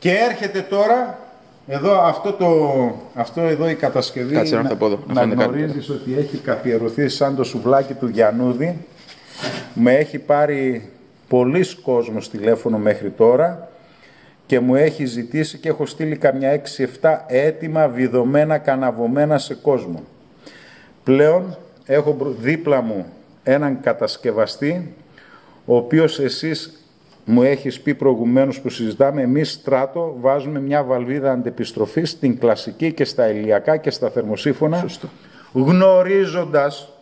Και έρχεται τώρα, εδώ αυτό εδώ η κατασκευή, Κάτσε, να γνωρίζεις ότι έχει καθιερωθεί σαν το σουβλάκι του Γιαννούδη. Με έχει πάρει πολλής κόσμος τηλέφωνο μέχρι τώρα και μου έχει ζητήσει και έχω στείλει καμιά 6-7 έτοιμα βιδωμένα, καναβωμένα σε κόσμο. Πλέον έχω δίπλα μου έναν κατασκευαστή, ο οποίος εσείς μου έχεις πει προηγουμένως που συζητάμε, εμείς Στράτο βάζουμε μια βαλβίδα αντεπιστροφής στην κλασική και στα ηλιακά και στα θερμοσύφωνα. Σωστό. Γνωρίζοντας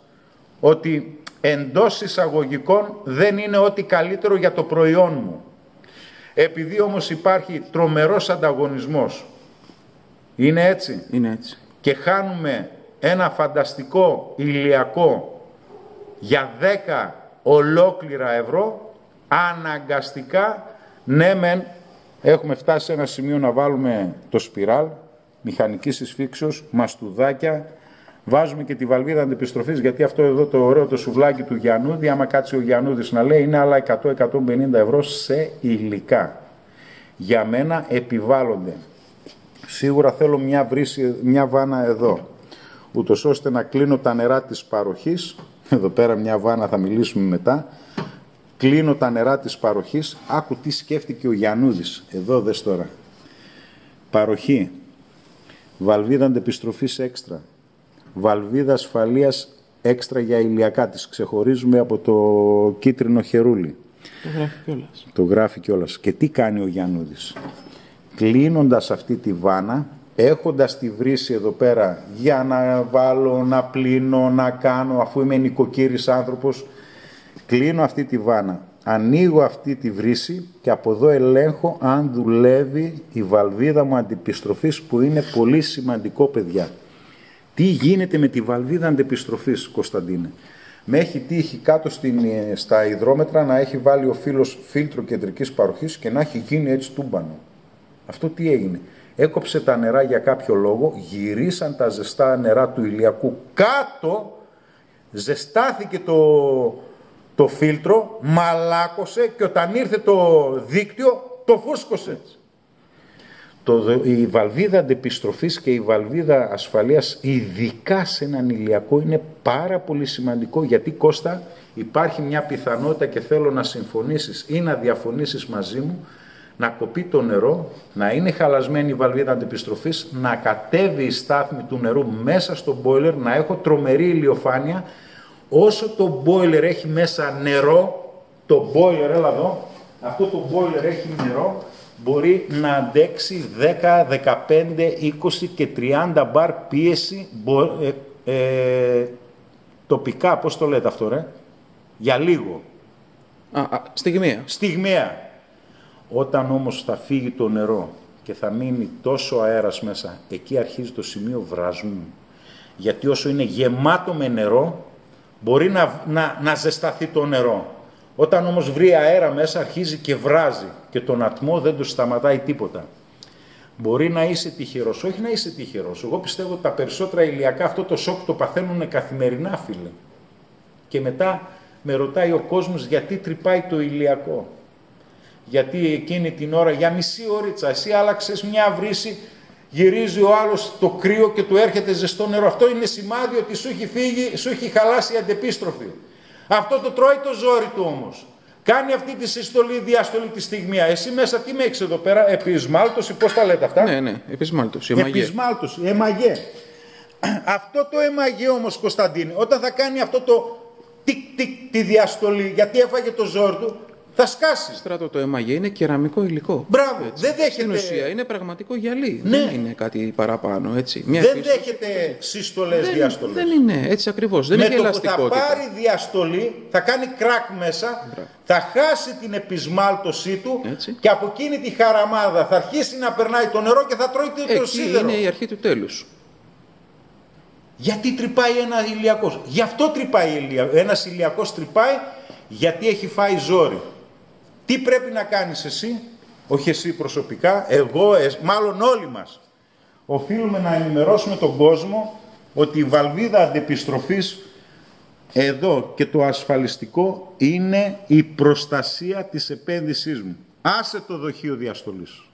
ότι εντός εισαγωγικών δεν είναι ό,τι καλύτερο για το προϊόν μου. Επειδή όμως υπάρχει τρομερός ανταγωνισμός, είναι έτσι, Είναι έτσι. και χάνουμε ένα φανταστικό ηλιακό για 10 ολόκληρα ευρώ, αναγκαστικά, ναι μεν, έχουμε φτάσει σε ένα σημείο να βάλουμε το σπιράλ, μηχανικής εισφίξεως, μαστουδάκια, βάζουμε και τη βαλβίδα αντεπιστροφής, γιατί αυτό εδώ το ωραίο το σουβλάκι του Γιαννούδη, άμα κάτσει ο Γιαννούδης να λέει, είναι άλλα 100-150 ευρώ σε υλικά. Για μένα επιβάλλονται. Σίγουρα θέλω μια βάνα εδώ, ούτως ώστε να κλείνω τα νερά της παροχής. Εδώ πέρα μια βάνα, θα μιλήσουμε μετά. Κλείνω τα νερά της παροχής. Άκου τι σκέφτηκε ο Γιαννούδης. Εδώ δες τώρα. Παροχή. Βαλβίδα αντεπιστροφής έξτρα. Βαλβίδα ασφαλείας έξτρα για ηλιακά. Τις ξεχωρίζουμε από το κίτρινο χερούλι. Το γράφει κιόλας. Το γράφει κιόλας. Και τι κάνει ο Γιαννούδης? Κλείνοντας αυτή τη βάνα, έχοντας τη βρύση εδώ πέρα για να βάλω, να πλύνω, να κάνω, αφού είμαι νοικοκύρης άνθρωπος, κλείνω αυτή τη βάνα, ανοίγω αυτή τη βρύση και από εδώ ελέγχω αν δουλεύει η βαλβίδα μου αντεπιστροφής, που είναι πολύ σημαντικό, παιδιά. Τι γίνεται με τη βαλβίδα αντεπιστροφής, Κωνσταντίνε? Με έχει τύχει κάτω στα υδρόμετρα να έχει βάλει ο φίλος φίλτρο κεντρικής παροχής και να έχει γίνει έτσι τούμπανο. Αυτό τι έγινε? Έκοψε τα νερά για κάποιο λόγο, γυρίσαν τα ζεστά νερά του ηλιακού κάτω, ζεστάθηκε το φίλτρο, μαλάκωσε και όταν ήρθε το δίκτυο το φούσκωσε. Η βαλβίδα αντεπιστροφής και η βαλβίδα ασφαλείας, ειδικά σε έναν ηλιακό, είναι πάρα πολύ σημαντικό, γιατί, Κώστα, υπάρχει μια πιθανότητα και θέλω να συμφωνήσεις ή να διαφωνήσεις μαζί μου, να κοπεί το νερό, να είναι χαλασμένη η βαλβίδα αντεπιστροφής, να κατέβει η στάθμη του νερού μέσα στο μπόιλερ, να έχω τρομερή ηλιοφάνεια. Όσο το μπόιλερ έχει μέσα νερό, το μπόιλερ, έλα εδώ, αυτό το μπόιλερ έχει νερό, μπορεί να αντέξει 10, 15, 20 και 30 μπαρ πίεση τοπικά, πώς το λέτε αυτό, ρε, για λίγο. Στιγμία. Στιγμία. Όταν όμως θα φύγει το νερό και θα μείνει τόσο αέρας μέσα, εκεί αρχίζει το σημείο βρασμού. Γιατί όσο είναι γεμάτο με νερό, μπορεί να ζεσταθεί το νερό. Όταν όμως βρει αέρα μέσα, αρχίζει και βράζει και τον ατμό δεν του σταματάει τίποτα. Μπορεί να είσαι τυχερός, όχι να είσαι τυχερός. Εγώ πιστεύω ότι τα περισσότερα ηλιακά αυτό το σοκ το παθαίνουν καθημερινά, φίλε. Και μετά με ρωτάει ο κόσμος γιατί τρυπάει το ηλιακό. Γιατί εκείνη την ώρα, για μισή ώριτσα, εσύ άλλαξες μια βρύση, γυρίζει ο άλλος το κρύο και του έρχεται ζεστό νερό. Αυτό είναι σημάδι ότι σου έχει φύγει, σου έχει χαλάσει η αντεπίστροφη. Αυτό το τρώει το ζόρι του όμως. Κάνει αυτή τη συστολή, διαστολή τη στιγμία. Εσύ μέσα τι με έχεις εδώ πέρα, επισμάλτωση, πώς τα λέτε αυτά? Ναι, επισμάλτωση, εμαγέ. Επισμάλτωση, εμαγέ. Αυτό το εμαγέ όμως, Κωνσταντίνε, όταν θα κάνει αυτό το τικ-τικ τη διαστολή, γιατί έφαγε το ζόρι του, θα σκάσει. Στράτο, το εμαγέ είναι κεραμικό υλικό. Μπράβο, έτσι. Δεν δέχεται. Στην ουσία είναι πραγματικό γυαλί. Ναι. Δεν είναι κάτι παραπάνω. Έτσι. Δεν δέχεται συστολές, διαστολές. Δεν είναι έτσι ακριβώς. Δεν έχει ελαστικότητα. Που θα πάρει διαστολή, θα κάνει κράκ μέσα, θα χάσει την επισμάλτωσή του έτσι. Και από εκείνη τη χαραμάδα θα αρχίσει να περνάει το νερό και θα τρώει το σίδερο. Είναι η αρχή του τέλους. Γιατί τρυπάει ένα ηλιακός? Γι' αυτό τρυπάει ένας ηλιακός, τρυπάει γιατί έχει φάει ζόρι. Τι πρέπει να κάνεις εσύ, όχι εσύ προσωπικά, εγώ, μάλλον όλοι μας, οφείλουμε να ενημερώσουμε τον κόσμο ότι η βαλβίδα αντεπιστροφής εδώ και το ασφαλιστικό είναι η προστασία της επένδυσής μου. Άσε το δοχείο διαστολής.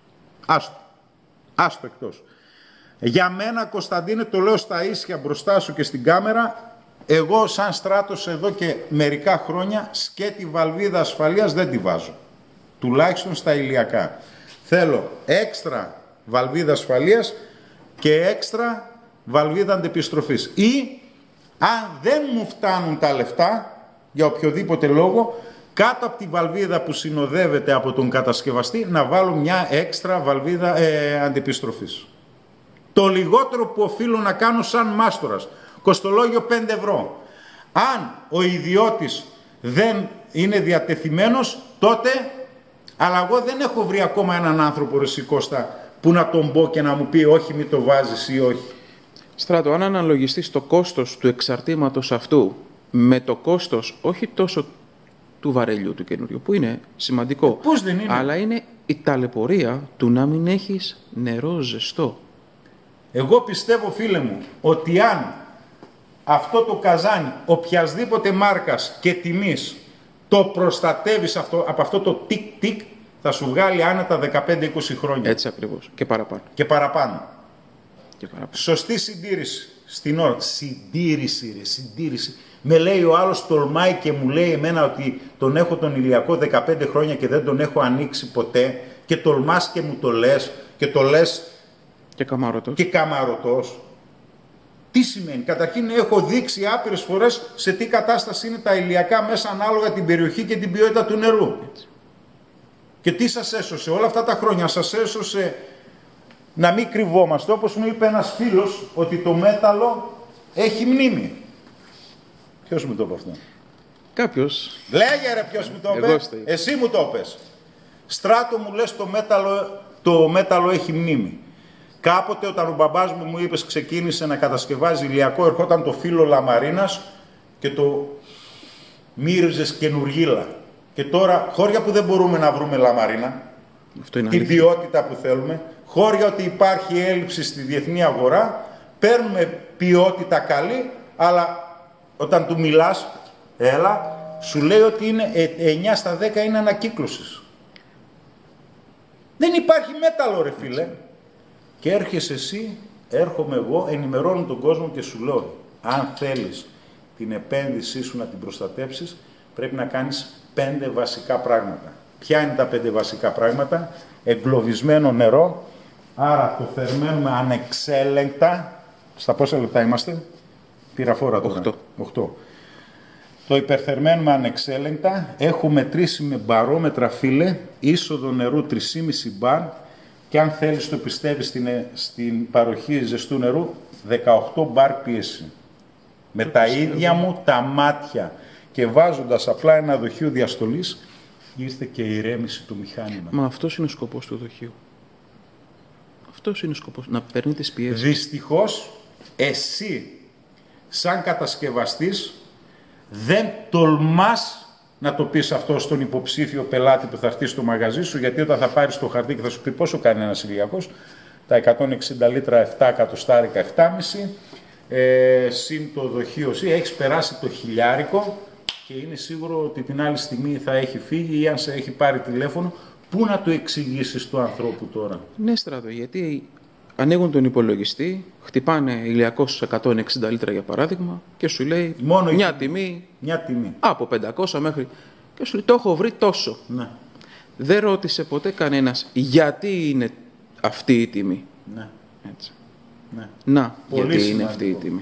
Άστο εκτός. Για μένα, Κωνσταντίνε, το λέω στα ίσια μπροστά σου και στην κάμερα, εγώ σαν Στράτος εδώ και μερικά χρόνια σκέτη βαλβίδα ασφαλείας δεν τη βάζω. Τουλάχιστον στα ηλιακά. Θέλω έξτρα βαλβίδα ασφαλείας και έξτρα βαλβίδα αντεπιστροφής. Ή, αν δεν μου φτάνουν τα λεφτά, για οποιοδήποτε λόγο, κάτω από τη βαλβίδα που συνοδεύεται από τον κατασκευαστή, να βάλω μια έξτρα βαλβίδα αντεπιστροφής. Το λιγότερο που οφείλω να κάνω σαν μάστορας, κοστολόγιο 5 ευρώ. Αν ο ιδιώτης δεν είναι διατεθειμένος, τότε, αλλά εγώ δεν έχω βρει ακόμα έναν άνθρωπο, ρε Κώστα, που να τον πω και να μου πει όχι μη το βάζεις ή όχι. Στράτο, αν αναλογιστείς το κόστος του εξαρτήματος αυτού με το κόστος όχι τόσο του βαρέλιου του καινούριου, που είναι σημαντικό, πώς δεν είναι? Αλλά είναι η ταλαιπωρία του να μην έχεις νερό ζεστό. Εγώ πιστεύω, φίλε μου, ότι αν αυτό το καζάνι οποιασδήποτε μάρκας και τιμής το προστατεύεις από αυτό το τικ-τικ, θα σου βγάλει άνετα 15-20 χρόνια. Έτσι ακριβώς. Και παραπάνω. Και παραπάνω. Και παραπάνω. Σωστή συντήρηση στην ώρα. Συντήρηση, ρε, συντήρηση. Με λέει ο άλλος, τολμάει και μου λέει εμένα ότι τον έχω τον ηλιακό 15 χρόνια και δεν τον έχω ανοίξει ποτέ, και τολμάς και μου το λες, και το λες και καμαρωτός. Τι σημαίνει? Καταρχήν έχω δείξει άπειρες φορές σε τι κατάσταση είναι τα ηλιακά μέσα ανάλογα την περιοχή και την ποιότητα του νερού. Έτσι. Και τι σας έσωσε όλα αυτά τα χρόνια? Σας έσωσε να μην κρυβόμαστε. Όπως μου είπε ένας φίλος ότι το μέταλλο έχει μνήμη. Ποιος μου το είπε αυτό? Κάποιος. Λέγε ρε, ποιος μου το είπε? Εσύ μου το είπες. Στράτο, μου λες το μέταλλο έχει μνήμη. Κάποτε όταν ο μπαμπάς μου είπες ξεκίνησε να κατασκευάζει ηλιακό, ερχόταν το φύλλο λαμαρίνας και το μύριζες καινουργίλα. Και τώρα χώρια που δεν μπορούμε να βρούμε λαμαρίνα, την ποιότητα που θέλουμε, χώρια ότι υπάρχει έλλειψη στη διεθνή αγορά, παίρνουμε ποιότητα καλή, αλλά όταν του μιλάς, έλα, σου λέει ότι είναι 9 στα 10 είναι ανακύκλωσης. Δεν υπάρχει μέταλλο, ρε φίλε. Και έρχεσαι εσύ, έρχομαι εγώ, ενημερώνω τον κόσμο και σου λέω, αν θέλεις την επένδυσή σου να την προστατέψεις, πρέπει να κάνεις 5 βασικά πράγματα. Ποια είναι τα 5 βασικά πράγματα? Εγκλωβισμένο νερό, άρα το θερμαίνουμε ανεξέλεγκτα. Στα πόσα λεπτά είμαστε? Πήρα φόρα τώρα. 8. Το υπερθερμαίνουμε ανεξέλεγκτα, έχουμε μετρήσει με μπαρόμετρα, φίλε, είσοδο νερού 3,5 μπαρ, και αν θέλεις το πιστεύεις στην παροχή ζεστού νερού, 18 μπαρ πίεση. Με τα ίδια μου τα μάτια και βάζοντας απλά ένα δοχείο διαστολής, ήρθε και η ηρέμηση του μηχάνημα. Μα αυτός είναι ο σκοπός του δοχείου. Αυτός είναι ο σκοπός, να παίρνει τις πιέσεις. Δυστυχώς, εσύ, σαν κατασκευαστής, δεν τολμάς να το πεις αυτό στον υποψήφιο πελάτη που θα έρθει στο μαγαζί σου, γιατί όταν θα πάρεις το χαρτί και θα σου πει πόσο κάνει ένας ηλιακός, τα 160 λίτρα 7 εκατοστάρικα, 7,5, συν το δοχείο, έχεις περάσει το χιλιάρικο και είναι σίγουρο ότι την άλλη στιγμή θα έχει φύγει, ή αν σε έχει πάρει τηλέφωνο, πού να το εξηγήσεις του ανθρώπου τώρα? Ναι, Στράτο, γιατί ανοίγουν τον υπολογιστή, χτυπάνε ηλιακό στους 160 λίτρα για παράδειγμα και σου λέει μόνο μια τιμή από 500 μέχρι, και σου λέει το έχω βρει τόσο. Ναι. Δεν ρώτησε ποτέ κανένας γιατί είναι αυτή η τιμή. Ναι. Έτσι. Ναι. Να, πολύ γιατί σημαντικό. είναι αυτή η τιμή.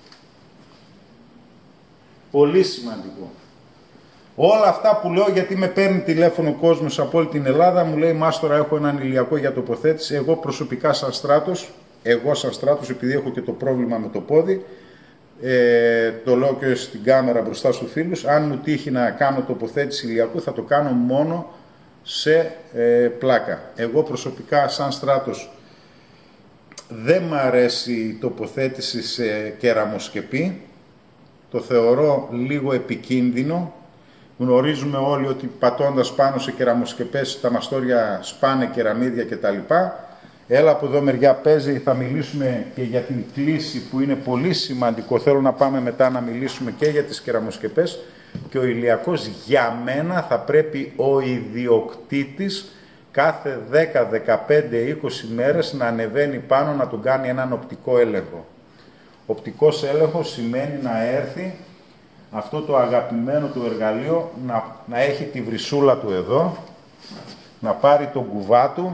Πολύ σημαντικό. Όλα αυτά που λέω, γιατί με παίρνει τηλέφωνο ο κόσμος από όλη την Ελλάδα, μου λέει Μάστορα, έχω έναν ηλιακό για τοποθέτηση. Εγώ προσωπικά σαν Στράτος, επειδή έχω και το πρόβλημα με το πόδι, το λέω και στην κάμερα μπροστά στους φίλους, αν μου τύχει να κάνω τοποθέτηση ηλιακού θα το κάνω μόνο σε πλάκα. Εγώ προσωπικά σαν Στράτος δεν μ' αρέσει η τοποθέτηση σε κεραμοσκεπή, το θεωρώ λίγο επικίνδυνο. Γνωρίζουμε όλοι ότι πατώντας πάνω σε κεραμοσκεπές τα μαστόρια σπάνε κεραμίδια κτλ. Έλα από εδώ μεριά παίζει, θα μιλήσουμε και για την κλίση που είναι πολύ σημαντικό. Θέλω να πάμε μετά να μιλήσουμε και για τις κεραμοσκεπές. Και ο ηλιακός για μένα θα πρέπει ο ιδιοκτήτης κάθε 10, 15, 20 μέρες να ανεβαίνει πάνω να τον κάνει έναν οπτικό έλεγχο. Οπτικός έλεγχος σημαίνει να έρθει αυτό το αγαπημένο του εργαλείο, να έχει τη βρυσούλα του εδώ, να πάρει τον κουβά του,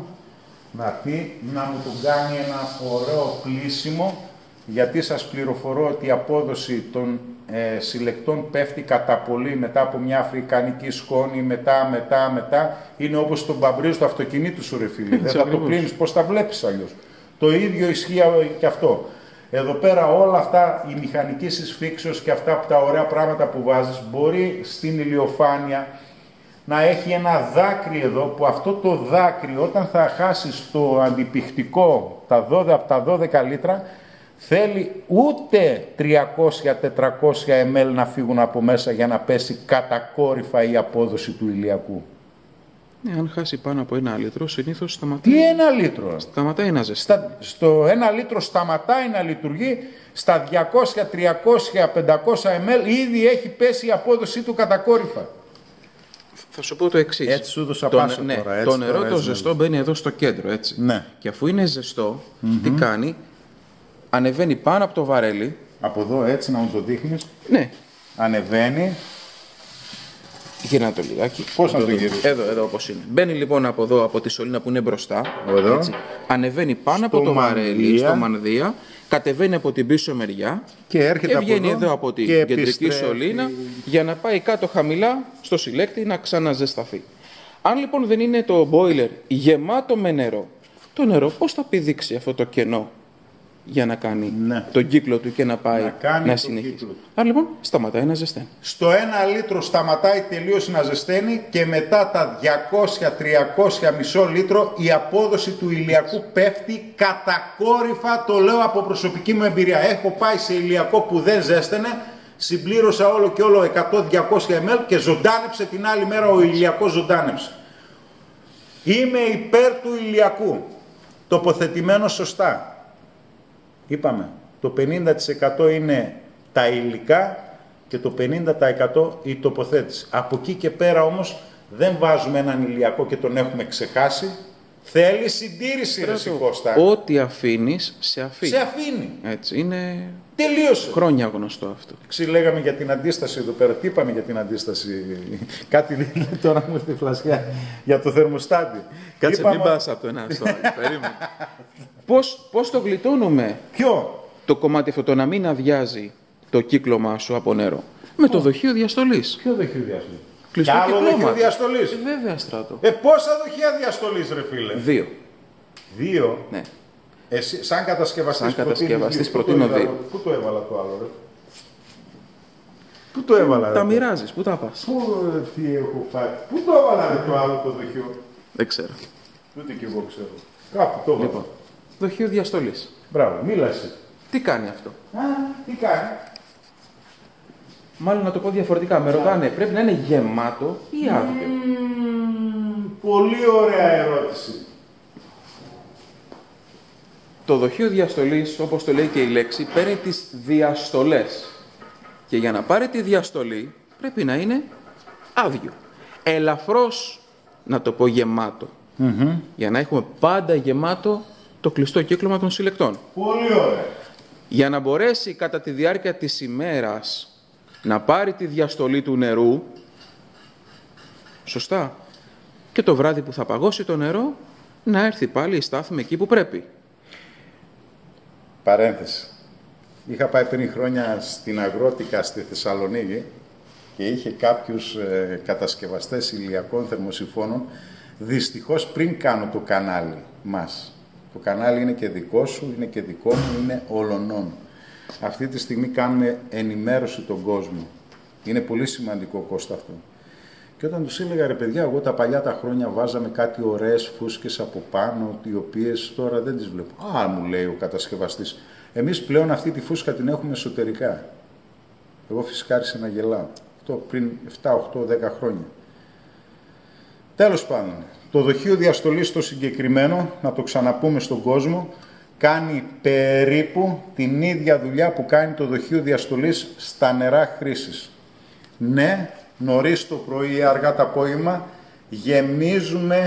να μου τον κάνει ένα ωραίο πλήσιμο, γιατί σας πληροφορώ ότι η απόδοση των συλλεκτών πέφτει κατά πολύ μετά από μια αφρικανική σκόνη, μετά, είναι όπως τον μπαμπρίζ του αυτοκινήτου σου, ρε φίλε. Δεν θα το πλύνεις, πώς τα βλέπεις αλλιώς. Το ίδιο ισχύει και αυτό. Εδώ πέρα όλα αυτά, η μηχανική συσφίξεως και αυτά τα ωραία πράγματα που βάζεις, μπορεί στην ηλιοφάνεια να έχει ένα δάκρυ εδώ, που αυτό το δάκρυ όταν θα χάσεις το αντιπιχτικό από τα 12 λίτρα, θέλει ούτε 300-400 ml να φύγουν από μέσα για να πέσει κατακόρυφα η απόδοση του ηλιακού. Ναι, αν χάσει πάνω από 1 λίτρο, συνήθως σταματάει. Τι 1 λίτρο? Σταματάει να ζεσταίνει. Στο 1 λίτρο σταματάει να λειτουργεί, στα 200, 300, 500 ml ήδη έχει πέσει η απόδοσή του κατακόρυφα. Θα σου πω το εξής. Έτσι σου έδωσα πάσο τώρα. Έτσι, το νερό το ζεστό μπαίνει εδώ στο κέντρο, έτσι. Ναι. Και αφού είναι ζεστό, τι κάνει, ανεβαίνει πάνω από το βαρέλι. Από εδώ έτσι να μου το δείχνεις. Ναι. Ανεβαίνει. Γυρνά το λιγάκι. Πώς να το γυρίσει? Εδώ όπως είναι. Μπαίνει λοιπόν από εδώ, από τη σωλήνα που είναι μπροστά. Εδώ. Έτσι. Ανεβαίνει πάνω από το βαρέλι, στο μανδύα. Κατεβαίνει από την πίσω μεριά και βγαίνει εδώ από την κεντρική σωλήνα για να πάει κάτω χαμηλά στο συλλέκτη να ξαναζεσταθεί. Αν λοιπόν δεν είναι το boiler γεμάτο με νερό, το νερό πώς θα πηδήξει αυτό το κενό για να κάνει τον κύκλο του και να πάει να συνεχίσει? Άρα λοιπόν σταματάει να ζεσταίνει. Στο 1 λίτρο σταματάει τελείως να ζεσταίνει και μετά τα 200-300 μισό λίτρο η απόδοση του ηλιακού πέφτει κατακόρυφα, το λέω από προσωπική μου εμπειρία. Έχω πάει σε ηλιακό που δεν ζέστενε, συμπλήρωσα όλο και όλο 100-200 ml και ζωντάνεψε την άλλη μέρα, ο ηλιακός ζωντάνεψε. Είμαι υπέρ του ηλιακού, τοποθετημένο σωστά. Είπαμε, το 50% είναι τα υλικά και το 50% η τοποθέτηση. Από εκεί και πέρα όμως δεν βάζουμε έναν ηλιακό και τον έχουμε ξεχάσει. Θέλει συντήρηση, ρε Κώστα. Ό,τι αφήνεις, σε αφήνει. Σε αφήνει. Έτσι, είναι τελείωσε. Χρόνια γνωστό αυτό. Λέγαμε για την αντίσταση εδώ πέρα. Τι είπαμε για την αντίσταση? Κάτι τώρα μου ήρθε φλασιά για το θερμοστάτη. Κάτσε, μην πας από το ένα στο άλλο. Περίμενε. Πώς το γλιτώνουμε? Ποιο? Το κομμάτι αυτό, το να μην αδειάζει το κύκλωμά σου από νερό. Με το δοχείο διαστολής. Ποιο δοχείο διαστολής? Κλειστό δοχείο διαστολής. Βέβαια, Στράτο. Πόσα δοχεία διαστολής, ρε φίλε? 2. 2. Ναι. Εσύ, σαν κατασκευαστής προτείνω 2. Πού το έβαλα το άλλο, ρε? Πού το έβαλα? Τα μοιράζεις, πού τα πας? Τι έχω πάει? Πού το έβαλα, ρε, το άλλο το δοχείο? Δεν ξέρω. Ούτε κι εγώ ξέρω. Κάπου το έβαλα. Λοιπόν, δοχείο διαστολής. Μπράβο, μίλα εσύ. Τι κάνει αυτό? Τι κάνει? Μάλλον να το πω διαφορετικά. Με ρωτάνε, πρέπει να είναι γεμάτο ή άδειο? Πολύ ωραία ερώτηση. Το δοχείο διαστολής, όπως το λέει και η λέξη, παίρνει τις διαστολές. Και για να πάρει τη διαστολή πρέπει να είναι άδειο. Ελαφρώς, να το πω, γεμάτο. Για να έχουμε πάντα γεμάτο το κλειστό κύκλωμα των συλλεκτών. Πολύ ωραία. Για να μπορέσει κατά τη διάρκεια της ημέρας να πάρει τη διαστολή του νερού, σωστά, και το βράδυ που θα παγώσει το νερό, να έρθει πάλι η στάθμη εκεί που πρέπει. Παρένθεση. Είχα πάει πριν χρόνια στην Αγρότικα στη Θεσσαλονίκη και είχε κάποιους κατασκευαστές ηλιακών θερμοσυφώνων. Δυστυχώς πριν κάνω το κανάλι μας. Το κανάλι είναι και δικό σου, είναι και δικό μου, είναι ολονών. Αυτή τη στιγμή κάνουμε ενημέρωση τον κόσμο. Είναι πολύ σημαντικό, Κώστα, αυτό. Και όταν τους έλεγα, ρε παιδιά, εγώ τα παλιά τα χρόνια βάζαμε κάτι ωραίες φούσκες από πάνω, οι οποίες τώρα δεν τις βλέπω. Μου λέει ο κατασκευαστής, εμείς πλέον αυτή τη φούσκα την έχουμε εσωτερικά. Εγώ φυσικά άρχισα να γελάω. Αυτό πριν 7, 8, 10 χρόνια. Τέλος πάντων, το δοχείο διαστολής το συγκεκριμένο, να το ξαναπούμε στον κόσμο, κάνει περίπου την ίδια δουλειά που κάνει το δοχείο διαστολής στα νερά χρήσης. Ναι, νωρίς το πρωί ή αργά το απόγευμα γεμίζουμε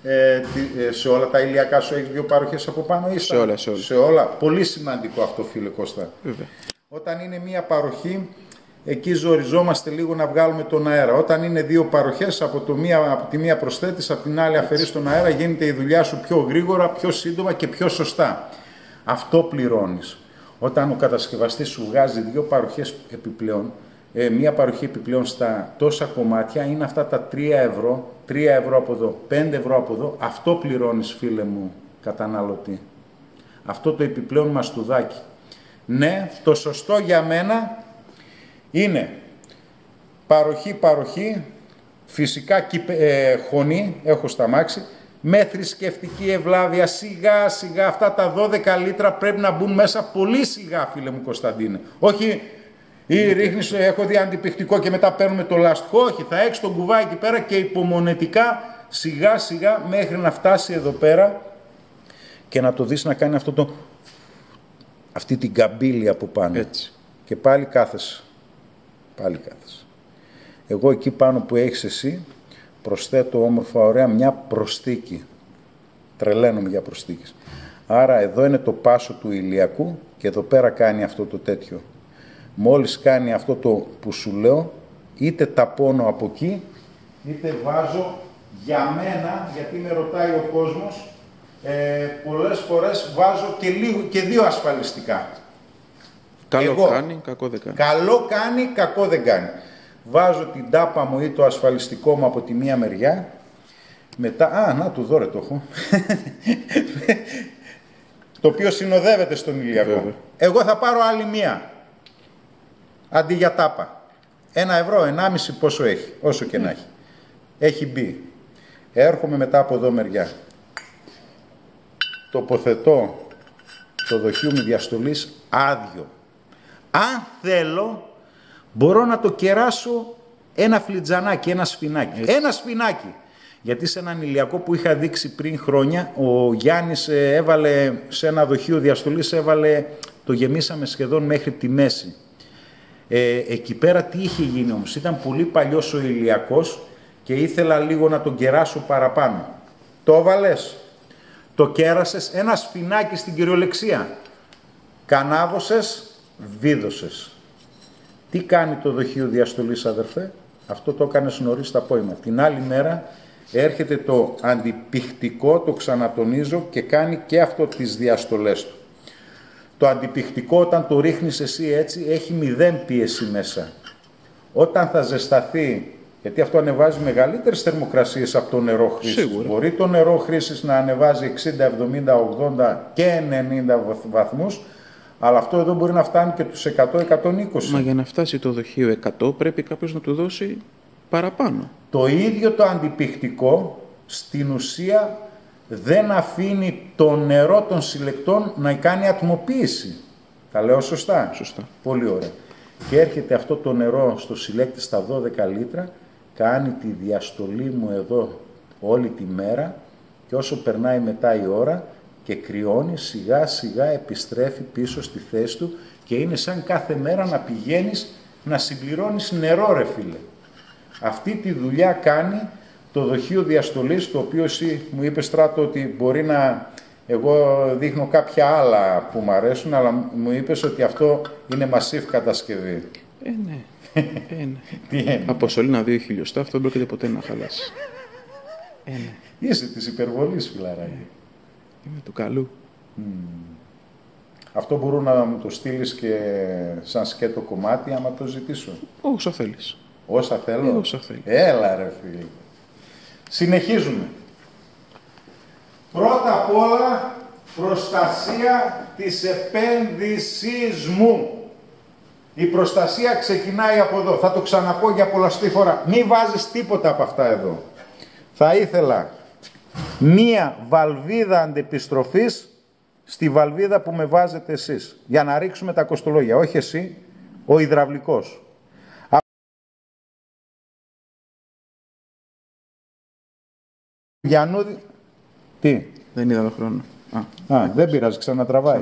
Σε όλα τα ηλιακά σου έχεις 2 παροχές από πάνω ή σε όλα. Πολύ σημαντικό αυτό, φίλε Κώστα. Βέβαια. Όταν είναι μία παροχή, εκεί ζοριζόμαστε λίγο να βγάλουμε τον αέρα. Όταν είναι 2 παροχές, από τη μία προσθέτεις, από την άλλη αφαιρείς τον αέρα, γίνεται η δουλειά σου πιο γρήγορα, πιο σύντομα και πιο σωστά. Αυτό πληρώνεις. Όταν ο κατασκευαστής σου βγάζει 2 παροχές επιπλέον, μία παροχή επιπλέον στα τόσα κομμάτια, είναι αυτά τα 3 ευρώ, 3 ευρώ από εδώ, 5 ευρώ από εδώ. Αυτό πληρώνεις, φίλε μου καταναλωτή. Αυτό το επιπλέον μαστουδάκι. Ναι, το σωστό για μένα είναι παροχή, φυσικά χωνή, έχω στα μάξι, με θρησκευτική ευλάβεια, σιγά σιγά αυτά τα 12 λίτρα πρέπει να μπουν μέσα πολύ σιγά, φίλε μου Κωνσταντίνε. Όχι, ή ρίχνεις, έχω δει αντιπιχτικό και μετά παίρνουμε το λάστιχο, όχι, θα έχεις τον κουβά εκεί πέρα και υπομονετικά σιγά σιγά μέχρι να φτάσει εδώ πέρα και να το δεις να κάνει αυτή την καμπύλη από πάνω. Έτσι. Και πάλι κάθεσαι. Εγώ εκεί πάνω που έχεις εσύ προσθέτω όμορφα ωραία μια προσθήκη. Τρελαίνομαι για προσθήκες. Άρα εδώ είναι το πάσο του ηλιακού και εδώ πέρα κάνει αυτό το τέτοιο. Μόλις κάνει αυτό το που σου λέω, είτε ταπώνω από εκεί, είτε βάζω για μένα, γιατί με ρωτάει ο κόσμος, πολλές φορές βάζω και 2 ασφαλιστικά. Καλό κάνει, κακό δεν κάνει. Καλό κάνει, κακό δεν κάνει. Βάζω την τάπα μου ή το ασφαλιστικό μου από τη μία μεριά. Μετά, να του δω ρε το έχω. Το οποίο συνοδεύεται στον ηλιακό. Εγώ θα πάρω άλλη μία. Αντί για τάπα. 1 ευρώ, 1,5 πόσο έχει, όσο και να έχει. Έχει μπει. Έρχομαι μετά από εδώ μεριά. Τοποθετώ το δοχείο μου διαστολής άδειο. Αν θέλω, μπορώ να το κεράσω ένα φλιτζανάκι, ένα σφινάκι. Ένα σφινάκι. Γιατί σε έναν ηλιακό που είχα δείξει πριν χρόνια, ο Γιάννης έβαλε σε ένα δοχείο διαστολής, το γεμίσαμε σχεδόν μέχρι τη μέση. Εκεί πέρα τι είχε γίνει όμως, ήταν πολύ παλιός ο ηλιακός και ήθελα λίγο να τον κεράσω παραπάνω. Το έβαλες, το κέρασες, ένα σφινάκι στην κυριολεξία. Κανάβωσες, βίδωσες. Τι κάνει το δοχείο διαστολής, αδερφέ? Αυτό το έκανες νωρίς το απόγευμα. Την άλλη μέρα έρχεται το αντιπιχτικό, το ξανατονίζω, και κάνει και αυτό τις διαστολές του. Το αντιπιχτικό όταν το ρίχνεις εσύ έτσι έχει 0 πίεση μέσα. Όταν θα ζεσταθεί, γιατί αυτό ανεβάζει μεγαλύτερες θερμοκρασίες από το νερό χρήσης. Σίγουρα. Μπορεί το νερό χρήσης να ανεβάζει 60, 70, 80 και 90 βαθμούς, αλλά αυτό εδώ μπορεί να φτάνει και τους 100-120. Μα για να φτάσει το δοχείο 100 πρέπει κάποιος να του δώσει παραπάνω. Το ίδιο το αντιπιχτικό στην ουσία δεν αφήνει το νερό των συλλεκτών να κάνει ατμοποίηση. Τα λέω σωστά? Σωστά. Πολύ ωραία. Και έρχεται αυτό το νερό στο συλλέκτη στα 12 λίτρα, κάνει τη διαστολή μου εδώ όλη τη μέρα και όσο περνάει μετά η ώρα και κρυώνει, σιγά σιγά επιστρέφει πίσω στη θέση του και είναι σαν κάθε μέρα να πηγαίνεις να συμπληρώνεις νερό, ρε φίλε. Αυτή τη δουλειά κάνει το δοχείο διαστολής, το οποίο εσύ μου είπες, Στράτο, ότι μπορεί να... Εγώ δείχνω κάποια άλλα που μου αρέσουν, αλλά μου είπες ότι αυτό είναι massive κατασκευή. Ναι. Ναι. Τι είναι? Από σωλήνα 2 χιλιοστά, αυτό δεν πρόκειται ποτέ να χαλάσει. Ναι. Είσαι της υπερβολής, φιλαράκι. Είμαι του καλού. Αυτό μπορούν να μου το στείλεις και σαν σκέτο κομμάτι, άμα το ζητήσω. Όσα θέλεις. Όσα θέλω. Όσα θέλεις. Έλα ρε φίλε. Συνεχίζουμε. Πρώτα απ' όλα, προστασία της επένδυσής μου. Η προστασία ξεκινάει από εδώ. Θα το ξαναπώ για πολλαστή φορά. Μην βάζεις τίποτα από αυτά εδώ. Θα ήθελα μία βαλβίδα αντεπιστροφής στη βαλβίδα που με βάζετε εσείς. Για να ρίξουμε τα κοστολόγια. Όχι εσύ, ο υδραυλικός. Γιαννούδη. Τι? Δεν είδα το χρόνο. Δεν πειράζει, ξανατραβάει.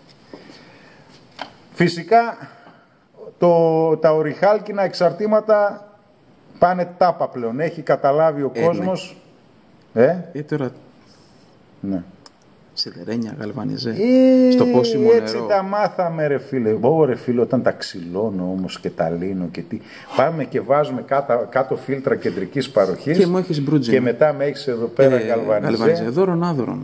Φυσικά, τα οριχάλκινα εξαρτήματα πάνε τάπα πλέον. Έχει καταλάβει ο κόσμος Τώρα... Ναι. Σιδερένια, γαλβανιζέ, στο πόσιμο νερό. Έτσι τα μάθαμε ρε φίλε. Ρε φίλε, όταν τα ξυλώνω όμως και τα λύνω και τι. Πάμε και βάζουμε κάτω φίλτρα κεντρικής παροχής. Και μου έχεις μπρούτζινο. Και μετά με έχεις εδώ πέρα γαλβανιζέ. Δώρον άδωρον.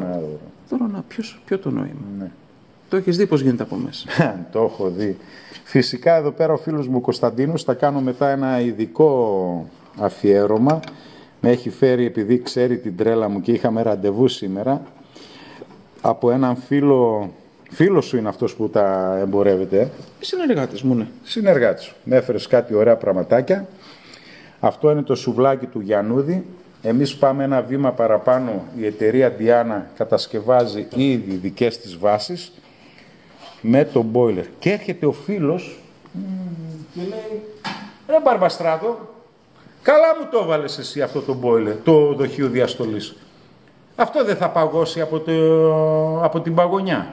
Ποιο το νόημα. Ναι. Το έχεις δει πώς γίνεται από μέσα. Το έχω δει. Φυσικά εδώ πέρα ο φίλος μου Κωνσταντίνος θα κάνω μετά ένα ειδικό αφιέρωμα. Με έχει φέρει, επειδή ξέρει την τρέλα μου και είχαμε ραντεβού σήμερα, από έναν φίλο σου είναι αυτός που τα εμπορεύεται. Συνεργάτης μου, ναι. Συνεργάτης σου. Με έφερες κάτι ωραία πραγματάκια. Αυτό είναι το σουβλάκι του Γιαννούδη. Εμείς πάμε ένα βήμα παραπάνω. Η εταιρεία Diana κατασκευάζει ήδη δικές της βάσεις με το boiler. Και έρχεται ο φίλος και λέει, Μπαρμπαστράτο, καλά μου το έβαλες εσύ αυτό το boiler, το δοχείο διαστολής. Αυτό δεν θα παγώσει από την παγωνιά.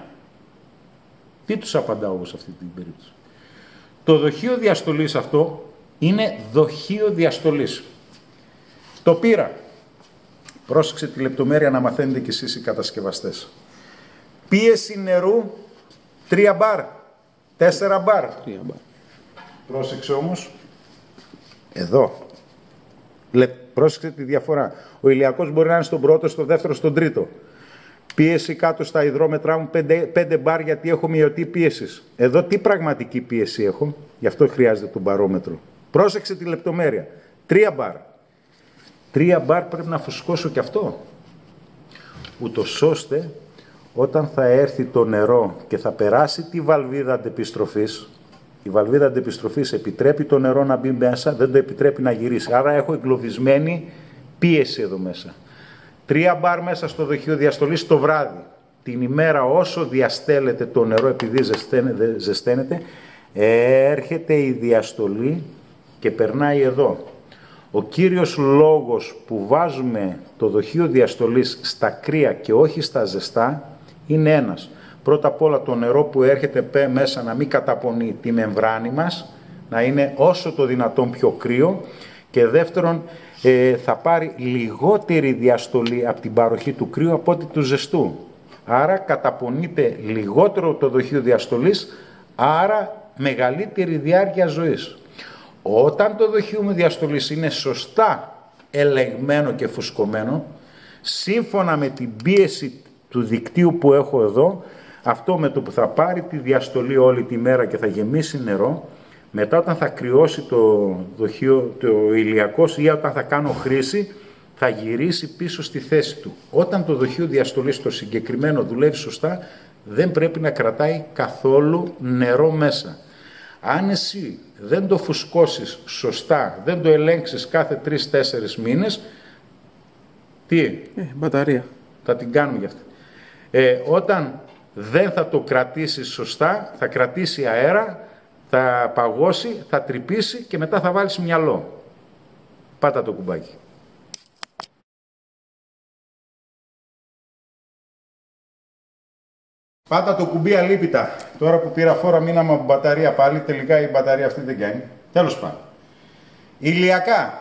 Τι τους απαντάω εγώ σε αυτή την περίπτωση. Το δοχείο διαστολής αυτό είναι δοχείο διαστολής. Το πήρα. Πρόσεξε τη λεπτομέρεια να μαθαίνετε κι εσείς οι κατασκευαστές. Πίεση νερού 3 μπαρ, 4 μπαρ. Πρόσεξε όμως. Εδώ. Πρόσεξε τη διαφορά. Ο ηλιακός μπορεί να είναι στον πρώτο, στον δεύτερο, στον τρίτο. Πίεση κάτω στα υδρόμετρά μου 5 μπαρ γιατί έχω μειωτή πίεση. Εδώ τι πραγματική πίεση έχω, γι' αυτό χρειάζεται το μπαρόμετρο. Πρόσεξε τη λεπτομέρεια. 3 μπαρ. 3 μπαρ πρέπει να φουσκώσω κι αυτό. Ούτως ώστε όταν θα έρθει το νερό και θα περάσει τη βαλβίδα αντεπιστροφής, η βαλβίδα αντεπιστροφής επιτρέπει το νερό να μπει μέσα, δεν το επιτρέπει να γυρίσει. Άρα έχω εγκλωβισμένη πίεση εδώ μέσα. 3 μπαρ μέσα στο δοχείο διαστολής το βράδυ. Την ημέρα όσο διαστέλλεται το νερό, επειδή ζεσταίνεται, έρχεται η διαστολή και περνάει εδώ. Ο κύριος λόγος που βάζουμε το δοχείο διαστολής στα κρύα και όχι στα ζεστά είναι ένας. Πρώτα απ' όλα το νερό που έρχεται μέσα να μην καταπονεί τη μεμβράνη μας, να είναι όσο το δυνατόν πιο κρύο, και δεύτερον θα πάρει λιγότερη διαστολή από την παροχή του κρύου από ό,τι του ζεστού. Άρα καταπονείται λιγότερο το δοχείο διαστολής, άρα μεγαλύτερη διάρκεια ζωής. Όταν το δοχείο μου διαστολής είναι σωστά ελεγμένο και φουσκωμένο, σύμφωνα με την πίεση του δικτύου που έχω εδώ, αυτό με το που θα πάρει τη διαστολή όλη τη μέρα και θα γεμίσει νερό, μετά όταν θα κρυώσει το δοχείο, το ηλιακός, ή όταν θα κάνω χρήση, θα γυρίσει πίσω στη θέση του. Όταν το δοχείο διαστολής το συγκεκριμένο δουλεύει σωστά, δεν πρέπει να κρατάει καθόλου νερό μέσα. Αν εσύ δεν το φουσκώσεις σωστά, δεν το ελέγξεις κάθε 3-4 μήνες, τι? Μπαταρία. Θα την κάνουμε γι' αυτή. Όταν δεν θα το κρατήσεις σωστά, θα κρατήσει αέρα, θα παγώσει, θα τρυπήσει και μετά θα βάλεις μυαλό. Πάτα το κουμπάκι. Πάτα το κουμπί αλίπητα. Τώρα που πήρα φόρα μείναμε από μπαταρία πάλι, τελικά η μπαταρία αυτή δεν κάνει. Τέλος πάντων. Ηλιακά.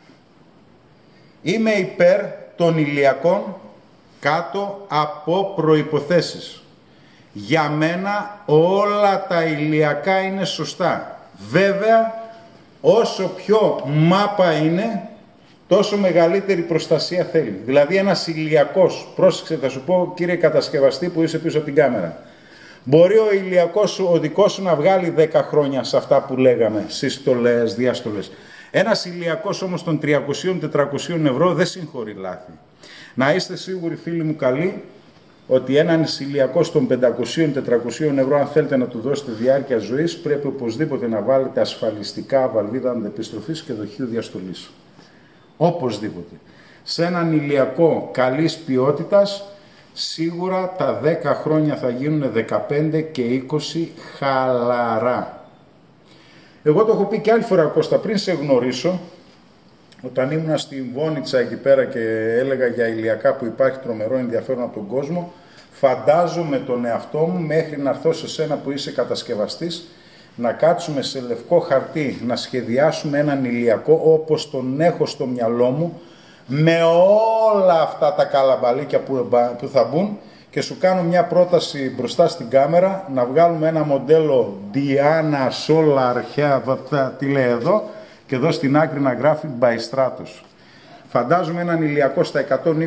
Είμαι υπέρ των ηλιακών κάτω από προϋποθέσεις. Για μένα όλα τα ηλιακά είναι σωστά. Βέβαια, όσο πιο μάπα είναι, τόσο μεγαλύτερη προστασία θέλει. Δηλαδή ένας ηλιακός, πρόσεξε θα σου πω κύριε κατασκευαστή που είσαι πίσω από την κάμερα, μπορεί ο ηλιακός σου, ο δικός σου να βγάλει 10 χρόνια σε αυτά που λέγαμε, συστολές, διαστολές. Ένας ηλιακός όμως των 300-400 ευρώ δεν συγχωρεί λάθη. Να είστε σίγουροι φίλοι μου καλοί, ότι έναν ηλιακό των 500-400 ευρώ, αν θέλετε να του δώσετε διάρκεια ζωής, πρέπει οπωσδήποτε να βάλετε ασφαλιστικά βαλβίδα αντεπιστροφής και δοχείο διαστολής. Οπωσδήποτε. Σε έναν ηλιακό καλής ποιότητας, σίγουρα τα 10 χρόνια θα γίνουν 15 και 20 χαλαρά. Εγώ το έχω πει και άλλη φορά, Κώστα, πριν σε γνωρίσω, όταν ήμουν στη Βόνιτσα εκεί πέρα και έλεγα για ηλιακά που υπάρχει τρομερό ενδιαφέρον από τον κόσμο, φαντάζομαι τον εαυτό μου μέχρι να έρθω σε σένα που είσαι κατασκευαστής, να κάτσουμε σε λευκό χαρτί, να σχεδιάσουμε έναν ηλιακό όπως τον έχω στο μυαλό μου, με όλα αυτά τα καλαμπαλίκια που θα μπουν, και σου κάνω μια πρόταση μπροστά στην κάμερα να βγάλουμε ένα μοντέλο Diana Solar, τι λέει εδώ, και εδώ στην άκρη να γράφει by Stratos. Φαντάζομαι έναν ηλιακό στα 120, 160, 200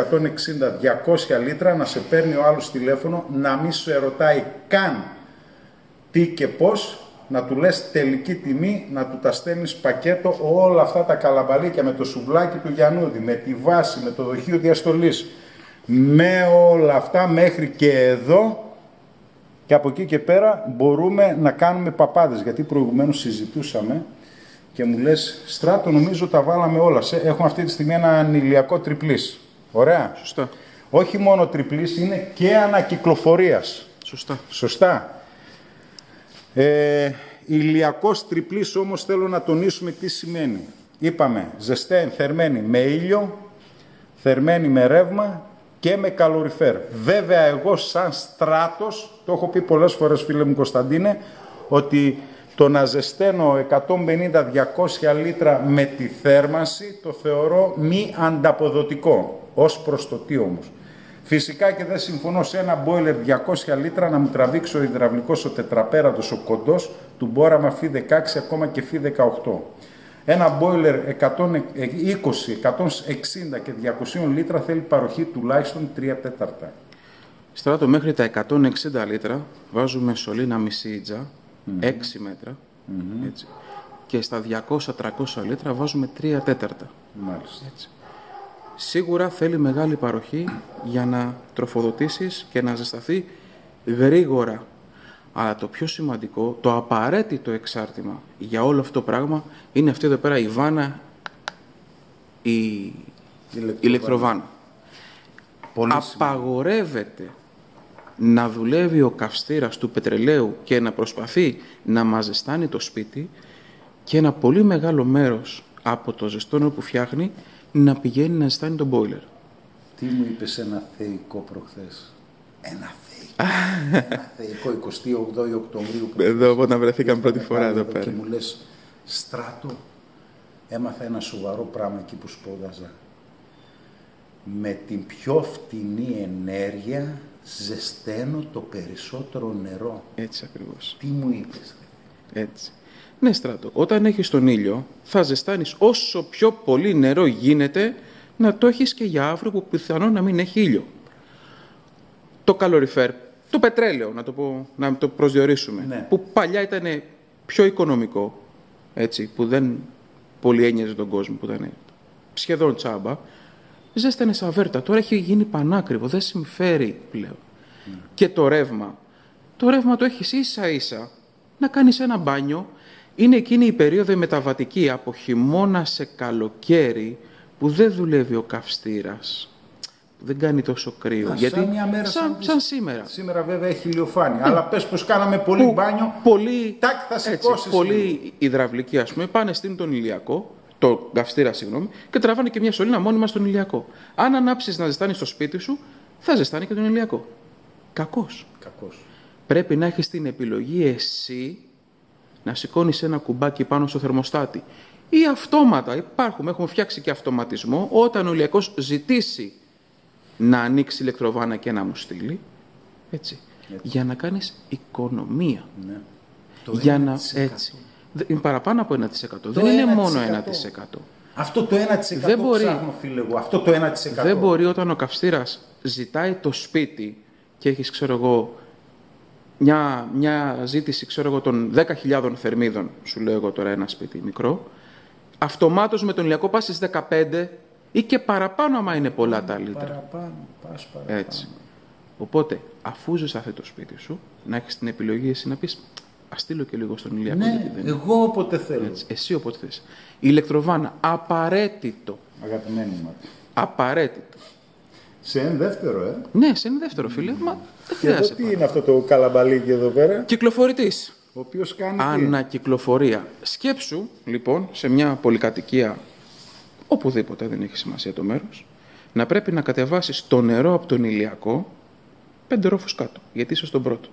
λίτρα να σε παίρνει ο άλλος τηλέφωνο, να μην σε ρωτάει καν τι και πώς, να του λες τελική τιμή, να του τα στέλνεις πακέτο, όλα αυτά τα καλαμπαλίκια με το σουβλάκι του Γιαννούδη, με τη βάση, με το δοχείο διαστολής, με όλα αυτά μέχρι και εδώ, και από εκεί και πέρα μπορούμε να κάνουμε παπάδες, γιατί προηγουμένως συζητούσαμε και μου λες, Στράτο, νομίζω τα βάλαμε όλα. Έχουμε αυτή τη στιγμή έναν ηλιακό τριπλής. Ωραία. Σωστά. Όχι μόνο τριπλής, είναι και ανακυκλοφορίας. Σωστά. Σωστά. Ηλιακός τριπλής όμως θέλω να τονίσουμε τι σημαίνει. Είπαμε, θερμένη με ήλιο, θερμένη με ρεύμα και με καλοριφέρ. Βέβαια εγώ σαν Στράτος, το έχω πει πολλές φορές φίλε μου Κωνσταντίνε, ότι το να ζεσταίνω 150-200 λίτρα με τη θέρμανση το θεωρώ μη ανταποδοτικό. Ως προς το τι όμως. Φυσικά και δεν συμφωνώ σε ένα boiler 200 λίτρα να μου τραβήξει ο υδραυλικός, ο τετραπέρατος, ο κοντός, του μπόραμα φι 16 ακόμα και φι 18. Ένα boiler 120, 160 και 200 λίτρα θέλει παροχή τουλάχιστον 3 τέταρτα. Στράτο, μέχρι τα 160 λίτρα βάζουμε σωλήνα μισή ίτζα, 6 μέτρα, έτσι. Και στα 200-300 λίτρα βάζουμε 3 τέταρτα. Μάλιστα. Έτσι. Σίγουρα θέλει μεγάλη παροχή για να τροφοδοτήσεις και να ζεσταθεί γρήγορα. Αλλά το πιο σημαντικό, το απαραίτητο εξάρτημα για όλο αυτό το πράγμα είναι αυτή εδώ πέρα η βάνα, η ηλεκτροβάνα. Απαγορεύεται να δουλεύει ο καυστήρας του πετρελαίου και να προσπαθεί να μας ζεστάνει το σπίτι και ένα πολύ μεγάλο μέρος από το ζεστό νερό που φτιάχνει να πηγαίνει να ζεστάνει τον boiler. Τι μου είπες ένα θεϊκό προχθές? Ένα θεϊκό 28 Οκτωβρίου. Εδώ όταν βρεθήκαμε πρώτη φορά εδώ πέρα. Και μου λες, Στράτο, έμαθα ένα σοβαρό πράγμα εκεί που σπόδαζα. Με την πιο φτηνή ενέργεια ζεσταίνω το περισσότερο νερό. Έτσι ακριβώς. Τι μου είπες? Έτσι. Ναι, Στράτο, όταν έχεις τον ήλιο θα ζεστάνεις όσο πιο πολύ νερό γίνεται, να το έχεις και για αύριο που πιθανόν να μην έχει ήλιο. Το καλοριφέρ, το πετρέλαιο, να το προσδιορίσουμε, ναι, που παλιά ήταν πιο οικονομικό, έτσι, που δεν πολύ ένοιαζε τον κόσμο, που ήταν σχεδόν τσάμπα, ζέστανε σαβέρτα. Τώρα έχει γίνει πανάκριβο, δεν συμφέρει πλέον. Και το ρεύμα το έχεις ίσα-ίσα να κάνεις ένα μπάνιο. Είναι εκείνη η περίοδο μεταβατική από χειμώνα σε καλοκαίρι που δεν δουλεύει ο καυστήρας. Δεν κάνει τόσο κρύο. Γιατί σαν μια μέρα σαν σήμερα. Σήμερα βέβαια έχει ηλιοφάνεια. Αλλά πες πως κάναμε πολύ μπάνιο, τάκ θα σηκώσεις. Πολλοί υδραυλικοί, ας πούμε, πάνε στείλουν τον ηλιακό, το καυστήρα, συγγνώμη, και τραβάνε και μια σωλήνα μόνιμα στον ηλιακό. Αν ανάψεις να ζεστάνεις στο σπίτι σου, θα ζεστάνει και τον ηλιακό. Κακός. Πρέπει να έχεις την επιλογή εσύ να σηκώνεις ένα κουμπάκι πάνω στο θερμοστάτη. Ή αυτόματα, έχουμε φτιάξει και αυτοματισμό, όταν ο ηλιακός ζητήσει να ανοίξει ηλεκτροβάνα και να μου στείλει, έτσι. Για να κάνεις οικονομία. Ναι. Για να, έτσι. Είναι παραπάνω από 1%. Δεν είναι μόνο 1%. Αυτό το 1% δεν μπορεί, ψάχνω, φίλε εγώ. Αυτό το 1%. Δεν μπορεί όταν ο καυστήρας ζητάει το σπίτι και έχεις, ξέρω εγώ, μια ζήτηση, ξέρω εγώ, των 10.000 θερμίδων, σου λέω εγώ τώρα ένα σπίτι μικρό, αυτομάτως με τον ηλιακό πας στις 15 ή και παραπάνω άμα είναι πολλά τα λίτρα. Παραπάνω. Έτσι. Οπότε, αφού ζεσταθεί το σπίτι σου, να έχεις την επιλογή εσύ να πεις, ας στείλω και λίγο στον ηλιακό. Ναι, εγώ όποτε θέλω. Έτσι, εσύ όποτε θες. Η ηλεκτροβάνα, απαραίτητο. Αγαπημένη μου. Απαραίτητο. Σε ένα δεύτερο, Ναι, σε ένα δεύτερο, φίλε. Μα δεν χρειάζεται. Τι είναι αυτό το καλαμπαλίκι εδώ πέρα? Κυκλοφορητής. Ο οποίος κάνει ανακυκλοφορία. Σκέψου, λοιπόν, σε μια πολυκατοικία, οπουδήποτε, δεν έχει σημασία το μέρος, να πρέπει να κατεβάσεις το νερό από τον ηλιακό 5 ρόφους κάτω, γιατί είσαι στον πρώτο.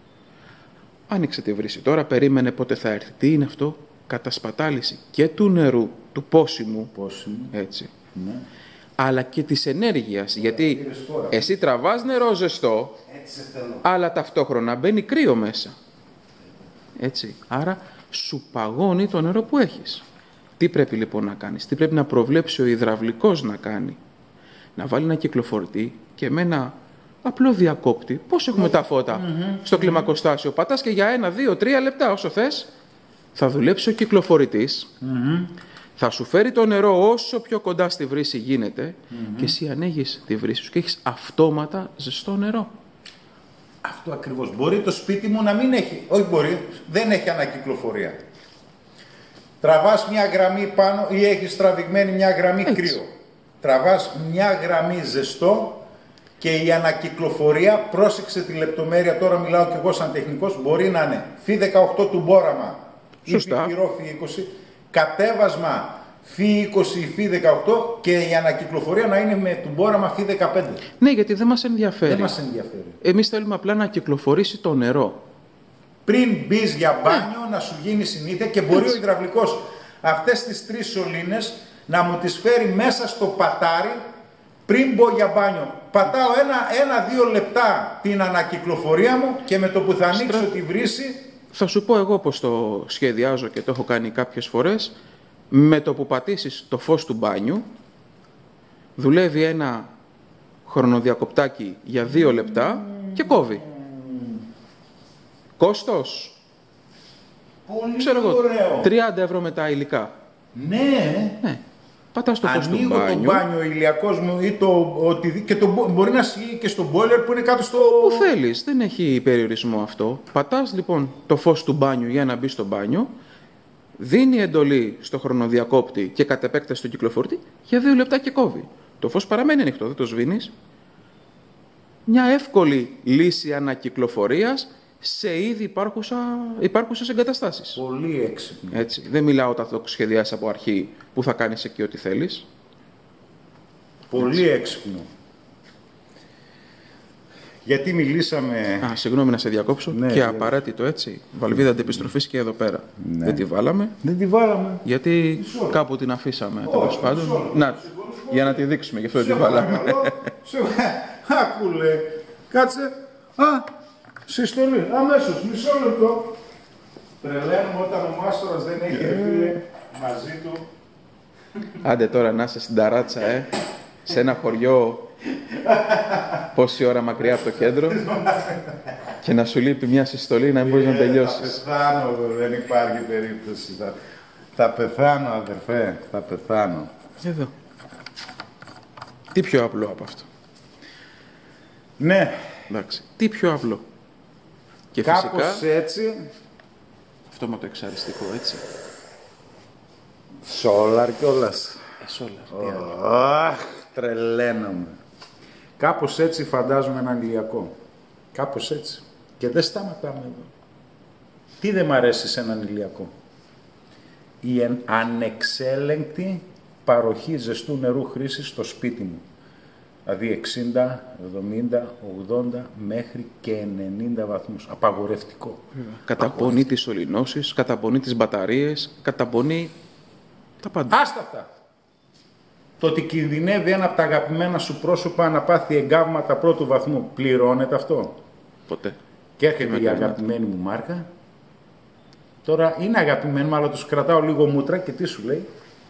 Άνοιξε τη βρύση. Τώρα περίμενε πότε θα έρθει. Τι είναι αυτό? Κατασπατάληση και του νερού, του πόσιμου, έτσι, αλλά και της ενέργειας. Γιατί εσύ τραβάς νερό ζεστό, αλλά ταυτόχρονα μπαίνει κρύο μέσα. Έτσι. Άρα σου παγώνει το νερό που έχεις. Τι πρέπει λοιπόν να κάνεις? Τι πρέπει να προβλέψει ο υδραυλικός να κάνει? Να βάλει ένα κυκλοφορητή και με ένα απλό διακόπτη. Πώς έχουμε τα φώτα στο κλιμακοστάσιο? Πατάς και για 1, 2, 3 λεπτά όσο θες. Θα δουλέψει ο κυκλοφορητής. Θα σου φέρει το νερό όσο πιο κοντά στη βρύση γίνεται και εσύ ανοίγεις τη βρύση σου και έχεις αυτόματα ζεστό νερό. Αυτό ακριβώς. Μπορεί το σπίτι μου να μην έχει, όχι μπορεί, δεν έχει ανακυκλοφορία. Τραβάς μια γραμμή πάνω ή έχεις τραβηγμένη μια γραμμή κρύο. Τραβάς μια γραμμή ζεστό και η ανακυκλοφορία, πρόσεξε τη λεπτομέρεια, τώρα μιλάω κι εγώ σαν τεχνικός, μπορεί να είναι Φι18 του μπόραμα ή πυρό Φι20, κατέβασμα Φι20 ή Φι18 και η ανακυκλοφορία να είναι με του μπόραμα Φι15. Ναι, γιατί δεν μας ενδιαφέρει. Δεν μας ενδιαφέρει. Εμείς θέλουμε απλά να κυκλοφορήσει το νερό. Πριν μπεις για μπάνιο να σου γίνει συνήθεια και μπορεί ο υδραυλικός αυτές τις 3 σωλήνες να μου τις φέρει μέσα στο πατάρι πριν μπω για μπάνιο. Πατάω 1-2 λεπτά την ανακυκλοφορία μου και με το που θα ανοίξω τη βρύση... Θα σου πω εγώ πώς το σχεδιάζω και το έχω κάνει κάποιες φορές. Με το που πατήσεις το φως του μπάνιου, δουλεύει ένα χρονοδιακοπτάκι για 2 λεπτά και κόβει. Κόστος? Πολύ ξέρω εγώ, ωραίο. 30 ευρώ με τα υλικά. Ναι. Πατάς το φως του ανοίγω μπάνιου. το μπάνιο ηλιακός μου ή μπορεί να συγεί και στο boiler που είναι κάτω στο... Που θέλεις, δεν έχει περιορισμό αυτό. Πατάς λοιπόν το φως του μπάνιου για να μπει στο μπάνιο, δίνει εντολή στο χρονοδιακόπτη και κατ' επέκταση στον κυκλοφορτή για 2 λεπτά και κόβει. Το φως παραμένει ανοιχτό, δεν το σβήνεις. Μια εύκολη λύση ανακυκλοφορίας σε ήδη υπάρχουσες εγκαταστάσεις. Πολύ έξυπνο. Έτσι. Δεν μιλάω όταν το σχεδιάσεις από αρχή που θα κάνεις εκεί ό,τι θέλεις. Πολύ έξυπνο. Γιατί μιλήσαμε... Συγγνώμη να σε διακόψω. Ναι, και απαραίτητο έτσι. Βαλβίδα αντιεπιστροφής και εδώ πέρα. Ναι. Δεν τη βάλαμε. Δεν τη βάλαμε. Γιατί κάπου την αφήσαμε τέλος πάντων. Να, για να τη δείξουμε, γι' αυτό δεν τη βάλαμε. Άκουλε. Κάτσε. Συστολή. Αμέσως. Μισό λεπτό. Τρελαίνουμε όταν ο μάστορας δεν έχει φίλε μαζί του. Άντε τώρα να είσαι στην ταράτσα, σε ένα χωριό πόση ώρα μακριά από το κέντρο και να σου λείπει μια συστολή να μην μπορείς να τελειώσεις. Θα πεθάνω, δεν υπάρχει περίπτωση. Θα πεθάνω, αδερφέ, θα πεθάνω. Εδώ. Τι πιο απλό από αυτό? Ναι. Εντάξει. Τι πιο απλό? Και κάπως φυσικά, έτσι. αυτό με το εξαριστικό, έτσι. Σόλαρ κιόλας. Σόλαρ. Αχ, τρελαίνομαι. Κάπως έτσι φαντάζομαι έναν ηλιακό. Κάπως έτσι. Και δεν σταματάμε εδώ. Τι δεν μ' αρέσει σε έναν ηλιακό? Η ανεξέλεγκτη παροχή ζεστού νερού χρήσης στο σπίτι μου. Δηλαδή 60, 70, 80 μέχρι και 90 βαθμούς. Απαγορευτικό. Καταπονεί τις σωληνώσεις, καταπονεί τις μπαταρίες, καταπονεί τα πάντα. Άστα αυτά. Το ότι κινδυνεύει ένα από τα αγαπημένα σου πρόσωπα να πάθει εγκάβματα πρώτου βαθμού, πληρώνεται αυτό? Ποτέ. Και έρχεται η αγαπημένη μου μάρκα. Τώρα είναι αγαπημένη μου, αλλά τους κρατάω λίγο μούτρα και τι σου λέει?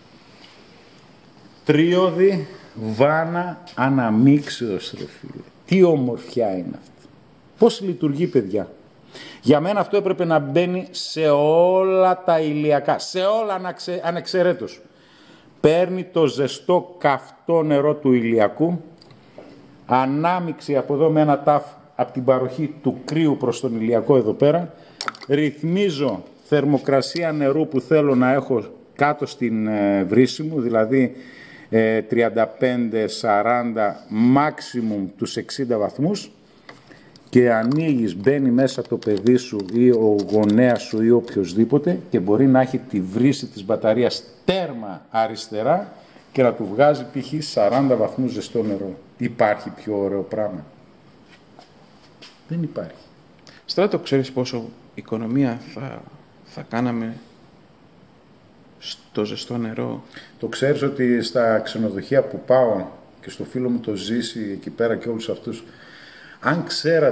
Τρίωδη βάνα αναμίξεως, ρε φίλε. Τι ομορφιά είναι αυτή. Πώς λειτουργεί, παιδιά? Για μένα αυτό έπρεπε να μπαίνει σε όλα τα ηλιακά, σε όλα ανεξαιρέτως. Παίρνει το ζεστό καυτό νερό του ηλιακού, ανάμιξη από εδώ με ένα τάφ από την παροχή του κρύου προς τον ηλιακό εδώ πέρα, ρυθμίζω θερμοκρασία νερού που θέλω να έχω κάτω στην βρύση μου, δηλαδή 35-40 maximum τους 60 βαθμούς, και ανοίγεις, μπαίνει μέσα το παιδί σου ή ο γονέας σου ή οποιοσδήποτε και μπορεί να έχει τη βρύση της μπαταρίας τέρμα αριστερά και να του βγάζει π.χ. 40 βαθμούς ζεστό νερό. Υπάρχει πιο ωραίο πράγμα? Δεν υπάρχει. Στράτο, ξέρεις πόσο οικονομία θα κάναμε στο ζεστό νερό. Το ξέρεις ότι στα ξενοδοχεία που πάω και στο φίλο μου το Ζήσει εκεί πέρα και όλους αυτούς, αν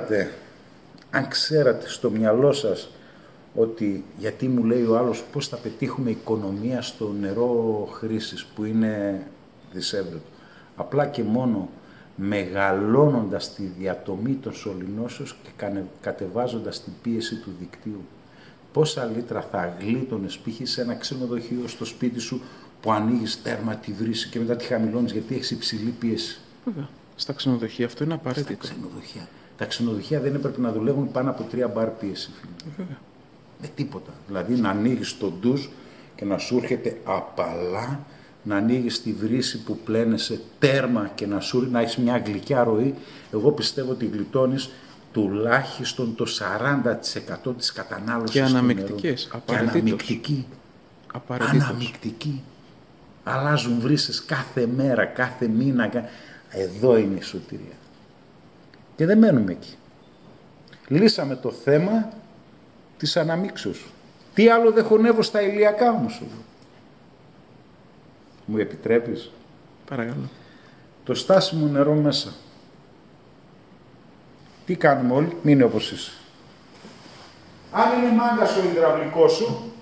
ξέρατε στο μυαλό σας ότι, γιατί μου λέει ο άλλος πώς θα πετύχουμε οικονομία στο νερό χρήσης που είναι δισεύρετο, απλά και μόνο μεγαλώνοντας τη διατομή των σωληνώσεως και κατεβάζοντας την πίεση του δικτύου. Πόσα λίτρα θα γλίτωνες π.χ. σε ένα ξενοδοχείο στο σπίτι σου που ανοίγεις τέρμα τη βρύση και μετά τη χαμηλώνεις γιατί έχεις υψηλή πίεση. Βέβαια. Στα ξενοδοχεία αυτό είναι απαραίτητο. Τα ξενοδοχεία δεν έπρεπε να δουλεύουν πάνω από 3 μπαρ πίεση, φίλε. Βέβαια. Με τίποτα. Δηλαδή να ανοίγεις το ντουζ και να σου έρχεται απαλά, να ανοίγεις τη βρύση που πλένεσαι τέρμα και να έχεις μια γλυκιά ροή. Εγώ πιστεύω ότι γλιτώνεις τουλάχιστον το 40% της κατανάλωσης και αναμεικτικές. Και αναμεικτική. Αλλάζουν βρύσες κάθε μέρα, κάθε μήνα. Εδώ είναι η σωτηρία. Και δεν μένουμε εκεί. Λύσαμε το θέμα της αναμίξεως. Τι άλλο δεν χωνεύω στα ηλιακά όμως εδώ. Μου επιτρέπεις? Παρακαλώ. Το στάσιμο νερό μέσα. Τι κάνουμε όλοι? Μην είναι όπως είσαι. Αν είναι μάγκας ο υδραυλικός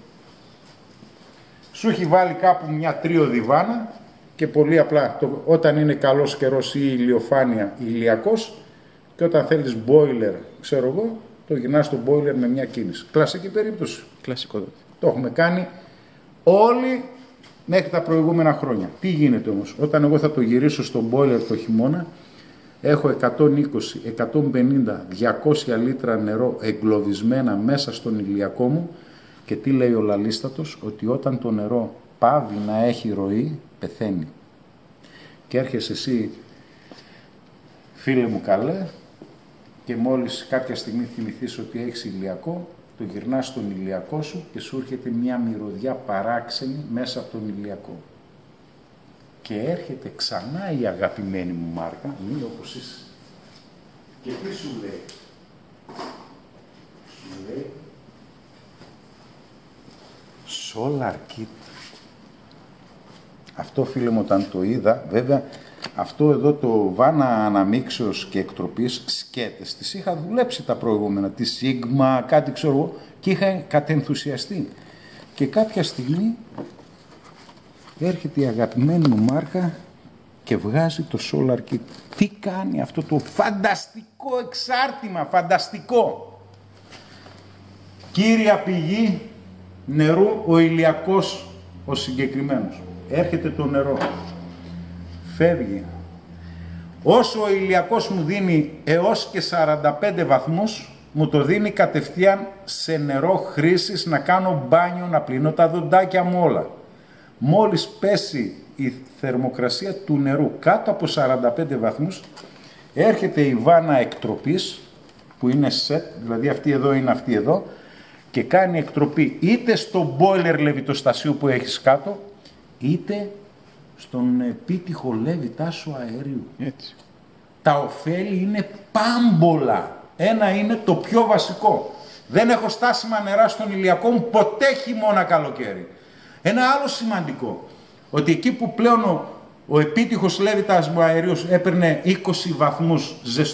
σου έχει βάλει κάπου μια τρίωδη βάνα και πολύ απλά όταν είναι καλός καιρός ή ηλιοφάνεια ηλιακός και όταν θέλεις boiler, ξέρω εγώ, το γυρνάς στο boiler με μια κίνηση. Κλασική περίπτωση. Κλασικό. Το έχουμε κάνει όλοι μέχρι τα προηγούμενα χρόνια. Τι γίνεται όμως? Όταν εγώ θα το γυρίσω στο boiler το χειμώνα, έχω 120, 150, 200 λίτρα νερό εγκλωβισμένα μέσα στον ηλιακό μου και τι λέει ο λαλίστατος? Ότι όταν το νερό πάβει να έχει ροή, πεθαίνει. Και έρχεσαι εσύ, φίλε μου καλέ, και μόλις κάποια στιγμή θυμηθείς ότι έχεις ηλιακό, το γυρνάς στον ηλιακό σου και σου έρχεται μια μυρωδιά παράξενη μέσα από τον ηλιακό. Και έρχεται ξανά η αγαπημένη μου μάρκα, μη όπως είσαι. Και τι σου λέει? Σου λέει Solar Kit. Αυτό, φίλε μου, όταν το είδα, βέβαια, αυτό εδώ το βάνα αναμίξεως και εκτροπής σκέτες, τις είχα δουλέψει τα προηγούμενα, τη Sigma, κάτι ξέρω εγώ, και είχα κατενθουσιαστεί. Και κάποια στιγμή έρχεται η αγαπημένη μου μάρκα και βγάζει το Solar Kit. Τι κάνει αυτό το φανταστικό εξάρτημα, φανταστικό. Κύρια πηγή νερού, ο ηλιακός ο συγκεκριμένος. Έρχεται το νερό. Φεύγει. Όσο ο ηλιακός μου δίνει έως και 45 βαθμούς, μου το δίνει κατευθείαν σε νερό χρήσης, να κάνω μπάνιο, να πλύνω τα δοντάκια μου όλα. Μόλις πέσει η θερμοκρασία του νερού κάτω από 45 βαθμούς, έρχεται η βάνα εκτροπής, που είναι set, δηλαδή αυτή εδώ είναι αυτή εδώ, και κάνει εκτροπή είτε στο boiler λεβιτοστασίου που έχεις κάτω, είτε στον επίτυχο λέβητά σου αερίου. Έτσι. Τα ωφέλη είναι πάμπολα. Ένα είναι το πιο βασικό. Δεν έχω στάσιμα νερά στον ηλιακό μου ποτέ χειμώνα καλοκαίρι. Ένα άλλο σημαντικό, ότι εκεί που πλέον ο επίτυχος λέβητας μου αερίου έπαιρνε 20 βαθμούς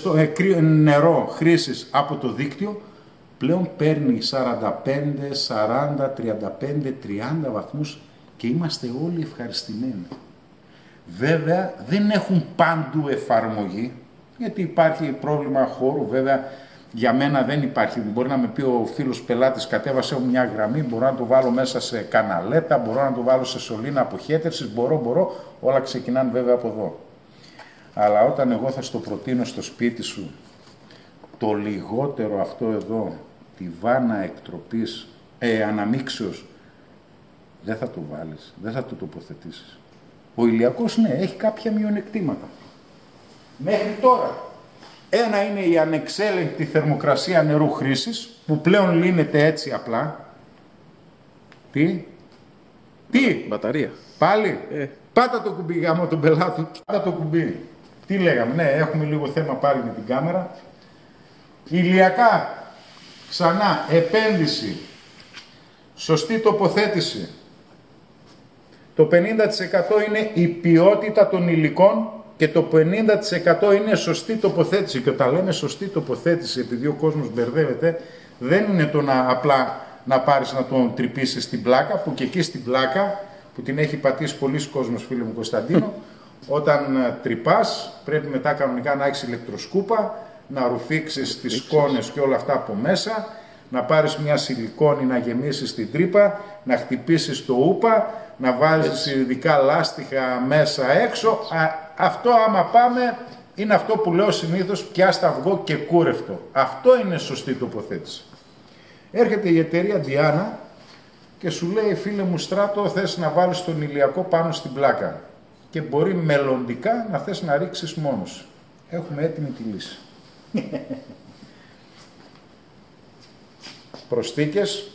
νερό χρήσης από το δίκτυο, πλέον παίρνει 45, 40, 35, 30 βαθμούς και είμαστε όλοι ευχαριστημένοι. Βέβαια δεν έχουν παντού εφαρμογή, γιατί υπάρχει πρόβλημα χώρου. Βέβαια για μένα δεν υπάρχει. Μπορεί να με πει ο φίλος πελάτης, κατέβασε μια γραμμή, μπορώ να το βάλω μέσα σε καναλέτα, μπορώ να το βάλω σε σωλήνα αποχέτευσης, μπορώ, όλα ξεκινάνε βέβαια από εδώ. Αλλά όταν εγώ θα στο προτείνω στο σπίτι σου, το λιγότερο αυτό εδώ, τη βάνα εκτροπής, αναμίξεως, δεν θα το βάλεις, δεν θα το τοποθετήσεις. Ο ηλιακός, ναι, έχει κάποια μειονεκτήματα. Μέχρι τώρα, ένα είναι η ανεξέλεγκτη θερμοκρασία νερού χρήσης, που πλέον λύνεται έτσι απλά. Τι? Μπαταρία. Πάλι. Πάτα το κουμπί, γάμο τον πελάτη. Πάτα το κουμπί. Τι λέγαμε? Ναι, έχουμε λίγο θέμα πάλι με την κάμερα. Ηλιακά. Ξανά, επένδυση. Σωστή τοποθέτηση. Το 50% είναι η ποιότητα των υλικών και το 50% είναι σωστή τοποθέτηση. Και όταν λέμε σωστή τοποθέτηση, επειδή ο κόσμος μπερδεύεται, δεν είναι το απλά να πάρεις να τον τρυπήσεις στην πλάκα, που και εκεί στην πλάκα, που την έχει πατήσει πολλοί κόσμος, φίλε μου Κωνσταντίνο, όταν τρυπάς πρέπει μετά κανονικά να έχεις ηλεκτροσκούπα, να ρουφήξεις τις σκόνες και όλα αυτά από μέσα, να πάρεις μια σιλικόνη να γεμίσεις την τρύπα, να χτυπήσεις το ούπα, να βάζεις ειδικά λάστιχα μέσα έξω. Αυτό άμα πάμε είναι αυτό που λέω συνήθως, πιάστα αυγό και κούρευτο. Αυτό είναι σωστή τοποθέτηση. Έρχεται η εταιρεία Diana και σου λέει, φίλε μου Στράτο, θες να βάλεις τον ηλιακό πάνω στην πλάκα και μπορεί μελλοντικά να θες να ρίξεις μόνος. Έχουμε έτοιμη τη λύση. Προσθήκες,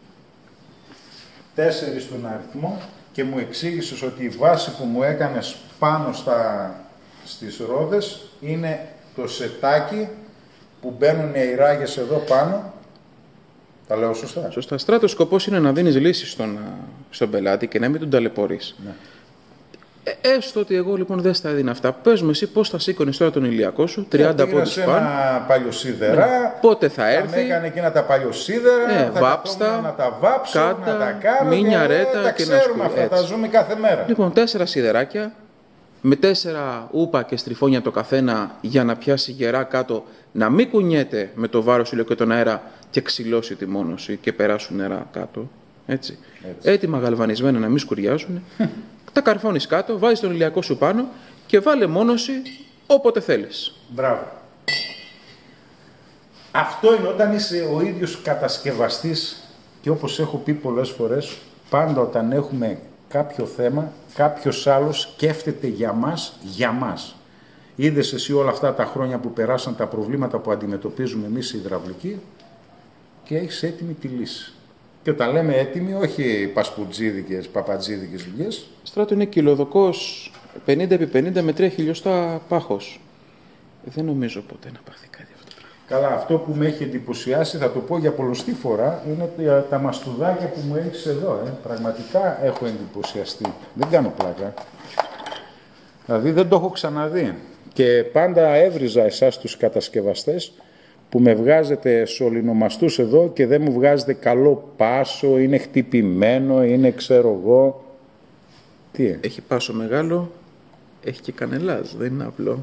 4 στον αριθμό, και μου εξήγησες ότι η βάση που μου έκανες πάνω στις ρόδες είναι το σετάκι που μπαίνουν οι ράγες εδώ πάνω. Τα λέω σωστά? Σωστά. Στράτο, σκοπός είναι να δίνεις λύσεις στον πελάτη και να μην τον ταλαιπωρείς. Ναι. Έστω ότι εγώ λοιπόν δεν στα έδινα αυτά. Πες μου εσύ πώς θα σήκωνες τώρα τον ηλιακό σου, 30 πόντους πάνω. Ένα παλιοσίδερα. Ναι. Πότε θα έρθει. Θα έκανε εκείνα τα παλιοσίδερα. Βάψτα, να τα βάψω, κάτα, να τα κάνω. μίνια ρέτα τα και ξέρουμε αυτά, τα ζούμε κάθε μέρα. Λοιπόν, 4 σιδεράκια με 4 ούπα και στριφόνια το καθένα για να πιάσει γερά κάτω, να μην κουνιέται με το βάρος ήλιο και τον αέρα και ξυλώσει τη μόνωση και περάσουν νερά κάτω. Έτσι. Έτοιμα γαλβανισμένα να μην σκουριάζουν. Τα καρφώνεις κάτω, βάζεις τον ηλιακό σου πάνω και βάλε μόνωση όποτε θέλεις. Μπράβο. Αυτό είναι όταν είσαι ο ίδιος κατασκευαστής, και όπως έχω πει πολλές φορές, πάντα όταν έχουμε κάποιο θέμα, κάποιος άλλος σκέφτεται για μας. Είδες εσύ όλα αυτά τα χρόνια που περάσαν τα προβλήματα που αντιμετωπίζουμε εμείς οι υδραυλικοί και έχεις έτοιμη τη λύση. Και όταν λέμε έτοιμοι, όχι πασπουτζίδικες, παπατζίδικες δουλειές. Στράτο είναι κιλοδοκός 50x50 με 3 χιλιοστά πάχος. Δεν νομίζω ποτέ να πάθει κάτι αυτό. Καλά, αυτό που με έχει εντυπωσιάσει, θα το πω για πολλωστή φορά, είναι τα μαστουδάκια που μου έριξε εδώ. Πραγματικά έχω εντυπωσιαστεί. Δεν κάνω πλάκα. Δηλαδή δεν το έχω ξαναδεί. Και πάντα έβριζα εσάς τους κατασκευαστές που με βγάζετε σωληνομαστούς εδώ και δεν μου βγάζετε καλό πάσο, είναι χτυπημένο, είναι ξέρω εγώ. Τι έχει πάσο μεγάλο, έχει και κανελάζ, δεν είναι απλό.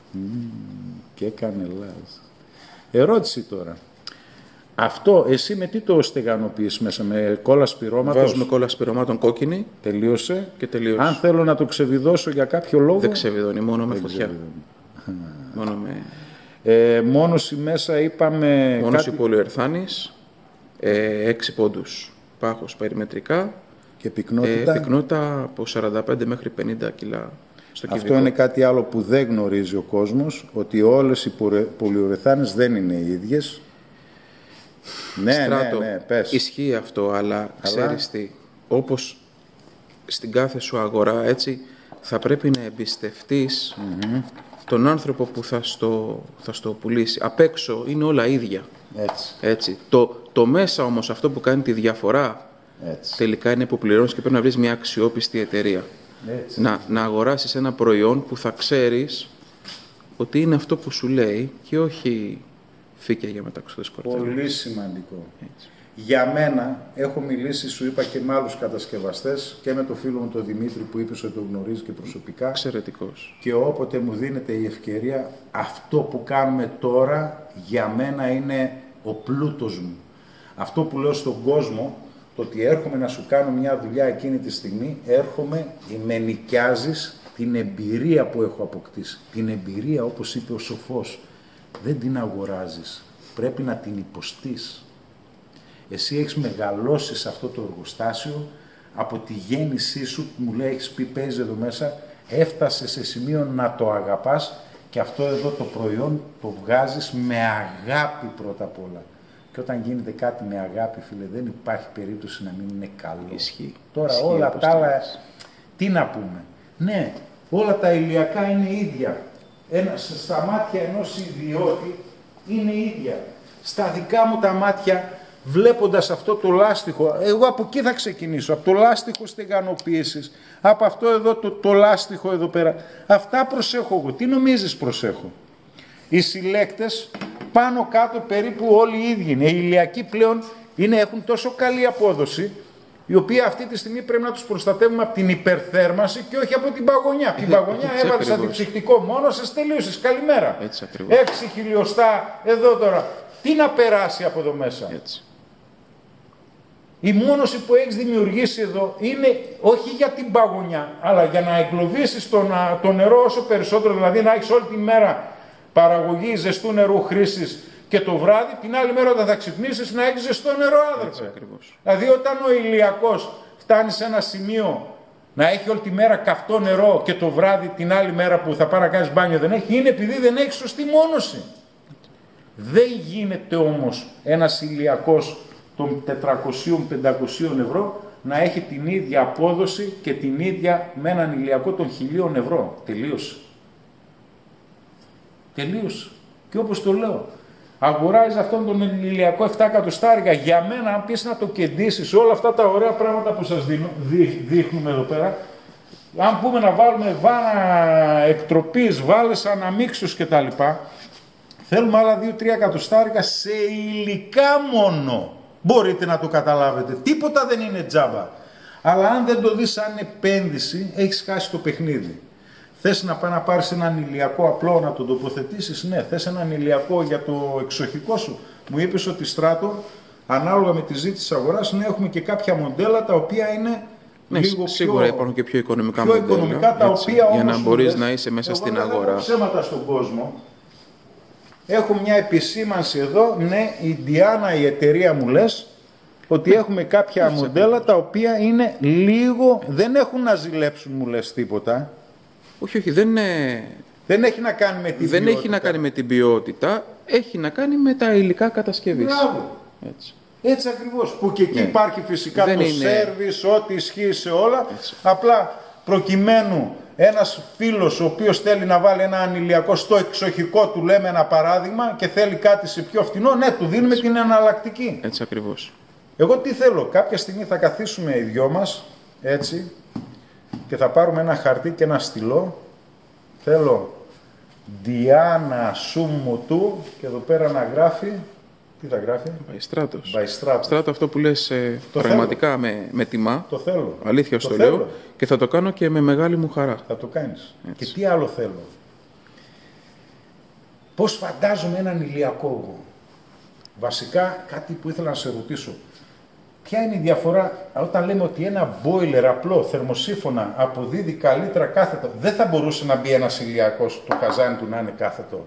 Και κανελάζ. Ερώτηση τώρα. Αυτό εσύ με τι το στεγανοποιείς μέσα, με κόλλα σπυρώματος? Βάζουμε κόλλα σπυρωμάτων κόκκινη. Τελείωσε. Και τελείωσε. Αν θέλω να το ξεβιδώσω για κάποιο λόγο. Δεν ξεβιδώνει, μόνο με φωτιά. Μόνο με... μόνος μέσα είπαμε... Μόνος πολυερθάνης, 6 πόντους πάχος περιμετρικά. Και πυκνότητα? Πυκνότητα από 45 μέχρι 50 κιλά στο κυβικό. Αυτό είναι κάτι άλλο που δεν γνωρίζει ο κόσμος, ότι όλες οι πολυουρεθάνες δεν είναι οι ίδιες. Στράτο, ναι, πες. Ισχύει αυτό, αλλά ξέρεις τι, όπως στην κάθε σου αγορά, έτσι, θα πρέπει να εμπιστευτείς τον άνθρωπο που θα στο πουλήσει. Απ' έξω είναι όλα ίδια. Έτσι. Το μέσα όμως, αυτό που κάνει τη διαφορά, τελικά είναι που πληρώνεις και πρέπει να βρεις μια αξιόπιστη εταιρεία. Να αγοράσεις ένα προϊόν που θα ξέρεις ότι είναι αυτό που σου λέει και όχι φύκια για μεταξωτές κορτέλες. Πολύ σημαντικό. Έτσι. Για μένα, έχω μιλήσει, σου είπα, και με άλλους κατασκευαστές και με τον φίλο μου τον Δημήτρη που είπες ότι τον γνωρίζει και προσωπικά. Εξαιρετικός. Και όποτε μου δίνεται η ευκαιρία, αυτό που κάνουμε τώρα για μένα είναι ο πλούτος μου. Αυτό που λέω στον κόσμο, το ότι έρχομαι να σου κάνω μια δουλειά εκείνη τη στιγμή, έρχομαι, με νοικιάζεις την εμπειρία που έχω αποκτήσει. Την εμπειρία, όπως είπε ο σοφός, δεν την αγοράζεις, πρέπει να την υποστείς. Εσύ έχεις μεγαλώσει σε αυτό το εργοστάσιο, από τη γέννησή σου, μου λέει, έχεις πει, παίζει εδώ μέσα, έφτασε σε σημείο να το αγαπάς και αυτό εδώ το προϊόν το βγάζεις με αγάπη πρώτα απ' όλα. Και όταν γίνεται κάτι με αγάπη, φίλε, δεν υπάρχει περίπτωση να μην είναι καλό. Ισχύει. Τώρα Ισχύει, όλα τα άλλα, τι να πούμε. Ναι, όλα τα ηλιακά είναι ίδια. Στα μάτια ενός ιδιώτη είναι ίδια. Στα δικά μου τα μάτια βλέποντας αυτό το λάστιχο, εγώ από εκεί θα ξεκινήσω, από το λάστιχο στεγανοποίησης, από αυτό εδώ το λάστιχο εδώ πέρα. Αυτά προσέχω εγώ. Τι νομίζεις προσέχω? Οι συλλέκτες πάνω κάτω περίπου όλοι οι ίδιοι είναι. Οι ηλιακοί πλέον έχουν τόσο καλή απόδοση, η οποία αυτή τη στιγμή πρέπει να τους προστατεύουμε από την υπερθέρμανση και όχι από την παγωνιά. Από την παγωνιά έβαλες αντιψυκτικό μόνο, σε τελείωσες. Καλημέρα. 6 χιλιοστά εδώ τώρα. Τι να περάσει από εδώ μέσα? Έτσι. Η μόνωση που έχεις δημιουργήσει εδώ είναι όχι για την παγωνιά, αλλά για να εγκλωβίσεις το νερό όσο περισσότερο, δηλαδή να έχεις όλη τη μέρα παραγωγή ζεστού νερού χρήσης και το βράδυ, την άλλη μέρα όταν θα ξυπνήσεις να έχεις ζεστό νερό, άδερφε. Δηλαδή όταν ο ηλιακός φτάνει σε ένα σημείο να έχει όλη τη μέρα καυτό νερό και το βράδυ την άλλη μέρα που θα πάει να κάνεις μπάνιο δεν έχει, είναι επειδή δεν έχει σωστή μόνωση. Δεν γίνεται όμως ένας ηλιακός των 400-500 ευρώ να έχει την ίδια απόδοση και την ίδια με έναν ηλιακό των 1.000 ευρώ. Τελείωσε. Τελείωσε. Και όπως το λέω, αγοράζεις αυτόν τον ηλιακό 7 εκατοστάρικα. Για μένα, αν πεις να το κεντήσεις όλα αυτά τα ωραία πράγματα που σας δείχνουμε εδώ πέρα, αν πούμε να βάλουμε βάνα εκτροπής, βάλες αναμίξους κτλ., θέλουμε άλλα 2-3 εκατοστάρικα σε υλικά μόνο. Μπορείτε να το καταλάβετε. Τίποτα δεν είναι τζάμπα. Αλλά αν δεν το δεις σαν επένδυση, έχεις χάσει το παιχνίδι. Θες να πάει να πάρεις έναν ηλιακό απλό να τον τοποθετήσεις? Ναι. Θες έναν ηλιακό για το εξοχικό σου? Μου είπες ότι Στράτο, ανάλογα με τη ζήτηση της αγοράς, να έχουμε και κάποια μοντέλα τα οποία είναι λίγο σίγουρα πιο, υπάρχουν και πιο οικονομικά μοντέλα. Οικονομικά, τα έτσι, οποία για όμως να μπορείς να είσαι μέσα στην αγορά. Δεν έχω ψέματα στον κόσμο. Έχω μια επισήμανση εδώ, ναι, η Diana, η εταιρεία μου λες, ότι έχουμε κάποια μοντέλα τα οποία είναι λίγο, δεν έχουν να ζηλέψουν, μου λες, τίποτα. Όχι, δεν έχει να κάνει με την ποιότητα. Δεν έχει να κάνει με την ποιότητα, έχει να κάνει με τα υλικά κατασκευής. Μπράβο. Έτσι ακριβώς, που και εκεί υπάρχει φυσικά το σέρβις, ό,τι ισχύει σε όλα, απλά προκειμένου ένας φίλος ο οποίος θέλει να βάλει ένα ανηλιακό στο εξοχικό του, λέμε ένα παράδειγμα, και θέλει κάτι σε πιο φθηνό, ναι, του δίνουμε την εναλλακτική. Έτσι ακριβώς. Εγώ τι θέλω, κάποια στιγμή θα καθίσουμε οι δυο μας, έτσι, και θα πάρουμε ένα χαρτί και ένα στυλό. Θέλω Diana Σουμμουτού και εδώ πέρα να γράφει, τι θα γράφει? Μπαϊστράτος. Στράτο, αυτό που λες πραγματικά με τιμά. Το θέλω. Αλήθεια στο λέω. Και θα το κάνω και με μεγάλη μου χαρά. Θα το κάνεις. Έτσι. Και τι άλλο θέλω? Πώς φαντάζομαι έναν ηλιακό εγώ? Βασικά κάτι που ήθελα να σε ρωτήσω. Ποια είναι η διαφορά όταν λέμε ότι ένα boiler απλό, θερμοσύφωνα, αποδίδει καλύτερα κάθετο? Δεν θα μπορούσε να μπει ένας ηλιακός, το καζάνι του να είναι κάθετο?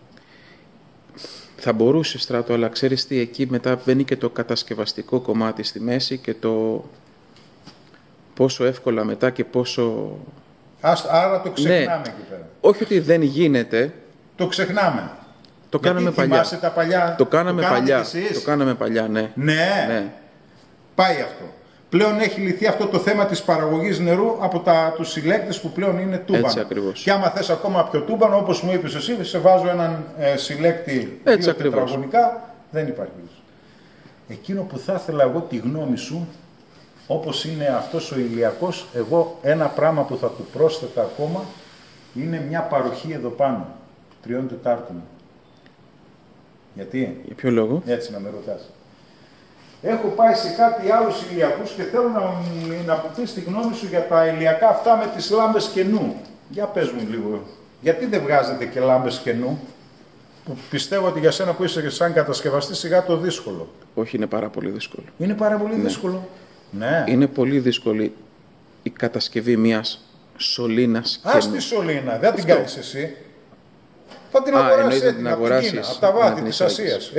Θα μπορούσε, Στράτο, αλλά ξέρεις τι, εκεί μετά μπαίνει και το κατασκευαστικό κομμάτι στη μέση και το πόσο εύκολα μετά και πόσο... Άρα το ξεχνάμε εκεί πέρα. Όχι ότι δεν γίνεται. Το ξεχνάμε. Το κάναμε παλιά. Τα παλιά. Το κάναμε παλιά, ναι. Ναι. Πάει αυτό. Πλέον έχει λυθεί αυτό το θέμα της παραγωγής νερού από τους συλλέκτες που πλέον είναι τούμπανο. Έτσι ακριβώς. Και άμα θες ακόμα πιο τούμπανο, όπως μου είπες εσύ, σε βάζω έναν συλλέκτη 2 τετραγωνικά, δεν υπάρχει. Εκείνο που θα ήθελα εγώ τη γνώμη σου, όπως είναι αυτός ο ηλιακός, εγώ ένα πράγμα που θα του πρόσθετα ακόμα, είναι μια παροχή εδώ πάνω, 3 τετάρτων. Γιατί? Για ποιο λόγο? Έτσι να με ρωτάς. Έχω πάει σε κάτι άλλους ηλιακούς και θέλω να μου πεις τη γνώμη σου για τα ηλιακά αυτά με τις λάμπες κενού. Για πες μου λίγο. Γιατί δεν βγάζετε και λάμπες κενού? Που πιστεύω ότι για σένα που είσαι σαν κατασκευαστή σιγά το δύσκολο. Όχι, είναι πάρα πολύ δύσκολο. Είναι πάρα πολύ δύσκολο. Ναι. Είναι πολύ δύσκολη η κατασκευή μιας σωλήνας κενού. Ας τη σωλήνα, δεν την κάνεις εσύ. Θα την αγοράσεις έτοιμη από την Κίνα, από τα βάθη της Ασίας.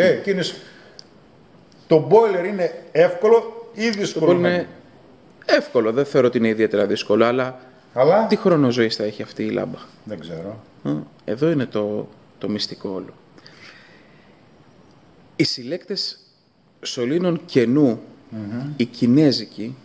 Το boiler είναι εύκολο ή δύσκολο? Το boiler είναι εύκολο, δεν θεωρώ ότι είναι ιδιαίτερα δύσκολο, αλλά τι χρόνο ζωής θα έχει αυτή η λάμπα? Δεν ξέρω. Εδώ είναι το μυστικό όλο. Οι συλλέκτες σωλήνων κενού, οι κινέζικοι,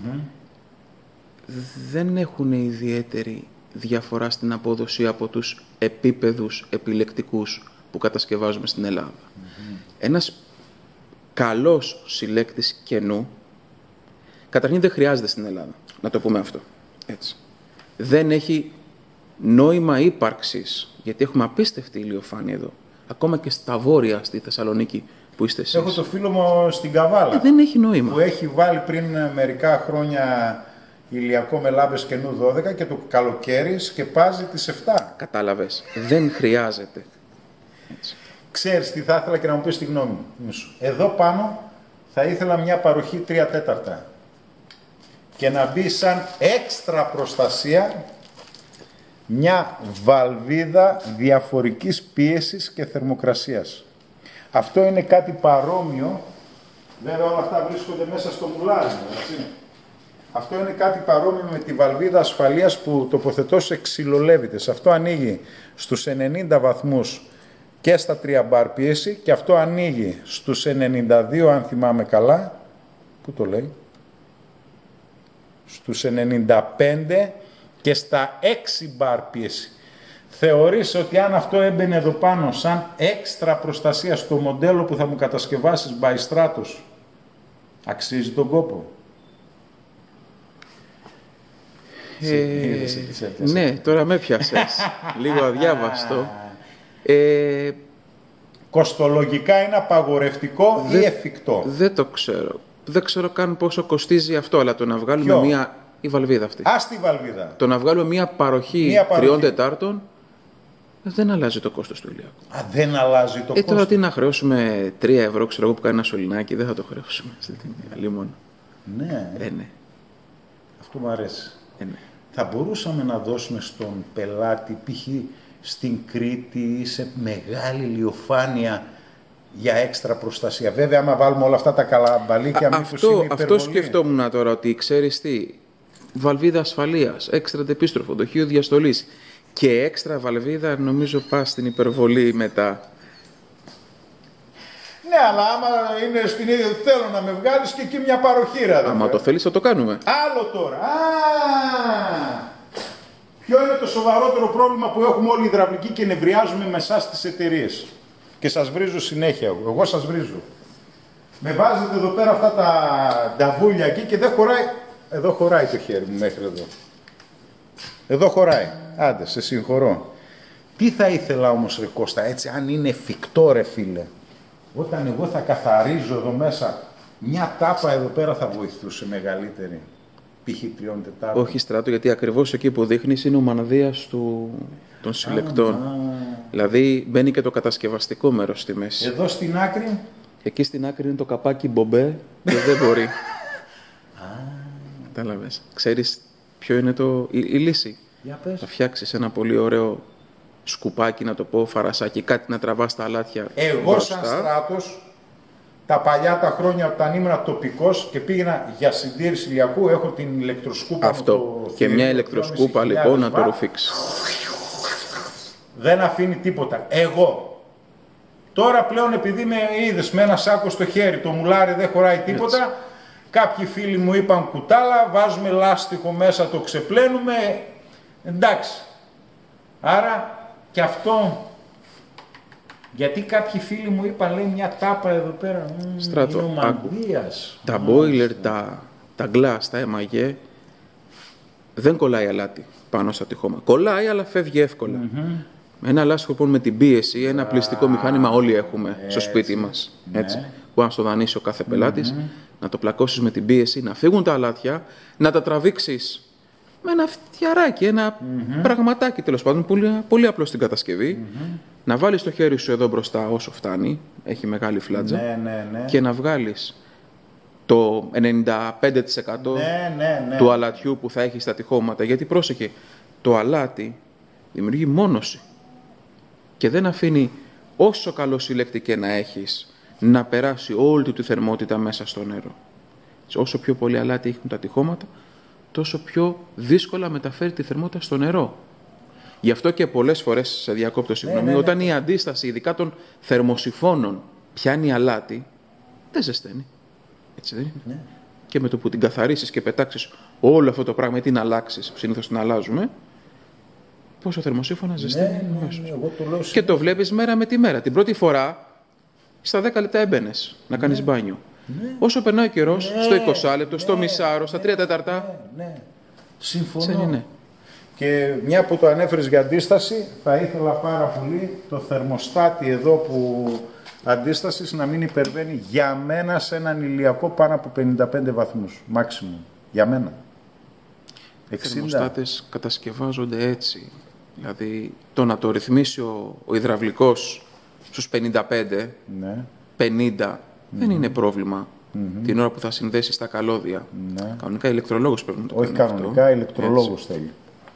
δεν έχουν ιδιαίτερη διαφορά στην απόδοση από τους επίπεδους επιλεκτικούς που κατασκευάζουμε στην Ελλάδα. Ένας καλός συλλέκτης καινού, καταρχήν δεν χρειάζεται στην Ελλάδα, να το πούμε αυτό. Έτσι. Δεν έχει νόημα ύπαρξης, γιατί έχουμε απίστευτη ηλιοφάνεια εδώ. Ακόμα και στα βόρεια, στη Θεσσαλονίκη που είστε εσείς. Έχω το φίλο μου στην Καβάλα. Δεν έχει νόημα. Που έχει βάλει πριν μερικά χρόνια ηλιακό με λάμπες καινού 12 και το καλοκαίρι σκεπάζει τις 7. Κατάλαβες. Δεν χρειάζεται. Έτσι. Ξέρεις τι θα ήθελα και να μου πεις τη γνώμη μου. Εδώ πάνω θα ήθελα μια παροχή 3/4 και να μπει σαν έξτρα προστασία μια βαλβίδα διαφορικής πίεσης και θερμοκρασίας. Αυτό είναι κάτι παρόμοιο, βέβαια όλα αυτά βρίσκονται μέσα στο μουλάρι, έτσι. Αυτό είναι κάτι παρόμοιο με τη βαλβίδα ασφαλείας που τοποθετώ σε ξυλολέβητες. Αυτό ανοίγει στους 90 βαθμούς και στα 3 μπαρ πίεση και αυτό ανοίγει στους 92, αν θυμάμαι καλά, πού το λέει, στους 95 και στα 6 μπαρ πίεση. Θεωρείς ότι αν αυτό έμπαινε εδώ πάνω σαν έξτρα προστασία στο μοντέλο που θα μου κατασκευάσεις by Stratos, αξίζει τον κόπο? Ναι, τώρα με πιάσες. Λίγο αδιάβαστο. Κοστολογικά είναι απαγορευτικό ή εφικτό? Δεν το ξέρω. Δεν ξέρω καν πόσο κοστίζει αυτό, αλλά το να βγάλουμε η βαλβίδα αυτή. Ας τη βαλβίδα. Το να βγάλουμε μια παροχή 3/4 δεν αλλάζει το κόστος του ηλιακού. Α, δεν αλλάζει το κόστος. Τώρα τι να χρεώσουμε 3 ευρώ, ξέρω εγώ, που κάνει ένα σωληνάκι, δεν θα το χρεώσουμε. Ναι. Ναι. Αυτό μου αρέσει. Ναι. Θα μπορούσαμε να δώσουμε στον πελάτη, π.χ. στην Κρήτη ή σε μεγάλη ηλιοφάνεια, για έξτρα προστασία. Βέβαια, άμα βάλουμε όλα αυτά τα καλαμπαλίκια, μήπως είναι υπερβολή. Αυτό σκεφτόμουν τώρα, ότι ξέρεις τι, βαλβίδα ασφαλείας, έξτρα αντεπίστροφο, δοχείο διαστολής και έξτρα βαλβίδα, νομίζω πας στην υπερβολή μετά. Ναι, αλλά άμα είναι στην ίδια, θέλω να με βγάλεις και εκεί μια παροχήρα. Άμα το θέλεις θα το κάνουμε. Άλλο τώρα. Ποιο είναι το σοβαρότερο πρόβλημα που έχουμε όλοι οι υδραυλικοί και νευριάζουμε με εσάς στις εταιρείες? Και σας βρίζω συνέχεια, εγώ σας βρίζω. Με βάζετε εδώ πέρα αυτά τα νταβούλια εκεί και δεν χωράει. Εδώ χωράει το χέρι μου μέχρι εδώ. Εδώ χωράει. Άντε, σε συγχωρώ. Τι θα ήθελα όμως ρε Κώστα, έτσι, αν είναι εφικτό ρε φίλε, όταν εγώ θα καθαρίζω εδώ μέσα, μια τάπα εδώ πέρα θα βοηθούσε μεγαλύτερη, π.χ. 3/4. Όχι Στράτο, γιατί ακριβώς εκεί που δείχνεις είναι ο μανδύας των συλλεκτών. Δηλαδή μπαίνει και το κατασκευαστικό μέρος στη μέση. Εδώ στην άκρη. Εκεί στην άκρη είναι το καπάκι μπομπέ και δεν μπορεί. Κατάλαβες. Ξέρεις ποιο είναι η λύση? Για πες. Θα φτιάξεις ένα πολύ ωραίο σκουπάκι, να το πω, φαρασάκι, κάτι να τραβάς τα αλάτια. Εγώ μπροστά. σαν Στράτος, τα παλιά τα χρόνια όταν ήμουν τοπικός και πήγαινα για συντήρηση ηλιακού, έχω την ηλεκτροσκούπα. Αυτό. Και μια ηλεκτροσκούπα λοιπόν να το ρουφήξει. Δεν αφήνει τίποτα. Εγώ. Τώρα πλέον επειδή με είδες με ένα σάκο στο χέρι, το μουλάρι δεν χωράει τίποτα, έτσι. Κάποιοι φίλοι μου είπαν κουτάλα, βάζουμε λάστιχο μέσα, το ξεπλένουμε, εντάξει. Άρα και αυτό, γιατί κάποιοι φίλοι μου είπαν, λέει μια τάπα εδώ πέρα, Στράτο, είναι ο Μανδύας. Τα boiler, τα glass, τα MAG, δεν κολλάει αλάτι πάνω στα τυχώματα. Κολλάει, αλλά φεύγει εύκολα. Ένα λάστιχο λοιπόν με την πίεση, ένα πλυστικό μηχάνημα όλοι έχουμε στο σπίτι μας. Έτσι. Μπορεί να στο δανείσει ο κάθε πελάτης, να το πλακώσεις με την πίεση, να φύγουν τα αλάτια, να τα τραβήξεις με ένα φτιαράκι, ένα πραγματάκι τέλος πάντων, πολύ, πολύ απλό στην κατασκευή. Να βάλεις το χέρι σου εδώ μπροστά όσο φτάνει, έχει μεγάλη φλάτζα, και να βγάλεις το 95% του αλατιού που θα έχει στα τυχώματα. Γιατί πρόσεχε, το αλάτι δημιουργεί μόνωση και δεν αφήνει όσο καλό συλλέκτη και να έχεις να περάσει όλη του τη θερμότητα μέσα στο νερό. Όσο πιο πολύ αλάτι έχουν τα τυχώματα, τόσο πιο δύσκολα μεταφέρει τη θερμότητα στο νερό. Γι' αυτό και πολλές φορές, σε διακόπτω συγγνώμη, όταν η αντίσταση, ειδικά των θερμοσυφώνων, πιάνει αλάτι, δεν ζεσταίνει. Έτσι δεν είναι? Και με το που την καθαρίσεις και πετάξεις όλο αυτό το πράγμα ή την αλλάξεις, συνήθως την αλλάζουμε, πόσο θερμοσύφωνα ζεσταίνει αμέσως. Και το βλέπεις μέρα με τη μέρα. Την πρώτη φορά στα 10 λεπτά έμπαινες να κάνεις μπάνιο. Ναι. Όσο περνάει ο καιρός, στο 20 λεπτό, στο μισάωρο, στα 3 τέταρτα. Ναι. Συμφωνώ. Ναι. Και μια που το ανέφερες για αντίσταση, θα ήθελα πάρα πολύ το θερμοστάτη εδώ που αντίστασης να μην υπερβαίνει για μένα σε έναν ηλιακό πάνω από 55 βαθμούς. Μάξιμουμ. Για μένα. 60. Οι θερμοστάτες κατασκευάζονται έτσι. Δηλαδή, το να το ρυθμίσει ο υδραυλικός στους 55, 50, δεν είναι πρόβλημα. Την ώρα που θα συνδέσει τα καλώδια. Κανονικά ηλεκτρολόγος πρέπει να το κάνει. Όχι κανονικά, ηλεκτρολόγος θέλει.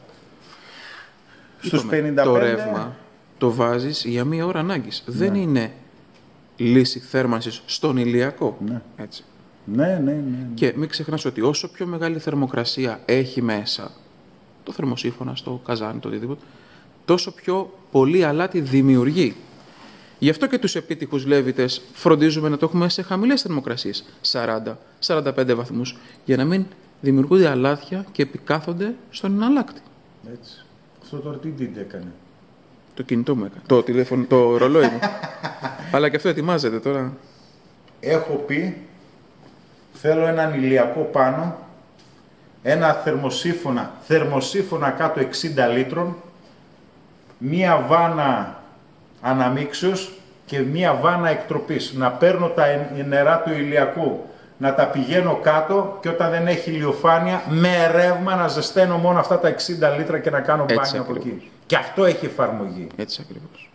Στους 55... Το ρεύμα το βάζεις για μία ώρα ανάγκης. Δεν είναι λύση θέρμανσης στον ηλιακό. Έτσι. Ναι. Και μην ξεχνάς ότι όσο πιο μεγάλη θερμοκρασία έχει μέσα το θερμοσύφωνα, στο καζάνι, το οτιδήποτε, τόσο πιο πολύ αλάτι δημιουργεί. Γι' αυτό και τους επιτυχούς λέβητες φροντίζουμε να το έχουμε σε χαμηλές θερμοκρασίες, 40-45 βαθμούς, για να μην δημιουργούνται αλάτια και επικάθονται στον εναλλάκτη. Έτσι. Αυτό τώρα τι έκανε? Το κινητό μου έκανε. Το ρολόι μου. Αλλά και αυτό ετοιμάζεται τώρα. Έχω πει, θέλω έναν ηλιακό πάνω, ένα θερμοσύφωνα κάτω 60 λίτρων, μία βάνα αναμίξεως και μία βάνα εκτροπής. Να παίρνω τα νερά του ηλιακού, να τα πηγαίνω κάτω και όταν δεν έχει ηλιοφάνεια, με ρεύμα να ζεσταίνω μόνο αυτά τα 60 λίτρα και να κάνω μπάνιο από εκεί. Και αυτό έχει εφαρμογή. Έτσι ακριβώς.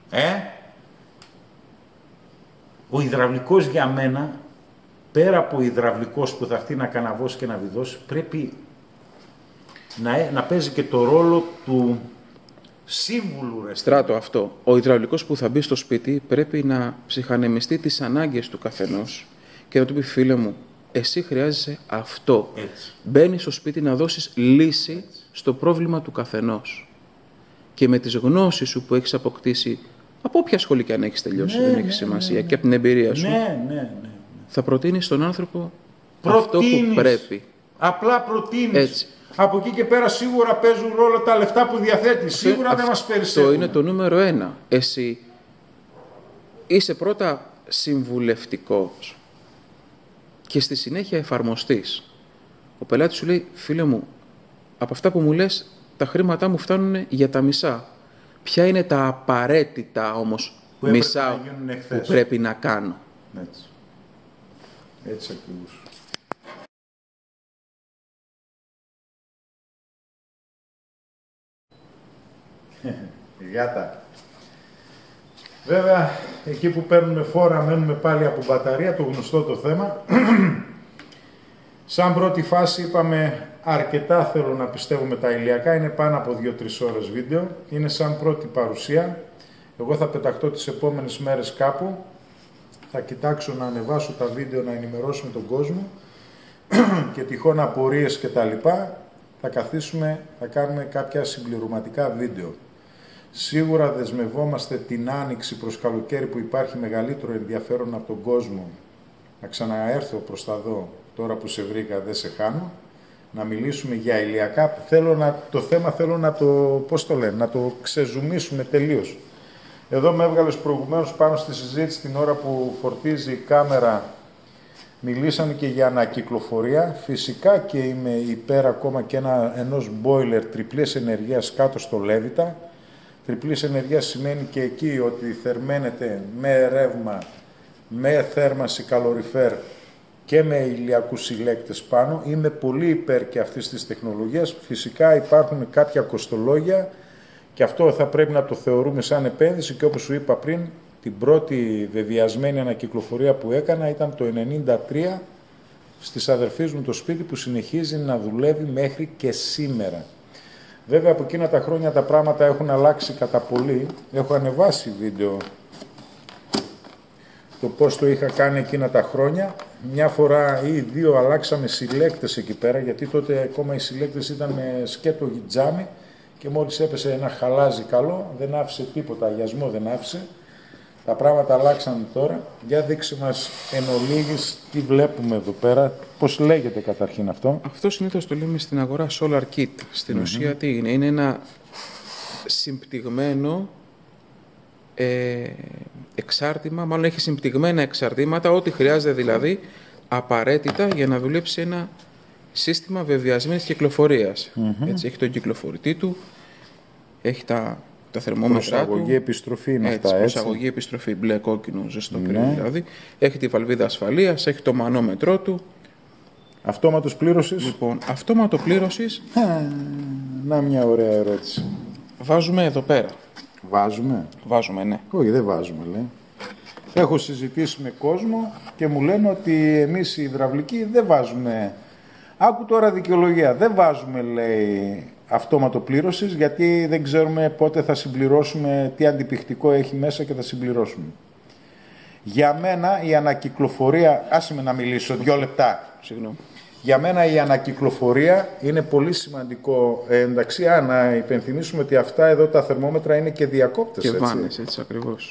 Ο υδραυλικός για μένα, πέρα από ο υδραυλικός που θα έρθει να καναβώσει και να βιδώσει, πρέπει να παίζει και το ρόλο του σύμβουλου. Στράτο αυτό. Ο υδραυλικός που θα μπει στο σπίτι πρέπει να ψυχανεμιστεί τις ανάγκες του καθενός και να του πει, φίλε μου, εσύ χρειάζεσαι αυτό. Μπαίνεις στο σπίτι να δώσεις λύση στο πρόβλημα του καθενός. Και με τις γνώσεις σου που έχεις αποκτήσει, από όποια σχολή και αν έχεις τελειώσει, δεν έχει σημασία, και από την εμπειρία σου, θα προτείνεις στον άνθρωπο αυτό που πρέπει. Απλά προτείνεις. Από εκεί και πέρα σίγουρα παίζουν ρόλο τα λεφτά που διαθέτεις. Σίγουρα δεν μας περισσεύουν. Αυτό είναι το νούμερο 1. Εσύ είσαι πρώτα συμβουλευτικός και στη συνέχεια εφαρμοστής. Ο πελάτης σου λέει, φίλε μου, από αυτά που μου λες, τα χρήματά μου φτάνουν για τα μισά. Ποια είναι τα απαραίτητα όμως μισά που πρέπει να κάνω? Έτσι ακριβώς. Γάτα. Βέβαια, εκεί που παίρνουμε φόρα μένουμε πάλι από μπαταρία, το γνωστό το θέμα. Σαν πρώτη φάση είπαμε αρκετά, θέλω να πιστεύω, με τα ηλιακά, είναι πάνω από 2-3 ώρες βίντεο. Είναι σαν πρώτη παρουσία. Εγώ θα πεταχτώ τις επόμενες μέρες κάπου. Θα κοιτάξω να ανεβάσω τα βίντεο, να ενημερώσουμε τον κόσμο και τυχόν απορίες και τα λοιπά. Θα καθίσουμε, θα κάνουμε κάποια συμπληρωματικά βίντεο. Σίγουρα δεσμευόμαστε την άνοιξη προς καλοκαίρι που υπάρχει μεγαλύτερο ενδιαφέρον από τον κόσμο. Να ξαναέρθω προς τα δω, τώρα που σε βρήκα δεν σε χάνω. Να μιλήσουμε για ηλιακά. Το θέμα θέλω να το, πώς το λένε, να το ξεζουμίσουμε τελείως. Εδώ με έβγαλες προηγουμένως πάνω στη συζήτηση την ώρα που φορτίζει η κάμερα. Μιλήσαμε και για ανακυκλοφορία. Φυσικά και είμαι υπέρ ακόμα και ενός boiler τριπλής ενεργείας κάτω στο Λέβητα. Τριπλής ενεργείας σημαίνει και εκεί ότι θερμαίνεται με ρεύμα, με θέρμανση καλοριφέρ και με ηλιακούς συλλέκτες πάνω. Είμαι πολύ υπέρ και αυτής της τεχνολογίας. Φυσικά υπάρχουν κάποια κοστολόγια και αυτό θα πρέπει να το θεωρούμε σαν επένδυση και όπως σου είπα πριν, την πρώτη βεβαιασμένη ανακυκλοφορία που έκανα ήταν το 1993 στις αδερφής μου το σπίτι που συνεχίζει να δουλεύει μέχρι και σήμερα. Βέβαια από εκείνα τα χρόνια τα πράγματα έχουν αλλάξει κατά πολύ. Έχω ανεβάσει βίντεο το πώς το είχα κάνει εκείνα τα χρόνια. Μια φορά ή δύο αλλάξαμε συλλέκτες εκεί πέρα, γιατί τότε ακόμα οι συλλέκτες ήταν με σκέτο τζάμι και μόλις έπεσε ένα χαλάζι καλό, δεν άφησε τίποτα, αγιασμό δεν άφησε. Τα πράγματα αλλάξαν τώρα. Για δείξε μας εν ολίγης τι βλέπουμε εδώ πέρα. Πώς λέγεται καταρχήν αυτό? Αυτό συνήθως το λέμε στην αγορά Solar Kit. Στην ουσία τι είναι? Είναι ένα συμπτυγμένο εξάρτημα, μάλλον έχει συμπτυγμένα εξαρτήματα, ό,τι χρειάζεται δηλαδή απαραίτητα για να δουλέψει ένα σύστημα βεβαιασμένης κυκλοφορίας. Έτσι, έχει τον κυκλοφορητή του, έχει τα θερμόμετρά του. Προσαγωγή-επιστροφή είναι αυτά, έτσι. Προσαγωγή-επιστροφή, μπλε, κόκκινο, ζεστό πυρό δηλαδή. Έχει τη βαλβίδα ασφαλείας, έχει το μανόμετρό του. Αυτόματος πλήρωσης. Λοιπόν, αυτόματο πλήρωσης. Να μια ωραία ερώτηση. Βάζουμε εδώ πέρα. Βάζουμε, ναι. Όχι, δεν βάζουμε, λέει. Έχω συζητήσει με κόσμο και μου λένε ότι εμείς οι υδραυλικοί δεν βάζουμε. Άκου τώρα δικαιολογία. Δεν βάζουμε, λέει, αυτόματο πλήρωσης, γιατί δεν ξέρουμε πότε θα συμπληρώσουμε, τι αντιπιχτικό έχει μέσα και θα συμπληρώσουμε. Για μένα η ανακυκλοφορία. Άσε με να μιλήσω 2 λεπτά. Συγγνώμη. Για μένα η ανακυκλοφορία είναι πολύ σημαντικό. Εντάξει, να υπενθυμίσουμε ότι αυτά εδώ τα θερμόμετρα είναι και διακόπτες. Και βάνες, έτσι ακριβώς.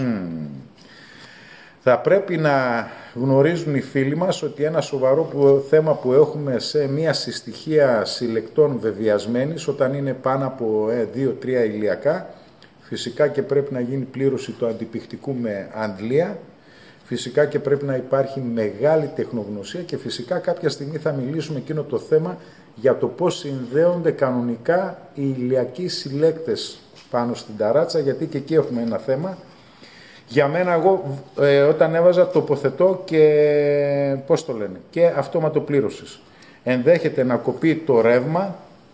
Θα πρέπει να γνωρίζουν οι φίλοι μας ότι ένα σοβαρό θέμα που έχουμε σε μια συστοιχεία συλλεκτών βεβαιασμένης, όταν είναι πάνω από 2-3 ηλιακά, φυσικά και πρέπει να γίνει πλήρωση του αντιπιχτικού με αντλία, φυσικά και πρέπει να υπάρχει μεγάλη τεχνογνωσία και φυσικά κάποια στιγμή θα μιλήσουμε εκείνο το θέμα για το πώς συνδέονται κανονικά οι ηλιακοί συλλέκτες πάνω στην ταράτσα, γιατί και εκεί έχουμε ένα θέμα. Για μένα, εγώ όταν έβαζα τοποθετώ και πώς το λένε, και αυτόματο πλήρωσης. Ενδέχεται να κοπεί το ρεύμα,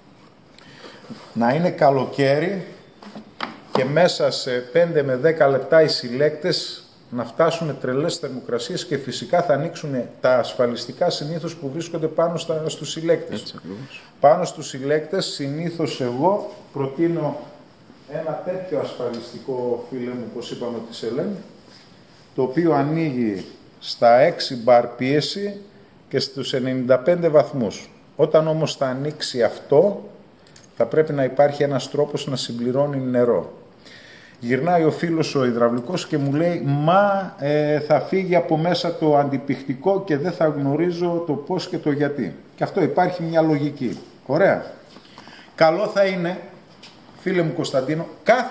να είναι καλοκαίρι και μέσα σε 5 με 10 λεπτά οι συλλέκτες να φτάσουν τρελές θερμοκρασίες και φυσικά θα ανοίξουν τα ασφαλιστικά συνήθως που βρίσκονται πάνω στους συλλέκτες. Πάνω στους συλλέκτες συνήθως εγώ προτείνω ένα τέτοιο ασφαλιστικό, φίλε μου, όπως είπαμε ότι σε λένε, το οποίο ανοίγει στα 6 μπαρ πίεση και στους 95 βαθμούς. Όταν όμως θα ανοίξει αυτό, θα πρέπει να υπάρχει ένας τρόπος να συμπληρώνει νερό. Γυρνάει ο φίλος ο υδραυλικός και μου λέει θα φύγει από μέσα το αντιπιχτικό και δεν θα γνωρίζω το πώς και το γιατί. Και αυτό υπάρχει μια λογική. Ωραία. Καλό θα είναι, φίλε μου Κωνσταντίνο,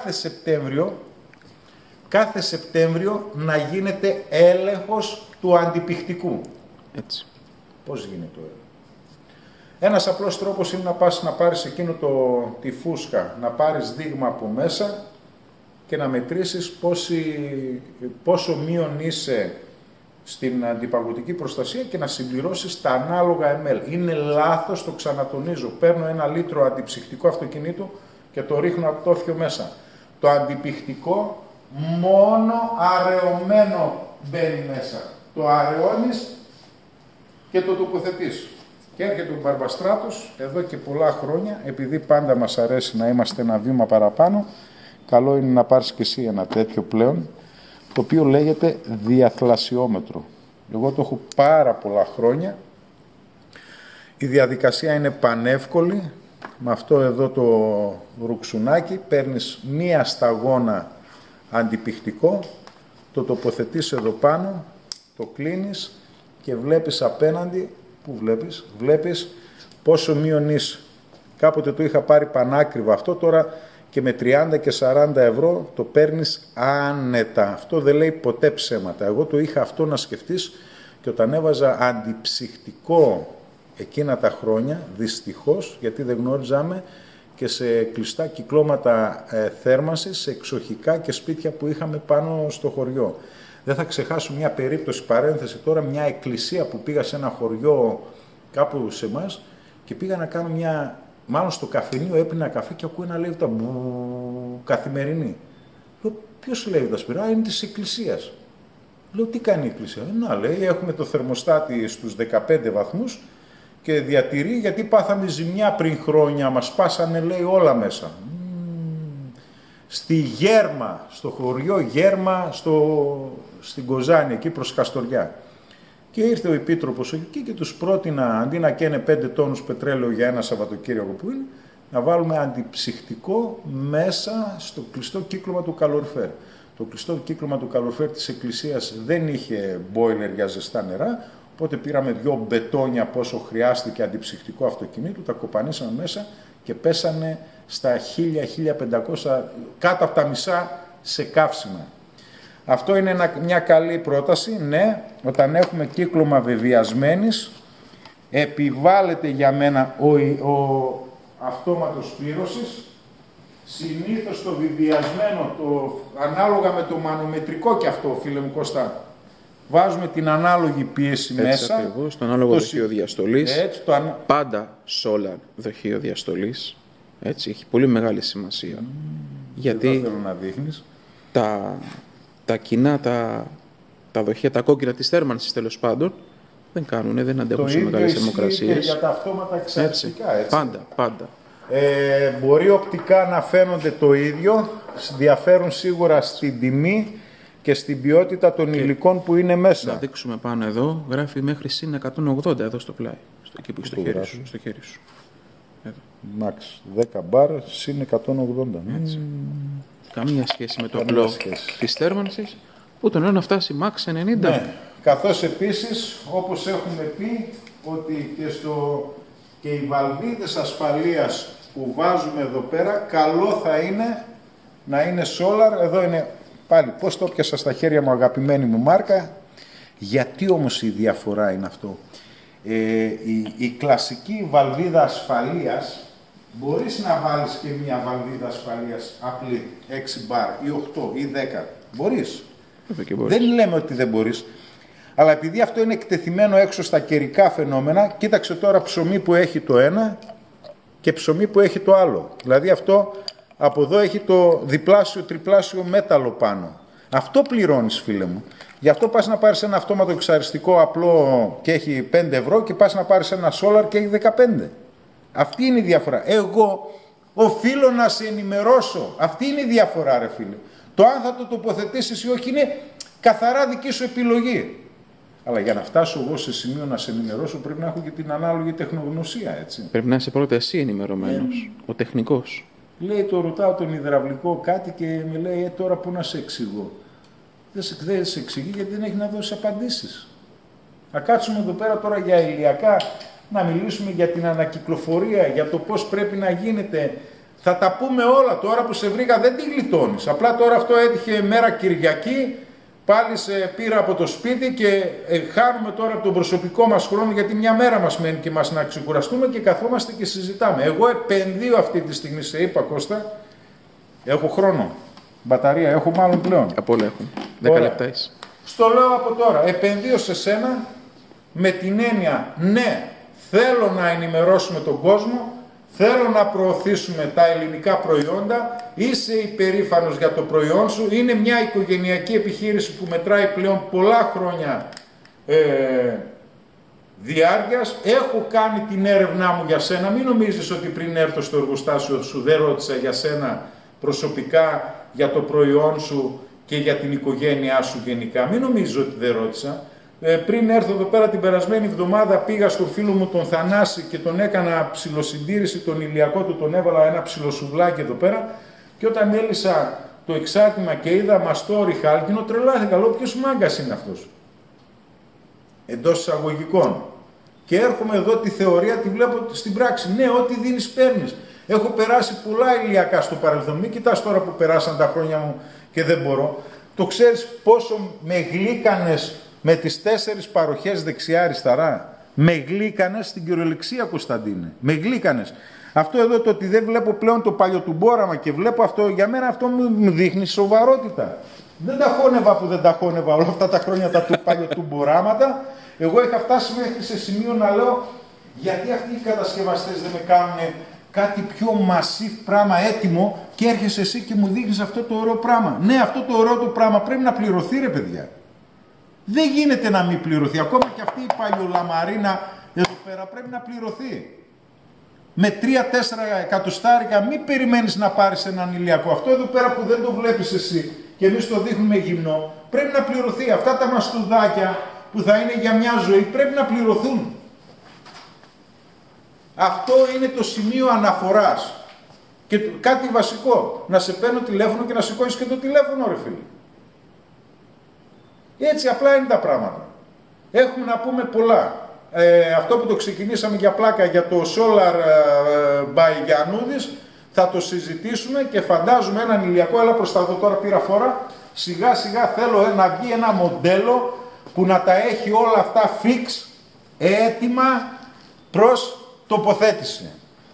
κάθε Σεπτέμβριο να γίνεται έλεγχος του αντιπιχτικού. Έτσι. Πώς γίνεται το έλεγχο? Ένας απλός τρόπος είναι να πας να πάρεις εκείνο τη φούσκα, να πάρεις δείγμα από μέσα και να μετρήσεις πόσο μείον είσαι στην αντιπαγωτική προστασία και να συμπληρώσεις τα ανάλογα ml. Είναι λάθος, το ξανατονίζω. Παίρνω 1 λίτρο αντιψυχτικό αυτοκινήτου και το ρίχνω από το όφιο μέσα. Το αντιπιχτικό μόνο αραιωμένο μπαίνει μέσα. Το αραιώνεις και το τοποθετείς. Και έρχεται ο Μπαρμπαστράτος εδώ και πολλά χρόνια, επειδή πάντα μας αρέσει να είμαστε ένα βήμα παραπάνω, καλό είναι να πάρεις και εσύ ένα τέτοιο πλέον, το οποίο λέγεται διαθλασιόμετρο. Εγώ το έχω πάρα πολλά χρόνια. Η διαδικασία είναι πανεύκολη. Με αυτό εδώ το ρουξουνάκι παίρνεις μία σταγόνα αντιπιχτικό, το τοποθετείς εδώ πάνω, το κλείνεις και βλέπεις απέναντι, που βλέπεις πόσο μείον είσαι. Κάποτε το είχα πάρει πανάκριβα αυτό, τώρα και με 30 και 40 ευρώ το παίρνεις άνετα. Αυτό δεν λέει ποτέ ψέματα. Εγώ το είχα αυτό να σκεφτείς και όταν έβαζα αντιψυχτικό εκείνα τα χρόνια, δυστυχώς, γιατί δεν γνώριζαμε και σε κλειστά κυκλώματα θέρμανσης, σε εξοχικά και σπίτια που είχαμε πάνω στο χωριό. Δεν θα ξεχάσω μια περίπτωση, παρένθεση τώρα, μια εκκλησία που πήγα σε ένα χωριό κάπου σε εμάς και πήγα να κάνω μάλλον στο καφενείο έπινα καφέ και ακούω ένα λέει τα καθημερινή. Λέω, ποιος λέει τα σπυρά, είναι της εκκλησίας. Λέω, τι κάνει η εκκλησία? Να, λέει, έχουμε το θερμοστάτη στους 15 βαθμούς και διατηρεί, γιατί πάθαμε ζημιά πριν χρόνια, μας πάσανε, λέει, όλα μέσα. Στη Γέρμα, στο χωριό Γέρμα, στην Κοζάνη, εκεί προς Καστοριά. Και ήρθε ο Επίτροπος εκεί και τους πρότεινα, αντί να καίνε 5 τόνους πετρέλαιο για ένα Σαββατοκύριακο που είναι, να βάλουμε αντιψυχτικό μέσα στο κλειστό κύκλωμα του καλοριφέρ. Το κλειστό κύκλωμα του καλοριφέρ της εκκλησίας δεν είχε boiler για ζεστά νερά, οπότε πήραμε 2 μπετόνια πόσο χρειάστηκε αντιψυχτικό αυτοκινήτου, τα κοπανίσαμε μέσα και πέσανε στα 1000-1500, κάτω από τα μισά σε καύσιμα. Αυτό είναι μια καλή πρόταση, ναι, όταν έχουμε κύκλωμα βεβαιασμένης, επιβάλλεται για μένα ο αυτόματος πλήρωσης, συνήθως το βεβαιασμένο, ανάλογα με το μανομετρικό και αυτό, φίλε μου Κώστα, βάζουμε την ανάλογη πίεση έτσι μέσα. Ακριβώς, το ανάλογο δοχείο διαστολής, πάντα solar δοχείο διαστολής, έτσι, έχει πολύ μεγάλη σημασία. Γιατί δεν θέλω να δείχνεις. Τα κοινά, τα δοχεία, τα κόκκινα της θέρμανσης τέλος πάντων, δεν κάνουν, δεν αντέχουν σε μεγάλες θερμοκρασίες. Και για τα αυτόματα εξαριστικά, έτσι. Πάντα. Μπορεί οπτικά να φαίνονται το ίδιο, διαφέρουν σίγουρα στην τιμή και στην ποιότητα των υλικών που είναι μέσα. Να δείξουμε πάνω εδώ, γράφει μέχρι συν 180 εδώ στο πλάι, εκεί που έχει στο χέρι σου. Εδώ. Max 10 μπαρ συν 180. Έτσι. Καμία σχέση με το απλό της θέρμανσης, που τον να φτάσει max 90. Ναι. Καθώς επίσης, όπως έχουμε πει, ότι και οι βαλβίδες ασφαλείας που βάζουμε εδώ πέρα, καλό θα είναι να είναι solar. Εδώ είναι πάλι, πώς το πιάσα στα χέρια μου, αγαπημένη μου μάρκα. Γιατί όμως η διαφορά είναι αυτό. Η κλασική βαλβίδα ασφαλείας, μπορείς να βάλεις και μια βαλβίδα ασφαλείας απλή, 6 μπαρ ή 8 ή 10. Μπορείς. Δεν λέμε ότι δεν μπορείς. Αλλά επειδή αυτό είναι εκτεθειμένο έξω στα καιρικά φαινόμενα, κοίταξε τώρα ψωμί που έχει το ένα και ψωμί που έχει το άλλο. Δηλαδή αυτό από εδώ έχει το διπλάσιο, τριπλάσιο μέταλλο πάνω. Αυτό πληρώνεις, φίλε μου. Γι' αυτό πας να πάρεις ένα αυτόματο εξαριστικό απλό και έχει 5 ευρώ και πας να πάρεις ένα solar και έχει 15. Αυτή είναι η διαφορά. Εγώ οφείλω να σε ενημερώσω. Αυτή είναι η διαφορά, ρε φίλε. Το αν θα το τοποθετήσεις ή όχι είναι καθαρά δική σου επιλογή. Αλλά για να φτάσω εγώ σε σημείο να σε ενημερώσω πρέπει να έχω και την ανάλογη τεχνογνωσία, έτσι. Πρέπει να είσαι πρώτα εσύ ενημερωμένος, ο τεχνικός. Λέει, το ρωτάω τον υδραυλικό κάτι και με λέει, τώρα πού να σε εξηγώ. Δεν σε εξηγεί γιατί δεν έχει να δώσει απαντήσεις. Θα κάτσουμε εδώ πέρα τώρα για ηλιακά, να μιλήσουμε για την ανακυκλοφορία, για το πώς πρέπει να γίνεται. Θα τα πούμε όλα. Τώρα που σε βρήκα δεν τη γλιτώνεις. Απλά τώρα αυτό έτυχε μέρα Κυριακή, πάλι σε πήρα από το σπίτι και χάνουμε τώρα από τον προσωπικό μας χρόνο, γιατί μια μέρα μας μένει και μας να ξεκουραστούμε και καθόμαστε και συζητάμε. Εγώ επενδύω αυτή τη στιγμή, σε είπα Κώστα, έχω χρόνο, μπαταρία, έχω μάλλον πλέον. Από όλα έχουν, 10 λεπτά είσαι. Στο λέω από τώρα, επενδύω σε σένα με την έννοια, ναι, θέλω να ενημερώσουμε τον κόσμο, θέλω να προωθήσουμε τα ελληνικά προϊόντα, είσαι υπερήφανος για το προϊόν σου, είναι μια οικογενειακή επιχείρηση που μετράει πλέον πολλά χρόνια διάρκειας, έχω κάνει την έρευνά μου για σένα, μην νομίζεις ότι πριν έρθω στο εργοστάσιο σου δεν ρώτησα για σένα προσωπικά, για το προϊόν σου και για την οικογένειά σου γενικά, μην νομίζεις ότι δεν ρώτησα. Πριν έρθω εδώ πέρα την περασμένη εβδομάδα πήγα στον φίλο μου τον Θανάση και τον έκανα ψιλοσυντήρηση, τον ηλιακό του, τον έβαλα ένα ψιλοσουβλάκι εδώ πέρα και όταν έλυσα το εξάρτημα και είδα μαστό ριχάλκινο, τρελάθηκα, λέω ποιος μάγκας είναι αυτός. Εντός εισαγωγικών. Και έρχομαι εδώ τη θεωρία, τη βλέπω στην πράξη. Ναι, ό,τι δίνεις παίρνεις. Έχω περάσει πολλά ηλιακά στο παρελθόν. Μην κοιτάς τώρα που περάσαν τα χρόνια μου και δεν μπορώ. Το ξέρεις πόσο με γλύκανες με τις 4 παροχές δεξιά-αριστερά. Με γλύκανες στην κυριολεξία, Κωνσταντίνε. Με γλύκανες. Αυτό εδώ το ότι δεν βλέπω πλέον το παλιοτουμποράμα και βλέπω αυτό, για μένα αυτό μου δείχνει σοβαρότητα. Δεν τα χώνευα που δεν τα χώνευα όλα αυτά τα χρόνια τα παλιοτουμποράματα. Εγώ είχα φτάσει μέχρι σε σημείο να λέω γιατί αυτοί οι κατασκευαστές δεν με κάνουν κάτι πιο μασίφ πράγμα έτοιμο και έρχεσαι εσύ και μου δείχνεις αυτό το ωραίο πράγμα. Ναι, αυτό το ωραίο το πράγμα πρέπει να πληρωθεί, ρε παιδιά. Δεν γίνεται να μην πληρωθεί. Ακόμα και αυτή η παλιολαμαρίνα εδώ πέρα πρέπει να πληρωθεί. Με 3-4 εκατοστάρικα μην περιμένεις να πάρεις έναν ηλιακό. Αυτό εδώ πέρα που δεν το βλέπεις εσύ και εμείς το δείχνουμε γυμνό, πρέπει να πληρωθεί. Αυτά τα μαστουδάκια που θα είναι για μια ζωή πρέπει να πληρωθούν. Αυτό είναι το σημείο αναφοράς. Και κάτι βασικό, να σε παίρνω τηλέφωνο και να σηκώνεις και το τηλέφωνο, ρε φίλε. Έτσι απλά είναι τα πράγματα. Έχουμε να πούμε πολλά. Αυτό που το ξεκινήσαμε για πλάκα για το Solar by Γιαννούδης, θα το συζητήσουμε και φαντάζομαι έναν ηλιακό, έλα προς τα δω τώρα, πήρα φορά, Σιγά σιγά θέλω να βγει ένα μοντέλο που να τα έχει όλα αυτά fix, έτοιμα προς τοποθέτηση.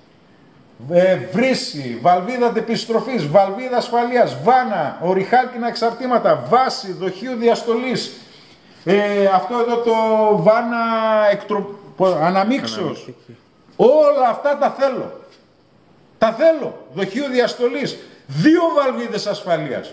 Βρύση, βαλβίδα αντεπιστροφής, βαλβίδα ασφαλείας, βάνα, οριχάλκινα εξαρτήματα, βάση, δοχείο διαστολής, αυτό εδώ το βάνα αναμίξεως. Όλα αυτά τα θέλω. Τα θέλω. Δοχείο διαστολής, 2 βαλβίδες ασφαλείας.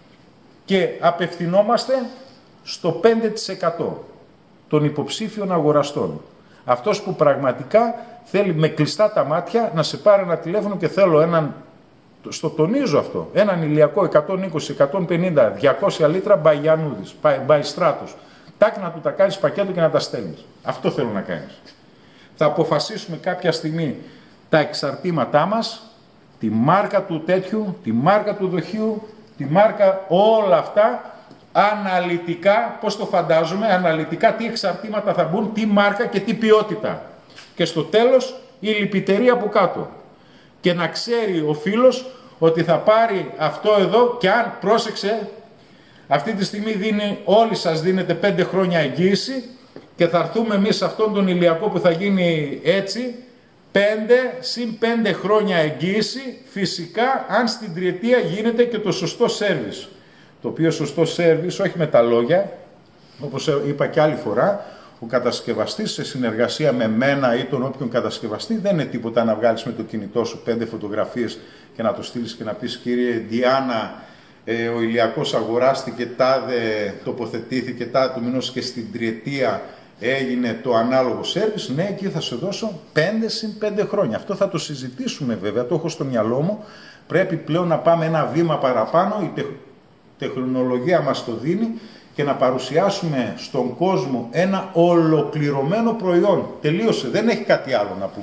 Και απευθυνόμαστε στο 5% των υποψήφιων αγοραστών. Αυτός που πραγματικά θέλει με κλειστά τα μάτια να σε πάρει ένα τηλέφωνο και θέλω έναν, στο τονίζω αυτό, έναν ηλιακό 120, 150, 200 λίτρα by Γιαννούδης, by Stratos. Τάκ να του τα κάνεις πακέτο και να τα στέλνεις. Αυτό θέλω να κάνεις. Θα αποφασίσουμε κάποια στιγμή τα εξαρτήματά μας, τη μάρκα του τέτοιου, τη μάρκα του δοχείου, τη μάρκα, όλα αυτά, αναλυτικά, πώς το φαντάζομαι, αναλυτικά τι εξαρτήματα θα μπουν, τι μάρκα και τι ποιότητα. Και στο τέλος η λιπητερία από κάτω. Και να ξέρει ο φίλος ότι θα πάρει αυτό εδώ και αν πρόσεξε, αυτή τη στιγμή όλοι σας δίνετε 5 χρόνια εγγύηση και θα έρθουμε εμείς σε αυτόν τον ηλιακό που θα γίνει έτσι, 5 συν 5 χρόνια εγγύηση, φυσικά αν στην τριετία γίνεται και το σωστό σέρβις. Το οποίο σωστό σέρβις, όχι με τα λόγια, όπως είπα και άλλη φορά, ο κατασκευαστής σε συνεργασία με μένα ή τον όποιον κατασκευαστή δεν είναι τίποτα να βγάλεις με το κινητό σου 5 φωτογραφίες και να το στείλεις και να πεις κύριε Διάννα, ο ηλιακός αγοράστηκε, τάδε τοποθετήθηκε, τάδε του μηνός και στην τριετία έγινε το ανάλογο σέρβις. Ναι, εκεί θα σε δώσω 5 συν 5 χρόνια. Αυτό θα το συζητήσουμε βέβαια, το έχω στο μυαλό μου. Πρέπει πλέον να πάμε ένα βήμα παραπάνω, η τεχνολογία μας το δίνει και να παρουσιάσουμε στον κόσμο ένα ολοκληρωμένο προϊόν. Τελείωσε, δεν έχει κάτι άλλο να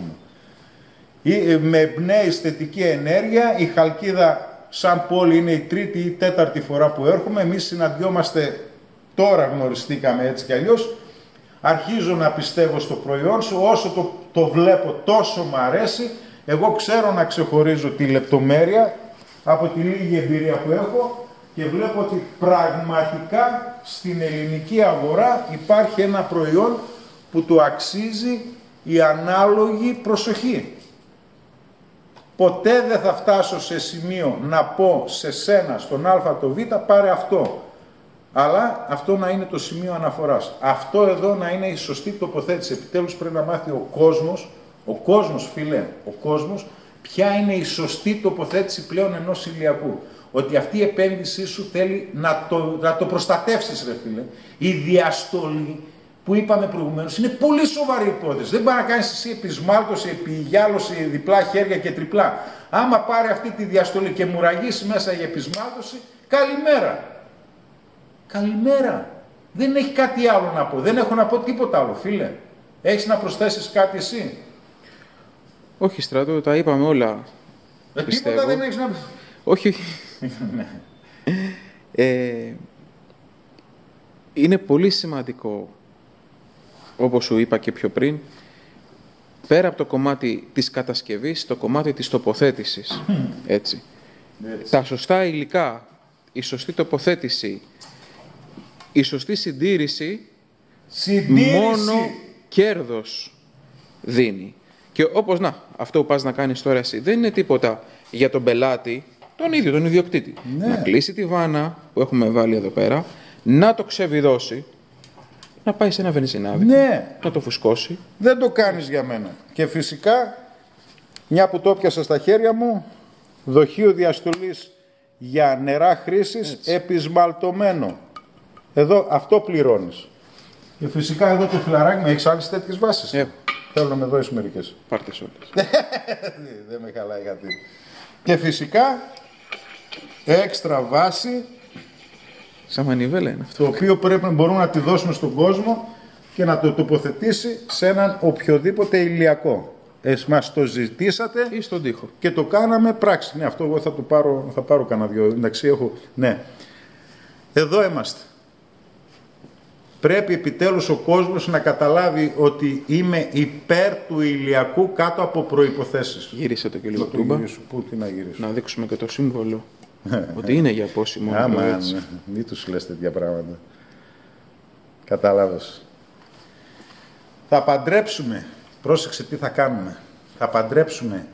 πούμε. Με νέα αισθητική ενέργεια, η Χαλκίδα σαν πόλη είναι η 3η ή 4η φορά που έρχομαι. Εμείς συναντιόμαστε, τώρα γνωριστήκαμε έτσι κι αλλιώς. Αρχίζω να πιστεύω στο προϊόν σου, όσο το βλέπω τόσο μ' αρέσει. Εγώ ξέρω να ξεχωρίζω τη λεπτομέρεια από τη λίγη εμπειρία που έχω και βλέπω ότι πραγματικά στην ελληνική αγορά υπάρχει ένα προϊόν που του αξίζει η ανάλογη προσοχή. Ποτέ δεν θα φτάσω σε σημείο να πω σε σένα, στον Α, το Β, πάρε αυτό. Αλλά αυτό να είναι το σημείο αναφοράς. Αυτό εδώ να είναι η σωστή τοποθέτηση. Επιτέλους πρέπει να μάθει ο κόσμος φίλε, ο κόσμος, ποια είναι η σωστή τοποθέτηση πλέον ενός ηλιακού. Ότι αυτή η επένδυσή σου θέλει να το προστατεύσεις ρε φίλε. Η διαστολή που είπαμε προηγουμένως είναι πολύ σοβαρή υπόθεση. Δεν μπορεί να κάνεις εσύ επισμάλτωση, επιγιάλωση, διπλά χέρια και τριπλά. Άμα πάρει αυτή τη διαστολή και μουραγίσει μέσα η επισμάλτωση, καλημέρα. Καλημέρα. Δεν έχει κάτι άλλο να πω. Δεν έχω να πω τίποτα άλλο, φίλε. Έχεις να προσθέσεις κάτι εσύ? Όχι, Στράτο, τα είπαμε όλα. Τίποτα δεν έχεις να πεις. Όχι. Είναι πολύ σημαντικό, όπως σου είπα και πιο πριν, πέρα από το κομμάτι της κατασκευής, το κομμάτι της τοποθέτησης. Έτσι. Τα σωστά υλικά, η σωστή τοποθέτηση, η σωστή συντήρηση, μόνο κέρδος δίνει. Και όπως αυτό που πας να κάνεις τώρα εσύ, δεν είναι τίποτα για τον πελάτη, τον ίδιο, τον ιδιοκτήτη. Ναι. Να κλείσει τη βάνα που έχουμε βάλει εδώ πέρα, να το ξεβιδώσει, να πάει σε ένα βενζινάδι, ναι, να το φουσκώσει. Δεν το κάνεις για μένα. Και φυσικά, μια που το πιάσα στα χέρια μου, δοχείο διαστολής για νερά χρήσης, επισμαλτωμένο. Εδώ αυτό πληρώνεις. Και φυσικά εδώ το φιλαράκι μου, έχεις άλλες τέτοιες βάσεις? Θέλω να με δώσεις μερικές. Πάρτες όλες. Δεν με χαλάει κάτι. Και φυσικά, έξτρα βάση. Σαν μανιβέλα είναι αυτό. Το οποίο μπορούμε να τη δώσουμε στον κόσμο και να το τοποθετήσει σε έναν οποιοδήποτε ηλιακό. Μας το ζητήσατε ή στον τοίχο. Και το κάναμε πράξη. Ναι, αυτό εγώ θα πάρω κανένα δυο. Εντάξει, έχω. Ναι. Εδώ είμαστε. Πρέπει επιτέλους ο κόσμος να καταλάβει ότι είμαι υπέρ του ηλιακού κάτω από προϋποθέσεις. Γύρισε το και λίγο τούμπα. Πού τι να γυρίσω. Να δείξουμε και το σύμβολο. ότι είναι για πόσιμο νερό. Άμα, μην τους λες τέτοια πράγματα. Κατάλαβες. Θα παντρέψουμε, πρόσεξε τι θα κάνουμε. Θα παντρέψουμε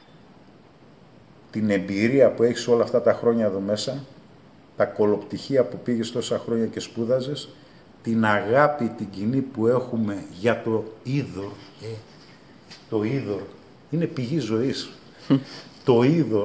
την εμπειρία που έχεις όλα αυτά τα χρόνια εδώ μέσα, τα κολοπτυχία που πήγες τόσα χρόνια και σπούδαζες, την αγάπη την κοινή που έχουμε για το είδωρ. Το είδωρ είναι πηγή ζωής. Το είδωρ,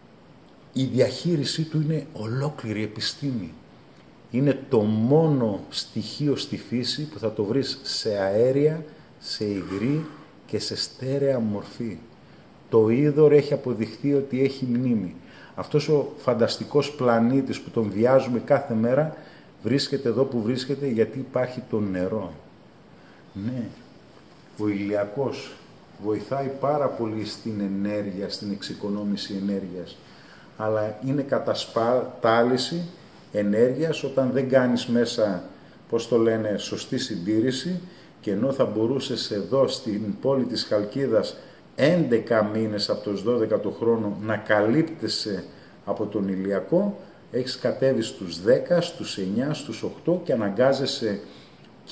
η διαχείρισή του είναι ολόκληρη επιστήμη. Είναι το μόνο στοιχείο στη φύση που θα το βρεις σε αέρια, σε υγρή και σε στέρεα μορφή. Το είδωρ έχει αποδειχθεί ότι έχει μνήμη. Αυτός ο φανταστικός πλανήτης που τον βιάζουμε κάθε μέρα βρίσκεται εδώ που βρίσκεται γιατί υπάρχει το νερό. Ναι, ο ηλιακός βοηθάει πάρα πολύ στην ενέργεια, στην εξοικονόμηση ενέργειας. Αλλά είναι κατασπατάληση ενέργειας όταν δεν κάνεις μέσα, πώς το λένε, σωστή συντήρηση, και ενώ θα μπορούσες εδώ στην πόλη της Χαλκίδας 11 μήνες από τους 12 του χρόνου να καλύπτεσαι από τον ηλιακό, έχεις κατέβει στους 10, στους 9, στους 8 και αναγκάζεσαι και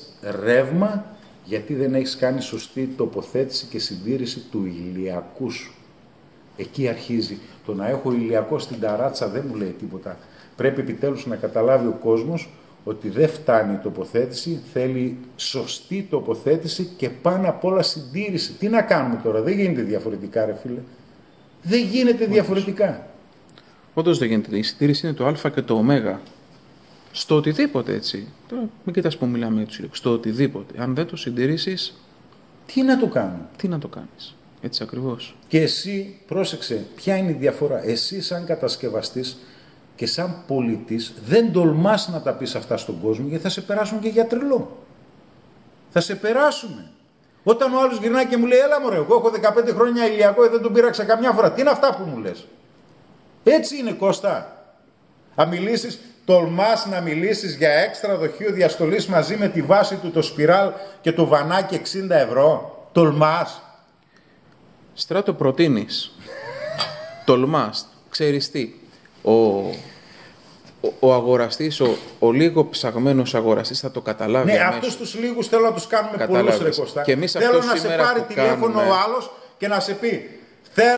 ρεύμα, γιατί δεν έχεις κάνει σωστή τοποθέτηση και συντήρηση του ηλιακού σου. Εκεί αρχίζει. Το να έχω ηλιακό στην ταράτσα δεν μου λέει τίποτα. Πρέπει επιτέλους να καταλάβει ο κόσμος ότι δεν φτάνει η τοποθέτηση, θέλει σωστή τοποθέτηση και πάνω απ' όλα συντήρηση. Τι να κάνουμε τώρα, δεν γίνεται διαφορετικά ρε φίλε. Δεν γίνεται διαφορετικά. Όντως δεν γίνεται. Η συντήρηση είναι το α και το ω. Στο οτιδήποτε έτσι. Τώρα μην κοιτάς που μιλάμε έτσι. Στο οτιδήποτε. Αν δεν το συντηρήσεις, τι να το κάνω. Τι να το κάνεις. Έτσι ακριβώς. Και εσύ, πρόσεξε, ποια είναι η διαφορά. Εσύ σαν κατασκευαστής και σαν πολίτης δεν τολμάς να τα πεις αυτά στον κόσμο, γιατί θα σε περάσουν και για τρελό. Θα σε περάσουμε. Όταν ο άλλος γυρνάει και μου λέει, έλα μωρέ, εγώ έχω 15 χρόνια ηλιακό και δεν τον πήραξα καμιά φορά. Τι είναι αυτά που μου λες. Έτσι είναι, Κώστα. Αν μιλήσεις, τολμάς να μιλήσεις για έξτρα δοχείο διαστολής μαζί με τη βάση του, το σπιράλ και το βανάκι 60 ευρώ. Τολμάς. Στράτο, προτείνεις. Τολμάς. Ξέρεις τι. Ο αγοραστής, ο λίγο ψαγμένος αγοραστής θα το καταλάβει. Ναι, αυτούς τους λίγους θέλω να τους κάνουμε πολλούς ρε Κώστα. Και εμείς θέλω να σε πάρει τηλέφωνο ο άλλος και να σε πει, θέλω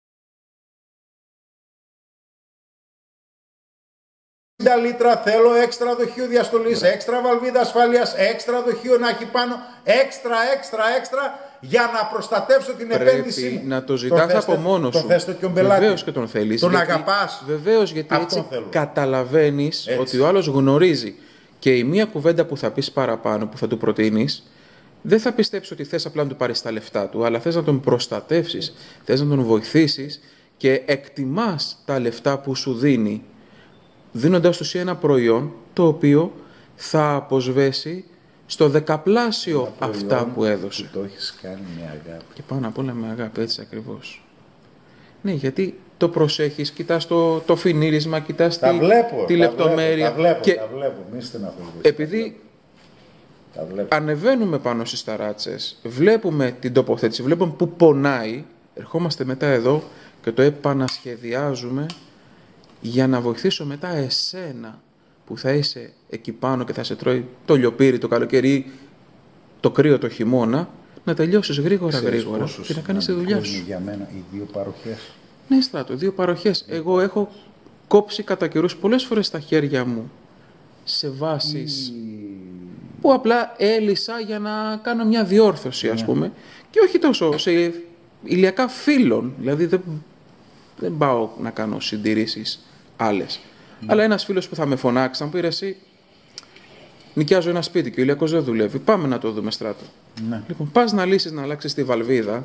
50 λίτρα, θέλω έξτρα δοχείο διαστολής, έξτρα βαλβίδα ασφάλειας, έξτρα δοχείο να έχει πάνω, έξτρα, για να προστατεύσω την επένδυσή μου. Να το ζητάς από μόνος σου. Τον θες το και ο πελάτη. Βεβαίως και τον θέλεις. Τον αγαπάς. Βεβαίως, γιατί έτσι καταλαβαίνεις ότι ο άλλος γνωρίζει. Και η μία κουβέντα που θα πεις παραπάνω, που θα του προτείνεις, δεν θα πιστέψεις ότι θες απλά να του πάρεις τα λεφτά του, αλλά θες να τον προστατεύσεις, θες να τον βοηθήσεις και εκτιμάς τα λεφτά που σου δίνει, δίνοντάς του ένα προϊόν το οποίο θα αποσβέσει στο δεκαπλάσιο αυτά που έδωσε. Που το έχεις κάνει με αγάπη. Και πάνω απ' όλα με αγάπη, έτσι ακριβώς. Ναι, γιατί το προσέχεις, κοιτάς το φινίρισμα, κοιτάς τη λεπτομέρεια. Τα βλέπω, μη στεναχωρηθείς. Επειδή ανεβαίνουμε πάνω στις ταράτσες, βλέπουμε την τοποθέτηση, βλέπουμε που πονάει, ερχόμαστε μετά εδώ και το επανασχεδιάζουμε για να βοηθήσω μετά εσένα που θα είσαι εκεί πάνω και θα σε τρώει το λιοπύρι το καλοκαίρι, το κρύο το χειμώνα, να τελειώσεις γρήγορα και να κάνεις τη δουλειά σου. Για μένα οι δύο παροχές. Ναι, Στράτο, δύο παροχές. Εγώ έχω κόψει κατά καιρούς πολλές φορές τα χέρια μου σε βάσεις που απλά έλυσα για να κάνω μια διόρθωση, ας πούμε, και όχι τόσο σε ηλιακά φύλλων. Δηλαδή δεν πάω να κάνω συντηρήσεις άλλες. Αλλά ένας φίλος που θα με φωνάξει, θα μου πει εσύ, νοικιάζω ένα σπίτι και ο ηλιακός δεν δουλεύει. Πάμε να το δούμε, Στράτο. Ναι. Λοιπόν, πας να λύσεις, να αλλάξεις τη βαλβίδα.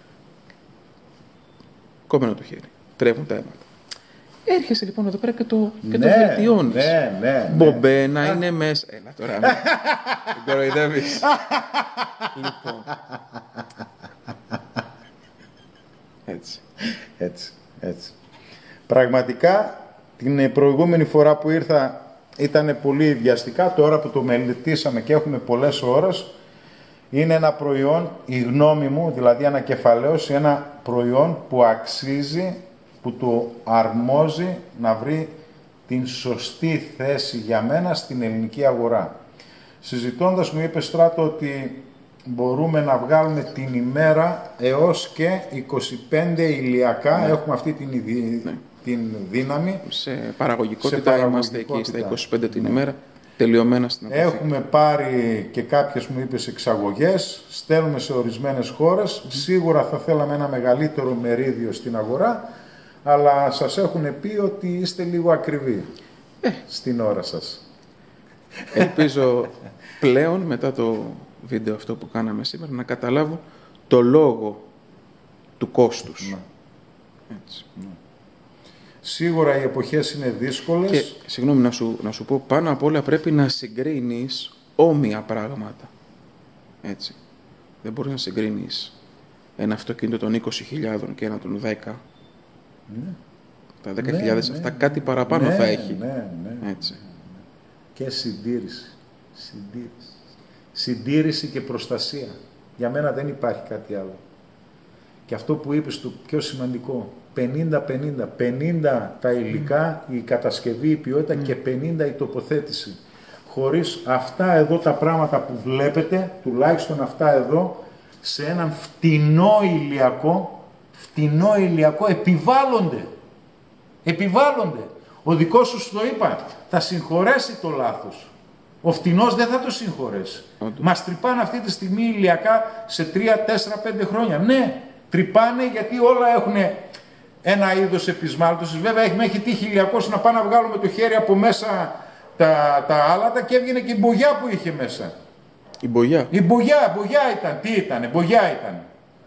Κόμενο το χέρι. Τρέχουν τα αίματα. Έρχεσαι λοιπόν εδώ πέρα και το βελτιώνεις. Ναι. Μπομπένα είναι μέσα. Έλα τώρα. Την κοροϊδεύεις. Λοιπόν. Έτσι. Πραγματικά την προηγούμενη φορά που ήρθα ήταν πολύ βιαστικά. Τώρα που το μελετήσαμε και έχουμε πολλές ώρες, είναι ένα προϊόν, η γνώμη μου, δηλαδή ανακεφαλαίωση, ένα προϊόν που αξίζει που το αρμόζει να βρει την σωστή θέση για μένα στην ελληνική αγορά. Συζητώντας μου είπε, Στράτο, ότι μπορούμε να βγάλουμε την ημέρα έως και 25 ηλιακά, έχουμε αυτή την δύναμη. Σε παραγωγικότητα είμαστε εκεί στα 25 την ημέρα, τελειωμένα στην εποχή. Έχουμε πάρει και κάποιες, μου είπες, εξαγωγές, στέλνουμε σε ορισμένες χώρες. Σίγουρα θα θέλαμε ένα μεγαλύτερο μερίδιο στην αγορά, αλλά σας έχουν πει ότι είστε λίγο ακριβοί στην ώρα σας. Ελπίζω πλέον, μετά το βίντεο αυτό που κάναμε σήμερα, να καταλάβω το λόγο του κόστους. Έτσι. Σίγουρα οι εποχές είναι δύσκολες. Και, συγγνώμη, να σου πω, πάνω απ' όλα πρέπει να συγκρίνεις όμοια πράγματα. Έτσι. Δεν μπορείς να συγκρίνεις ένα αυτοκίνητο των 20.000 και ένα των 10. Ναι. Τα 10.000 αυτά κάτι παραπάνω θα έχει. Έτσι. Και συντήρηση. Συντήρηση και προστασία. Για μένα δεν υπάρχει κάτι άλλο. Και αυτό που είπες το πιο σημαντικό, 50-50. 50 τα υλικά, η κατασκευή, η ποιότητα και 50 η τοποθέτηση. Χωρίς αυτά εδώ τα πράγματα που βλέπετε, τουλάχιστον αυτά εδώ, σε έναν φτηνό ηλιακό επιβάλλονται. Ο δικός σου το είπα, θα συγχωρέσει το λάθος. Ο φτηνός δεν θα το συγχωρέσει. Μας τρυπάνε αυτή τη στιγμή ηλιακά σε 3, 4, 5 χρόνια. Ναι, τρυπάνε γιατί όλα έχουν ένα είδος επισμάλτωσης. Βέβαια έχει τύχει ηλιακός να πάμε να βγάλουμε το χέρι από μέσα τα άλατα και έβγαινε και η μπογιά που είχε μέσα. Η μπογιά ήταν. Τι ήταν, μπογιά ήταν.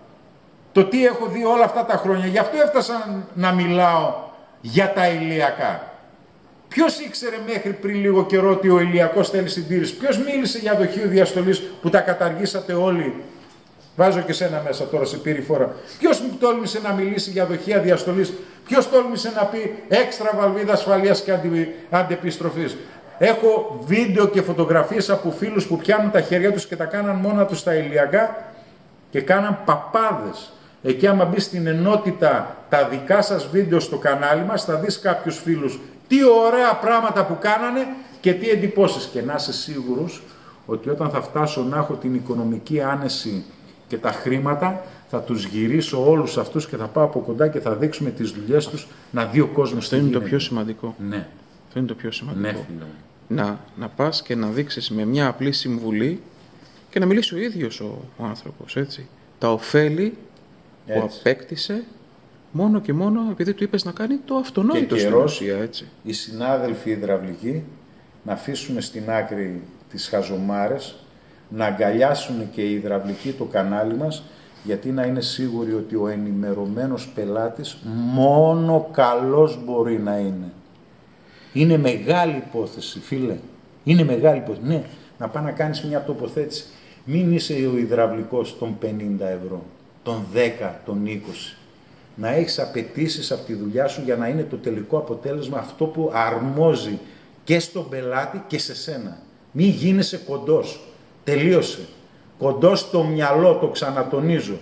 Το τι έχω δει όλα αυτά τα χρόνια. Γι' αυτό έφτασα να μιλάω για τα ηλιακά. Ποιος ήξερε μέχρι πριν λίγο καιρό ότι ο ηλιακός θέλει συντήρηση? Ποιος μίλησε για δοχείο διαστολής που τα καταργήσατε όλοι? Βάζω και σένα μέσα τώρα, σε πήρε φορά. Ποιος τόλμησε να μιλήσει για δοχεία διαστολής? Ποιος τόλμησε να πει έξτρα βαλβίδα ασφαλείας και αντεπιστροφής? Έχω βίντεο και φωτογραφίες από φίλους που πιάνουν τα χέρια τους και τα κάναν μόνα τους στα ηλιακά και κάναν παπάδες. Εκεί άμα μπει στην ενότητα τα δικά σας βίντεο στο κανάλι μας, θα δεις κάποιους φίλους τι ωραία πράγματα που κάνανε και τι εντυπώσεις. Και να είσαι σίγουρος ότι όταν θα φτάσω να έχω την οικονομική άνεση και τα χρήματα, θα τους γυρίσω όλους αυτούς και θα πάω από κοντά και θα δείξουμε τις δουλειές τους, να δει ο κόσμος. Αυτό είναι το πιο σημαντικό. Ναι. Αυτό είναι το πιο σημαντικό. Ναι, φίλε. Να πας και να δείξεις με μια απλή συμβουλή και να μιλήσει ο ίδιος ο άνθρωπος, έτσι. Τα ωφέλη που απέκτησε μόνο και μόνο επειδή του είπες να κάνει το αυτονόητο στην ουσία, έτσι. Οι συνάδελφοι υδραυλικοί να αφήσουν στην άκρη τις χαζομάρες, να αγκαλιάσουν και οι υδραυλικοί το κανάλι μας, γιατί να είναι σίγουροι ότι ο ενημερωμένος πελάτης μόνο καλός μπορεί να είναι. Είναι μεγάλη υπόθεση, φίλε. Είναι μεγάλη υπόθεση. Ναι, να πάει να κάνεις μια τοποθέτηση. Μην είσαι ο υδραυλικός των 50 ευρώ, των 10, των 20. Να έχεις απαιτήσεις από τη δουλειά σου για να είναι το τελικό αποτέλεσμα αυτό που αρμόζει και στον πελάτη και σε σένα. Μη γίνεσαι κοντός. Τελείωσε. Κοντός στο μυαλό, το ξανατονίζω.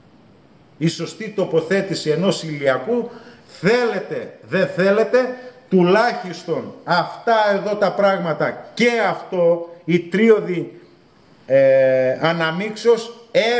Η σωστή τοποθέτηση ενός ηλιακού, θέλετε, δεν θέλετε, τουλάχιστον αυτά εδώ τα πράγματα και αυτό, η τρίωδη αναμίξεως,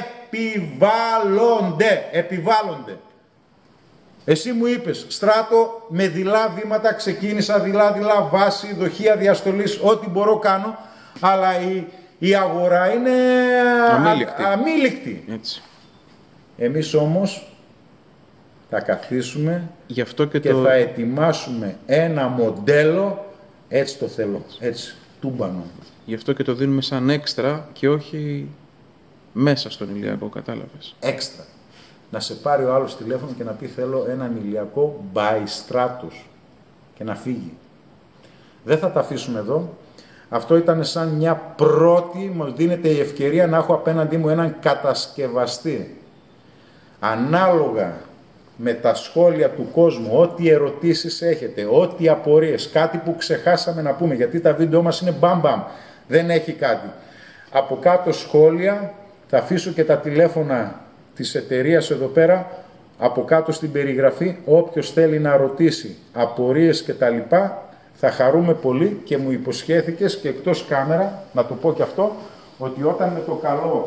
επιβάλλονται. Εσύ μου είπες, Στράτο, με δειλά βήματα ξεκίνησα, δειλά βάση, δοχεία διαστολής, ό,τι μπορώ κάνω, αλλά η αγορά είναι αμήλικτη. Έτσι. Εμείς όμως θα καθίσουμε γι' αυτό και θα ετοιμάσουμε ένα μοντέλο, έτσι το θέλω, έτσι, τούμπανο. Γι' αυτό και το δίνουμε σαν έξτρα και όχι μέσα στον ηλιακό, κατάλαβες. Έξτρα. Να σε πάρει ο άλλος τηλέφωνο και να πει θέλω έναν ηλιακό by Stratos και να φύγει. Δεν θα τα αφήσουμε εδώ. Αυτό ήταν σαν μια πρώτη, μου δίνεται η ευκαιρία να έχω απέναντί μου έναν κατασκευαστή. Ανάλογα με τα σχόλια του κόσμου, ό,τι ερωτήσεις έχετε, ό,τι απορίες, κάτι που ξεχάσαμε να πούμε, γιατί τα βίντεο μας είναι μπαμ, δεν έχει κάτι. Από κάτω σχόλια, θα αφήσω και τα τηλέφωνα της εταιρείας εδώ πέρα, από κάτω στην περιγραφή, όποιος θέλει να ρωτήσει απορίες και τα λοιπά, θα χαρούμε πολύ και μου υποσχέθηκες και εκτός κάμερα, να το πω και αυτό, ότι όταν με το καλό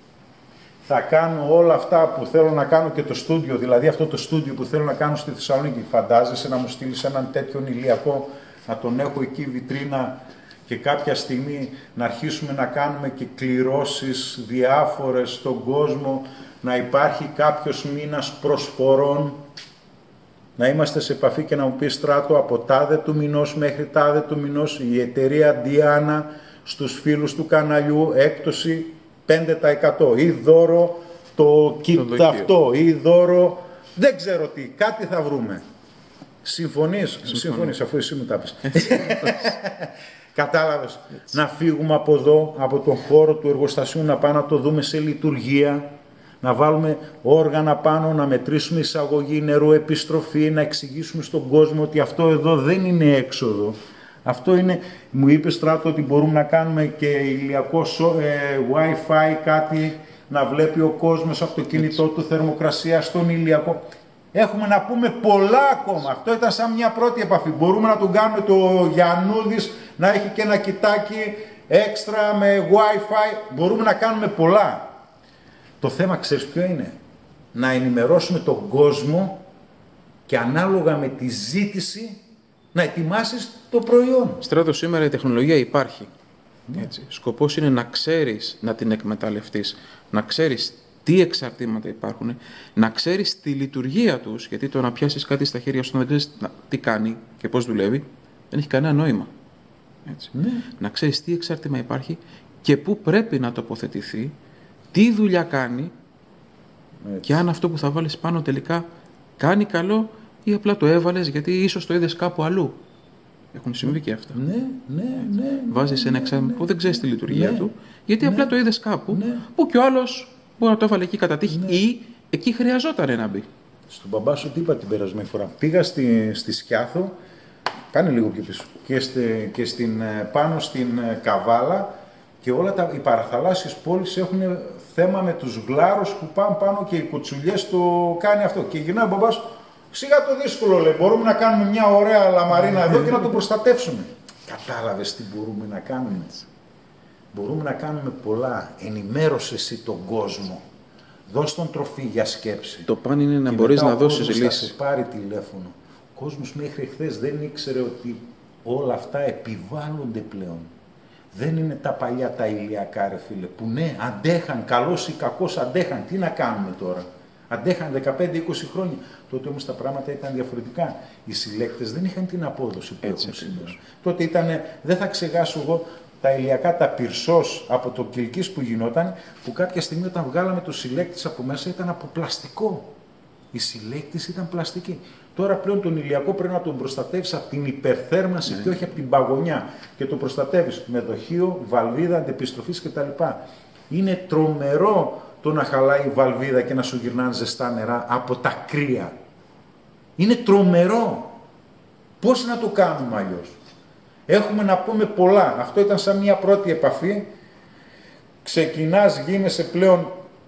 θα κάνω όλα αυτά που θέλω να κάνω και το στούντιο, δηλαδή αυτό το στούντιο που θέλω να κάνω στη Θεσσαλονίκη, φαντάζεσαι να μου στείλεις έναν τέτοιον ηλιακό, να τον έχω εκεί βιτρίνα και κάποια στιγμή να αρχίσουμε να κάνουμε και κληρώσεις διάφορες στον κόσμο, να υπάρχει κάποιος μήνας προσφορών, να είμαστε σε επαφή και να μου πει Στράτο από τάδε του μηνός μέχρι τάδε του μηνός η εταιρεία Diana στους φίλους του καναλιού έκπτωση 5% ή δώρο το kit αυτό ή δώρο δεν ξέρω τι, κάτι θα βρούμε. Συμφωνείς αφού εσύ μου τα πεις. Κατάλαβες, να φύγουμε από εδώ, από τον χώρο του εργοστασιού, να πάμε να το δούμε σε λειτουργία, να βάλουμε όργανα πάνω, να μετρήσουμε εισαγωγή νερού, επιστροφή, να εξηγήσουμε στον κόσμο ότι αυτό εδώ δεν είναι έξοδο. Αυτό είναι, μου είπε Στράτο ότι μπορούμε να κάνουμε και ηλιακό Wi-Fi, κάτι να βλέπει ο κόσμος από το κινητό του θερμοκρασία στον ηλιακό. Έχουμε να πούμε πολλά ακόμα. Αυτό ήταν σαν μια πρώτη επαφή. Μπορούμε να τον κάνουμε το Γιαννούδης να έχει και ένα κοιτάκι έξτρα με Wi-Fi. Μπορούμε να κάνουμε πολλά. Το θέμα ξέρεις ποιο είναι? Να ενημερώσουμε τον κόσμο και ανάλογα με τη ζήτηση να ετοιμάσεις το προϊόν. Στράτο, σήμερα η τεχνολογία υπάρχει. Έτσι. Σκοπός είναι να ξέρεις να την εκμεταλλευτείς, να ξέρεις τι εξαρτήματα υπάρχουν, να ξέρεις τη λειτουργία τους, γιατί το να πιάσεις κάτι στα χέρια σου, να δεν ξέρεις τι κάνει και πώς δουλεύει, δεν έχει κανένα νόημα. Έτσι. Να ξέρεις τι εξάρτημα υπάρχει και πού πρέπει να τοποθετηθεί, τι δουλειά κάνει και αν αυτό που θα βάλεις πάνω τελικά κάνει καλό ή απλά το έβαλες γιατί ίσως το είδες κάπου αλλού. Έχουν συμβεί και αυτά. Βάζεις ένα εξάρτημα που δεν ξέρεις τη λειτουργία του, γιατί απλά το είδες κάπου, που κι ο άλλος μπορεί να το έβαλε εκεί κατά τύχη ή εκεί χρειαζόταν να μπει. Στον μπαμπά σου τι είπα την περασμένη φορά? Πήγα στη Σκιάθο, κάνε λίγο πιο πίσω, και πάνω στην Καβάλα και όλα οι παραθαλάσσιες πόλεις έχουν θέμα με τους γλάρους που πάνε πάνω και οι κουτσουλιές το κάνει αυτό. Και γυρνάει ο μπαμπάς, σιγά το δύσκολο λέει, μπορούμε να κάνουμε μια ωραία λαμαρίνα εδώ και να το προστατεύσουμε. Κατάλαβες τι μπορούμε να κάνουμε? Μπορούμε να κάνουμε πολλά. Ενημέρωσε εσύ τον κόσμο. Δώσ' τον τροφή για σκέψη. Το παν είναι να μπορείς να δώσεις λύσεις. Θα σε πάρει τηλέφωνο. Ο κόσμος μέχρι χθες δεν ήξερε ότι όλα αυτά επιβάλλονται πλέον. Δεν είναι τα παλιά τα ηλιακά ρε φίλε, που ναι, αντέχαν, καλός ή κακός αντέχαν. Τι να κάνουμε τώρα? Αντέχαν 15-20 χρόνια. Τότε όμως τα πράγματα ήταν διαφορετικά. Οι συλλέκτες δεν είχαν την απόδοση που έχουν σήμερα. Τότε ήταν, δεν θα ξεχάσω εγώ, τα ηλιακά, τα πυρσός από το Κιλκής που γινόταν, που κάποια στιγμή όταν βγάλαμε τους συλλέκτες από μέσα ήταν από πλαστικό. Οι συλλέκτες ήταν πλαστικοί. Τώρα πλέον τον ηλιακό πρέπει να τον προστατεύεις από την υπερθέρμανση και όχι από την παγωνιά. Και το προστατεύεις με δοχείο, βαλβίδα, αντεπιστροφής κτλ. Είναι τρομερό το να χαλάει η βαλβίδα και να σου γυρνάνε ζεστά νερά από τα κρύα. Είναι τρομερό. Πώς να το κάνουμε αλλιώς? Έχουμε να πούμε πολλά. Αυτό ήταν σαν μια πρώτη επαφή. Ξεκινάς, γίνεσαι πλέον,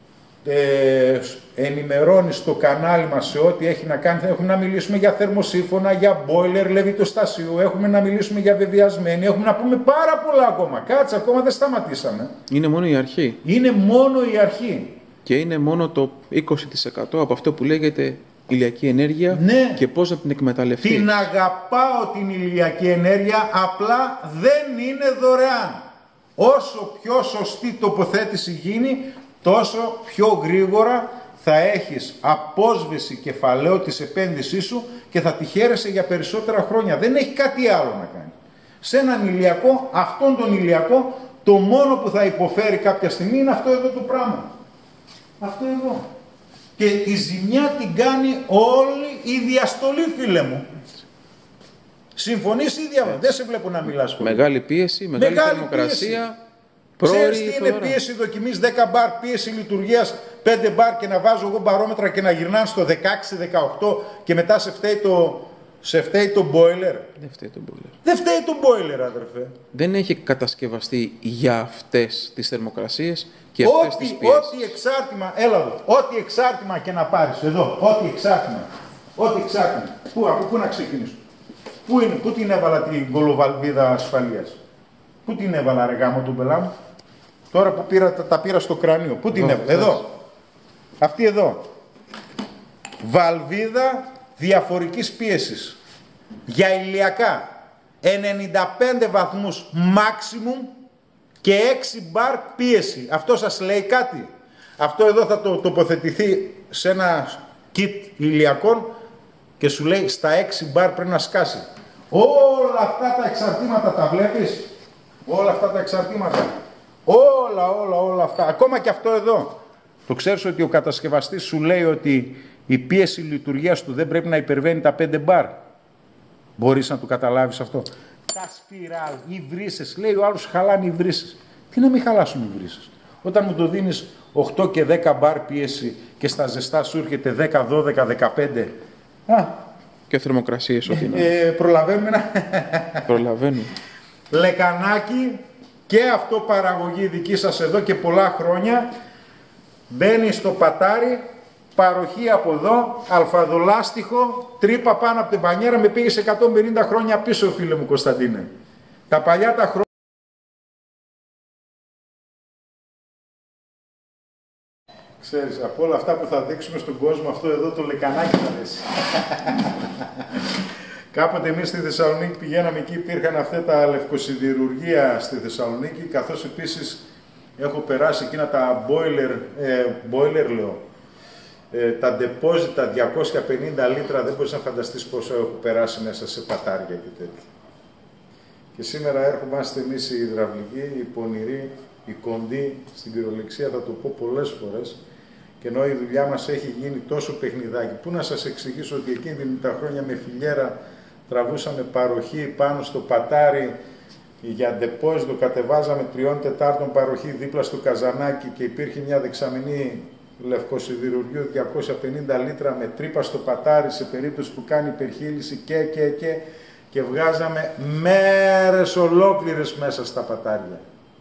ενημερώνεις το κανάλι μας σε ό,τι έχει να κάνει. Έχουμε να μιλήσουμε για θερμοσύφωνα, για boiler, λεβιτοστασίου, έχουμε να μιλήσουμε για βεβαιασμένη, έχουμε να πούμε πάρα πολλά ακόμα. Κάτσε, ακόμα δεν σταματήσαμε. Είναι μόνο η αρχή. Είναι μόνο η αρχή. Και είναι μόνο το 20% από αυτό που λέγεται ηλιακή ενέργεια και πώς να την εκμεταλλευτεί. Την αγαπάω την ηλιακή ενέργεια, απλά δεν είναι δωρεάν. Όσο πιο σωστή τοποθέτηση γίνει, τόσο πιο γρήγορα θα έχεις απόσβεση κεφαλαίου της επένδυσής σου και θα τη χαίρεσαι για περισσότερα χρόνια. Δεν έχει κάτι άλλο να κάνει. Σε έναν ηλιακό, αυτόν τον ηλιακό, το μόνο που θα υποφέρει κάποια στιγμή είναι αυτό εδώ το πράγμα. Αυτό εδώ. Και τη ζημιά την κάνει όλη η διαστολή, φίλε μου. Συμφωνείς ή δεν σε βλέπω να μιλάς. Μεγάλη πίεση, μεγάλη θερμοκρασία. Ξέρεις τι είναι πίεση δοκιμής 10 μπαρ, πίεση λειτουργίας 5 μπαρ και να βάζω εγώ μπαρόμετρα και να γυρνάνε στο 16-18 και μετά σε φταίει Σε φταίει το boiler. Δεν φταίει το boiler. Δεν φταίει το boiler, αδερφέ. Δεν έχει κατασκευαστεί για αυτές τις θερμοκρασίες και αυτές τις πιέσεις. Ό,τι εξάρτημα, έλα εδώ, ό,τι εξάρτημα και να πάρεις, εδώ, ό,τι εξάρτημα. Από πού να ξεκινήσω. Πού την έβαλα την κολοβαλβίδα ασφαλείας. Πού την έβαλα, ρε γάμο του μπελά μου. Τώρα που τα πήρα στο κρανίο. Πού την έβαλα. Εδώ. Αυτή εδώ. Βαλβίδα διαφορικής πίεσης. Για ηλιακά. 95 βαθμούς maximum και 6 μπαρ πίεση. Αυτό σας λέει κάτι. Αυτό εδώ θα το τοποθετηθεί σε ένα kit ηλιακών και σου λέει στα 6 μπαρ πρέπει να σκάσει. Όλα αυτά τα εξαρτήματα τα βλέπεις. Όλα αυτά τα εξαρτήματα. Όλα αυτά. Ακόμα και αυτό εδώ. Το ξέρεις ότι ο κατασκευαστής σου λέει ότι η πίεση λειτουργίας του δεν πρέπει να υπερβαίνει τα 5 μπαρ. Μπορείς να το καταλάβεις αυτό. Τα σπιράλ, οι βρύσες. Λέει ο άλλος χαλάνε οι βρύσες. Τι να μην χαλάσουν οι βρύσες. Όταν μου το δίνεις 8 και 10 μπαρ πίεση και στα ζεστά σου έρχεται 10, 12, 15. Και θερμοκρασίες ό,τι είναι. Προλαβαίνουμε να... Προλαβαίνουμε. Λεκανάκι και αυτό παραγωγή δική σας εδώ και πολλά χρόνια. Μπαίνει στο πατάρι, παροχή από εδώ, αλφαδολάστιχο, τρύπα πάνω από την πανιέρα, με πήγε σε 150 χρόνια πίσω, φίλε μου Κωνσταντίνε. Τα παλιά τα χρόνια. Ξέρεις, από όλα αυτά που θα δείξουμε στον κόσμο, αυτό εδώ το λεκανάκι θα δεις. Κάποτε εμείς στη Θεσσαλονίκη πηγαίναμε, εκεί υπήρχαν αυτά τα λευκοσιδηρουργεία στη Θεσσαλονίκη, καθώς επίσης έχω περάσει εκείνα τα boiler λέω, τα deposit, 250 λίτρα, δεν μπορείς να φανταστείς πόσο έχω περάσει μέσα σε πατάρια και τέτοια. Και σήμερα έρχομαστε εμείς οι υδραυλικοί, οι πονηροί, οι κοντοί, στην πυρολεξία θα το πω πολλές φορές, και ενώ η δουλειά μας έχει γίνει τόσο παιχνιδάκι, πού να σας εξηγήσω ότι εκείνη τα χρόνια με φιλιέρα τραβούσαμε παροχή πάνω στο πατάρι για ντεπόζιτο, κατεβάζαμε 3/4 παροχή δίπλα στο καζανάκι και υπήρχε μια δεξαμενή λευκοσιδηρουργείου 250 λίτρα με τρύπα στο πατάρι σε περίπτωση που κάνει υπερχείληση και βγάζαμε μέρες ολόκληρες μέσα στα πατάρια.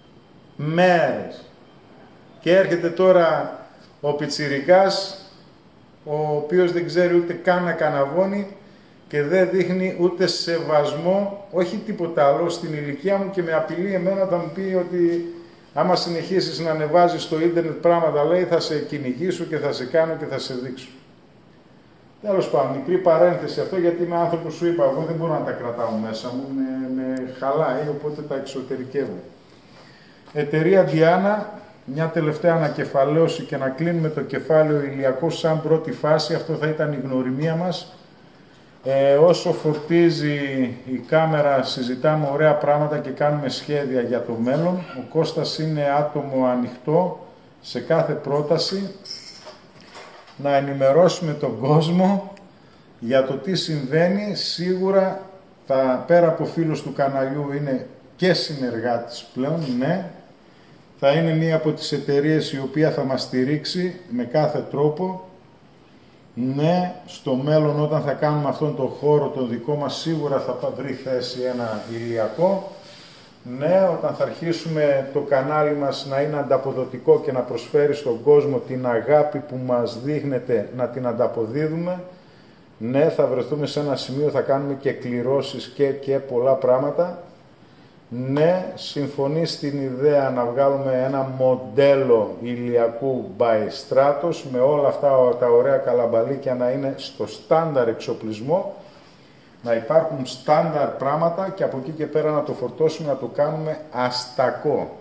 Μέρες. Και έρχεται τώρα ο πιτσιρικάς, ο οποίος δεν ξέρει ούτε καν να καναβώνει και δεν δείχνει ούτε σεβασμό, όχι τίποτα άλλο, στην ηλικία μου, και με απειλεί εμένα, θα μου πει ότι άμα συνεχίσεις να ανεβάζεις στο ίντερνετ πράγματα, λέει, θα σε κυνηγήσω και θα σε κάνω και θα σε δείξω. Τέλος πάντων, μικρή παρένθεση αυτό, γιατί είμαι άνθρωπος, σου είπα, εγώ δεν μπορώ να τα κρατάω μέσα μου, με χαλάει, οπότε τα εξωτερικεύω. Εταιρεία Διάνα, μια τελευταία ανακεφαλαίωση και να κλείνουμε το κεφάλαιο ηλιακό σαν πρώτη φάση, αυτό θα ήταν η γνωριμία μας. Όσο φορτίζει η κάμερα συζητάμε ωραία πράγματα και κάνουμε σχέδια για το μέλλον. Ο Κώστας είναι άτομο ανοιχτό σε κάθε πρόταση, να ενημερώσουμε τον κόσμο για το τι συμβαίνει. Σίγουρα πέρα από φίλος του καναλιού είναι και συνεργάτης πλέον, ναι. Θα είναι μία από τις εταιρείες η οποία θα μας στηρίξει με κάθε τρόπο. Ναι, στο μέλλον όταν θα κάνουμε αυτόν τον χώρο το δικό μας, σίγουρα θα βρει θέση ένα ηλιακό. Ναι, όταν θα αρχίσουμε το κανάλι μας να είναι ανταποδοτικό και να προσφέρει στον κόσμο την αγάπη που μας δείχνετε, να την ανταποδίδουμε. Ναι, θα βρεθούμε σε ένα σημείο, θα κάνουμε και κληρώσεις και πολλά πράγματα. Ναι, συμφωνεί στην ιδέα να βγάλουμε ένα μοντέλο ηλιακού by Stratos με όλα αυτά τα ωραία καλαμπαλίκια να είναι στο στάνταρ εξοπλισμό, να υπάρχουν στάνταρ πράγματα και από εκεί και πέρα να το φορτώσουμε, να το κάνουμε αστακό.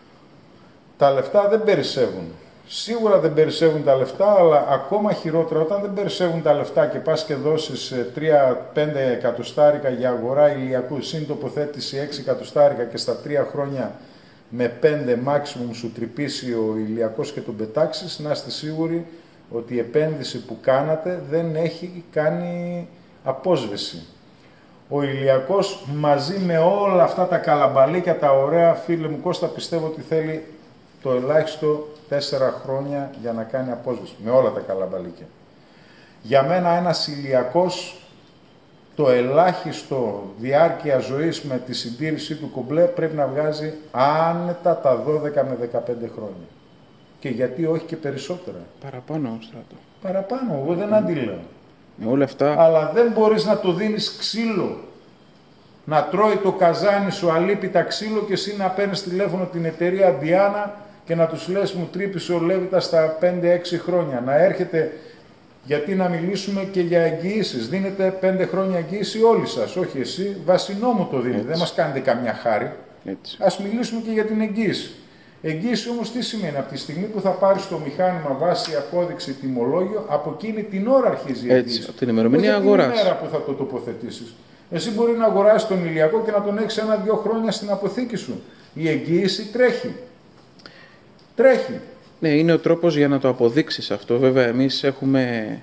Τα λεφτά δεν περισσεύουν. Σίγουρα δεν περισσεύουν τα λεφτά, αλλά ακόμα χειρότερα όταν δεν περισσεύουν τα λεφτά και πας και δώσεις 3-5 εκατοστάρικα για αγορά ηλιακού, συν τοποθέτηση 6 εκατοστάρικα και στα 3 χρόνια με 5 maximum σου τρυπήσει ο ηλιακός και τον πετάξεις, να είστε σίγουροι ότι η επένδυση που κάνατε δεν έχει κάνει απόσβεση. Ο ηλιακός μαζί με όλα αυτά τα καλαμπαλίκια, τα ωραία, φίλε μου Κώστα, πιστεύω ότι θέλει το ελάχιστο 4 χρόνια για να κάνει απόσβεση, με όλα τα καλαμπαλίκια. Για μένα ένας ηλιακός το ελάχιστο διάρκεια ζωής με τη συντήρησή του κομπλέ πρέπει να βγάζει άνετα τα 12 με 15 χρόνια. Και γιατί όχι και περισσότερα. Παραπάνω, Στράτο. Παραπάνω, εγώ δεν αντιλέω. Με όλα αυτά... Αλλά δεν μπορείς να το δίνεις ξύλο. Να τρώει το καζάνι σου αλίπητα ξύλο και εσύ να παίρνεις τηλέφωνο την εταιρεία Διάνα και να τους λες μου τρύπησε ο Λέβητα στα 5-6 χρόνια. Να έρχεται, γιατί να μιλήσουμε και για εγγυήσεις. Δίνετε 5 χρόνια εγγύηση όλοι σας, όχι εσύ. Βασινό μου το δίνετε, δεν μας κάνετε καμιά χάρη. Έτσι. Ας μιλήσουμε και για την εγγύηση. Εγγύηση όμως τι σημαίνει? Από τη στιγμή που θα πάρεις το μηχάνημα βάση απόδειξη τιμολόγιο, από εκείνη την ώρα αρχίζει η εγγύηση. Έτσι, από την ημερομηνία αγοράς. Την ημέρα που θα το τοποθετήσεις. Εσύ μπορεί να αγοράσεις τον ηλιακό και να τον έχεις 1-2 χρόνια στην αποθήκη σου. Η εγγύηση τρέχει. Τρέχει. Ναι, είναι ο τρόπος για να το αποδείξεις αυτό. Βέβαια, εμείς έχουμε...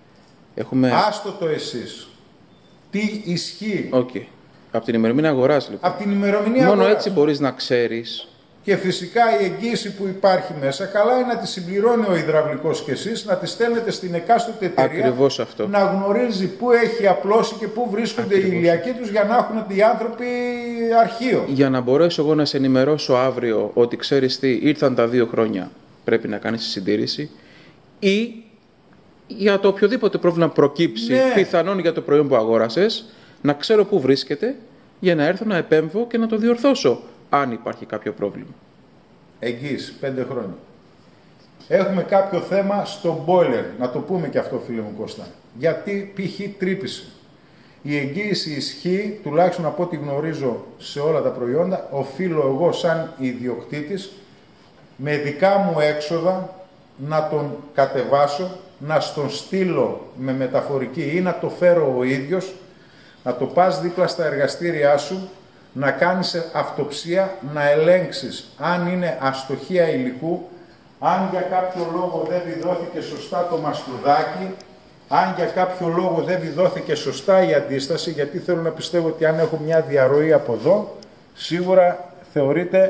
Άστο το εσείς. Τι ισχύει. Okay. Από την ημερομηνία αγοράς, λοιπόν. Από την ημερομηνία Μόνο αγοράς. έτσι μπορείς να ξέρεις. Και φυσικά η εγγύηση που υπάρχει μέσα, καλά είναι να τη συμπληρώνει ο υδραυλικός και εσείς, να τη στέλνετε στην εκάστοτε εταιρεία. Ακριβώς αυτό. Να γνωρίζει πού έχει απλώσει και πού βρίσκονται οι ηλιακοί τους για να έχουν οι άνθρωποι αρχείο. Για να μπορέσω εγώ να σε ενημερώσω αύριο ότι ξέρεις τι, ήρθαν τα 2 χρόνια, πρέπει να κάνεις τη συντήρηση, ή για το οποιοδήποτε πρόβλημα προκύψει, ναι, πιθανόν για το προϊόν που αγόρασες, να ξέρω πού βρίσκεται για να έρθω να επέμβω και να το διορθώσω, αν υπάρχει κάποιο πρόβλημα. Εγγύηση, 5 χρόνια. Έχουμε κάποιο θέμα στο boiler, να το πούμε και αυτό φίλε μου Κώστα. Γιατί π.χ. τρύπησε. Η εγγύηση ισχύει, τουλάχιστον από ό,τι γνωρίζω σε όλα τα προϊόντα, οφείλω εγώ σαν ιδιοκτήτης με δικά μου έξοδα να τον κατεβάσω, να στον στείλω με μεταφορική ή να το φέρω ο ίδιος, να το πας δίπλα στα εργαστήριά σου, να κάνεις αυτοψία, να ελέγξεις αν είναι αστοχία υλικού, αν για κάποιο λόγο δεν βιδώθηκε σωστά το μαστουδάκι, αν για κάποιο λόγο δεν βιδώθηκε σωστά η αντίσταση, γιατί θέλω να πιστεύω ότι αν έχω μια διαρροή από εδώ, σίγουρα θεωρείται,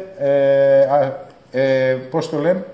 πώς το λένε,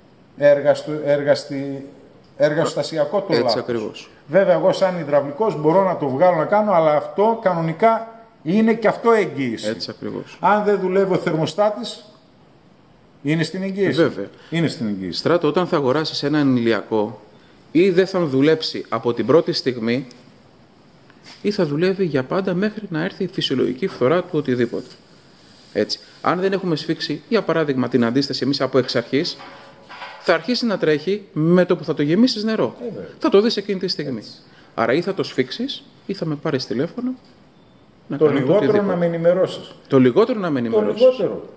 εργοστασιακό το λάθος. Ακριβώς. Βέβαια, εγώ σαν υδραυλικός μπορώ να το βγάλω να κάνω, αλλά αυτό κανονικά είναι και αυτό εγγύηση. Έτσι ακριβώς. Αν δεν δουλεύει ο θερμοστάτης, είναι στην εγγύηση. Βέβαια. Είναι στην εγγύηση. Στράτο, όταν θα αγοράσεις έναν ηλιακό, ή δεν θα δουλέψει από την πρώτη στιγμή, ή θα δουλεύει για πάντα μέχρι να έρθει η φυσιολογική φθορά του οτιδήποτε. Έτσι. Αν δεν έχουμε σφίξει, για παράδειγμα, την αντίσταση εμείς από εξ αρχής, θα αρχίσει να τρέχει με το που θα το γεμίσεις νερό. Θα το δεις εκείνη τη στιγμή. Έτσι. Άρα ή θα το σφίξεις, ή θα με πάρεις τηλέφωνο. Να το λιγότερο να με ενημερώσεις. Το λιγότερο να με ενημερώσεις. Το λιγότερο.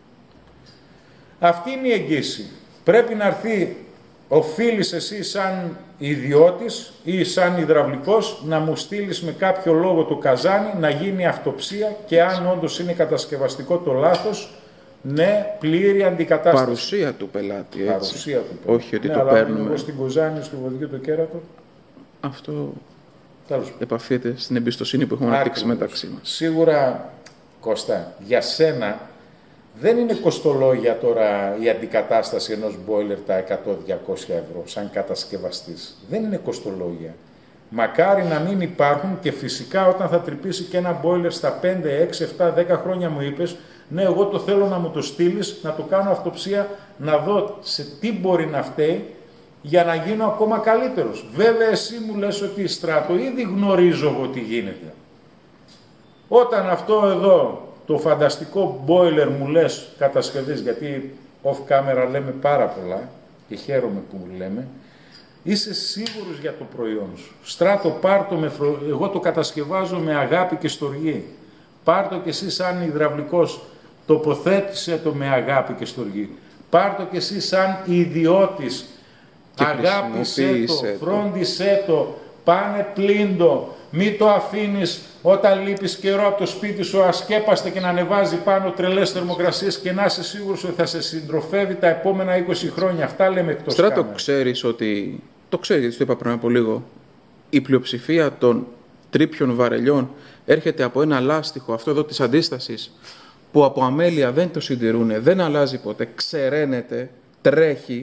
Αυτή είναι η εγγύηση. Πρέπει να έρθει, οφείλεις εσύ σαν ιδιώτης ή σαν υδραυλικός να μου στείλεις με κάποιο λόγο το καζάνι, να γίνει αυτοψία και αν όντως είναι κατασκευαστικό το λάθος, ναι, πλήρη αντικατάσταση. Παρουσία του πελάτη, έτσι. Παρουσία του πελάτη. Όχι ότι ναι, το αλλά παίρνουμε. Εγώ στην Κοζάνη, στο Βοδικό το κέρατο. Αυτό επαφείται στην εμπιστοσύνη που έχουμε αναπτύξει μεταξύ μας. Σίγουρα, Κώστα, για σένα δεν είναι κοστολόγια τώρα η αντικατάσταση ενός boiler τα 100-200 ευρώ σαν κατασκευαστής. Δεν είναι κοστολόγια. Μακάρι να μην υπάρχουν και φυσικά όταν θα τρυπήσει και ένα boiler στα 5, 6, 7, 10 χρόνια μου είπες ναι, εγώ το θέλω να μου το στείλεις, να το κάνω αυτοψία, να δω σε τι μπορεί να φταίει για να γίνω ακόμα καλύτερος. Βέβαια εσύ μου λες ότι Στράτο, ήδη γνωρίζω εγώ τι γίνεται. Όταν αυτό εδώ το φανταστικό boiler μου λες κατασκευής, γιατί off camera λέμε πάρα πολλά και χαίρομαι που μου λέμε, είσαι σίγουρος για το προϊόν σου. Στράτο, εγώ το κατασκευάζω με αγάπη και στοργή. Πάρ' το κι εσύ σαν υδραυλικός, τοποθέτησε το με αγάπη και στοργή. Πάρ' το κι εσύ σαν ιδιώτης, αγάπησέ το, φρόντισέ το, πάνε πλύντο, μη το αφήνεις όταν λείπεις καιρό από το σπίτι σου ασκέπαστε και να ανεβάζει πάνω τρελές θερμοκρασίες και να είσαι σίγουρος ότι θα σε συντροφεύει τα επόμενα 20 χρόνια. Αυτά λέμε εκτός Στράτο, κάμερα. ξέρεις ότι, το ξέρεις, το είπα πριν από λίγο, η πλειοψηφία των τρίπιων βαρελιών έρχεται από ένα λάστιχο, αυτό εδώ της αντίστασης, που από αμέλεια δεν το συντηρούν, δεν αλλάζει ποτέ, ξεραίνεται, τρέχει,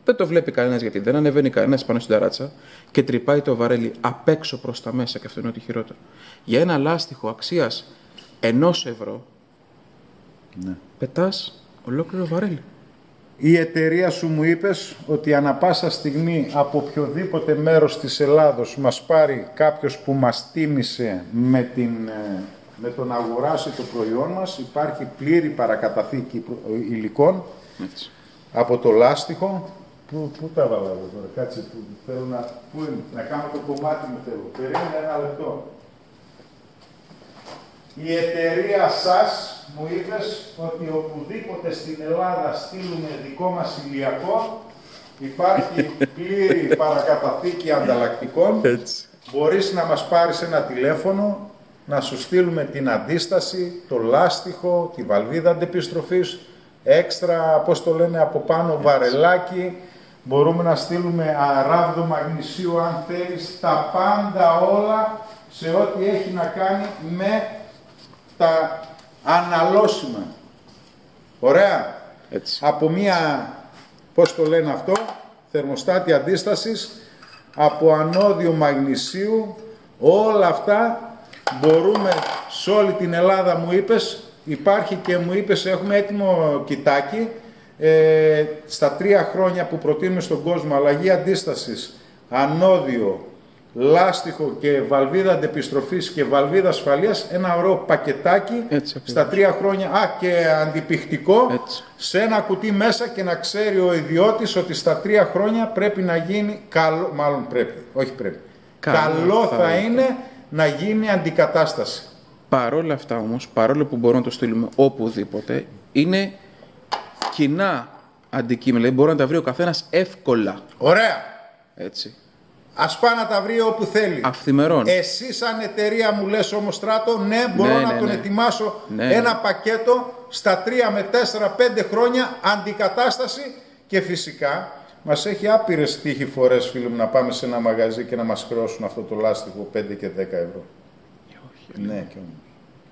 Δεν το βλέπει κανένας γιατί δεν ανεβαίνει κανένας πάνω στην ταράτσα και τρυπάει το βαρέλι απ' έξω προς τα μέσα, και αυτό είναι ό,τι χειρότερο. Για ένα λάστιχο αξίας 1 ευρώ, ναι, πετάς ολόκληρο βαρέλι. Η εταιρεία σου μου είπες ότι ανα πάσα στιγμή από οποιοδήποτε μέρος της Ελλάδος μας πάρει κάποιος που μας τίμησε με το να αγοράσει το προϊόν μας, υπάρχει πλήρη παρακαταθήκη υλικών. Έτσι. Από το λάστιχο. Πού τα βάλα εδώ τώρα, κάτσε που θέλω να κάνω το κομμάτι μου θέλω. Περίμενε 1 λεπτό. Η εταιρεία σας μου είπες ότι οπουδήποτε στην Ελλάδα στείλουμε δικό μας ηλιακό, υπάρχει πλήρη παρακαταθήκη ανταλλακτικών. Έτσι. Μπορείς να μας πάρεις ένα τηλέφωνο, να σου στείλουμε την αντίσταση, το λάστιχο, τη βαλβίδα αντεπιστροφής, έξτρα, πώς το λένε, από πάνω βαρελάκι. Μπορούμε να στείλουμε ράβδο μαγνησίου αν θέλεις, τα πάντα όλα σε ό,τι έχει να κάνει με τα αναλώσιμα. Ωραία. Έτσι. Από μία, πώς το λένε αυτό, θερμοστάτη αντίστασης, από ανώδιο μαγνησίου, όλα αυτά μπορούμε σε όλη την Ελλάδα μου είπες, υπάρχει και μου είπες έχουμε έτοιμο κοιτάκι, στα 3 χρόνια που προτείνουμε στον κόσμο αλλαγή αντίστασης, ανώδιο, λάστιχο και βαλβίδα αντεπιστροφής και βαλβίδα ασφαλείας, ένα ωραίο πακετάκι έτσι, στα 3 χρόνια, και αντιπιχτικό έτσι, σε ένα κουτί μέσα, και να ξέρει ο ιδιώτης ότι στα 3 χρόνια πρέπει να γίνει καλό, μάλλον πρέπει, όχι πρέπει, καλό θα είναι να γίνει αντικατάσταση. Παρόλα αυτά όμως, παρόλο που μπορούμε να το στείλουμε οπουδήποτε, είναι κοινά αντικείμενα, δηλαδή μπορεί να τα βρει ο καθένας εύκολα. Ωραία. Έτσι. Ας πάει να τα βρει όπου θέλει. Αυθημερών. Εσύ σαν εταιρεία μου λες όμως Στράτο, ναι, μπορώ να τον ετοιμάσω ένα πακέτο στα 3 με 4-5 χρόνια αντικατάσταση, και φυσικά μας έχει άπειρες τύχη φορές, φίλοι μου, να πάμε σε ένα μαγαζί και να μας χρεώσουν αυτό το λάστιχο 5 και 10 ευρώ. Ναι, και όμως.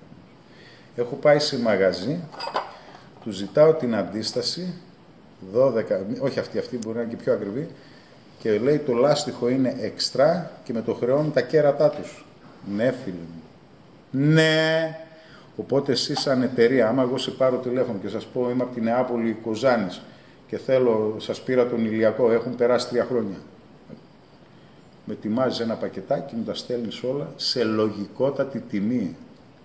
Έχω πάει σε μαγαζί, του ζητάω την αντίσταση, 12, όχι αυτή μπορεί να είναι και πιο ακριβή, και λέει το λάστιχο είναι εξτρά και με το χρεώνουν τα κέρατά τους. Ναι, φίλοι μου. Ναι. Οπότε εσείς σαν εταιρεία, άμα εγώ σε πάρω τηλέφωνο και σας πω είμαι από την Νεάπολη Κοζάνης και θέλω, σας πήρα τον ηλιακό, έχουν περάσει 3 χρόνια. Με ετοιμάζεις ένα πακετάκι, μου τα στέλνεις όλα σε λογικότατη τιμή.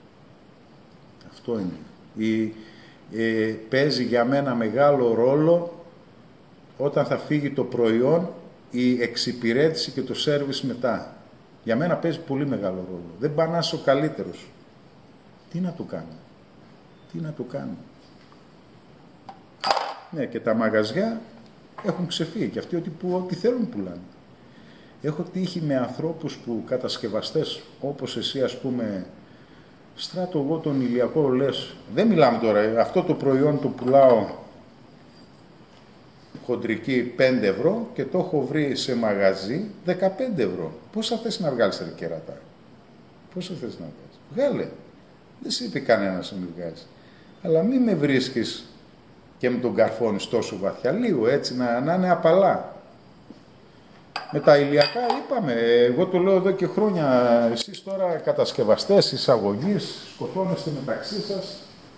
Αυτό είναι. Παίζει για μένα μεγάλο ρόλο όταν θα φύγει το προϊόν, η εξυπηρέτηση και το σέρβις μετά. Για μένα παίζει πολύ μεγάλο ρόλο. Δεν πάει να είσαι ο καλύτερος. Τι να το κάνω. Τι να το κάνω. Ναι, και τα μαγαζιά έχουν ξεφύγει και αυτοί ό,τι θέλουν πουλάνε. Έχω τύχει με ανθρώπους που κατασκευαστές, όπως εσύ ας πούμε, Στράτο, εγώ τον ηλιακό λες, δεν μιλάμε τώρα, αυτό το προϊόν το πουλάω χοντρική 5 ευρώ και το έχω βρει σε μαγαζί 15 ευρώ. Πόσα θες να βγάλεις ρε κερατά. Πόσα θες να βγάλεις. Βγάλε. Δεν σε είπε κανένας να μην βγάλεις. Αλλά μην με βρίσκεις και με τον καρφώνεις τόσο βαθιά. Λίγο έτσι να είναι απαλά. Με τα ηλιακά είπαμε, εγώ το λέω εδώ και χρόνια, εσείς τώρα κατασκευαστές, εισαγωγείς, σκοτώνεστε μεταξύ σας.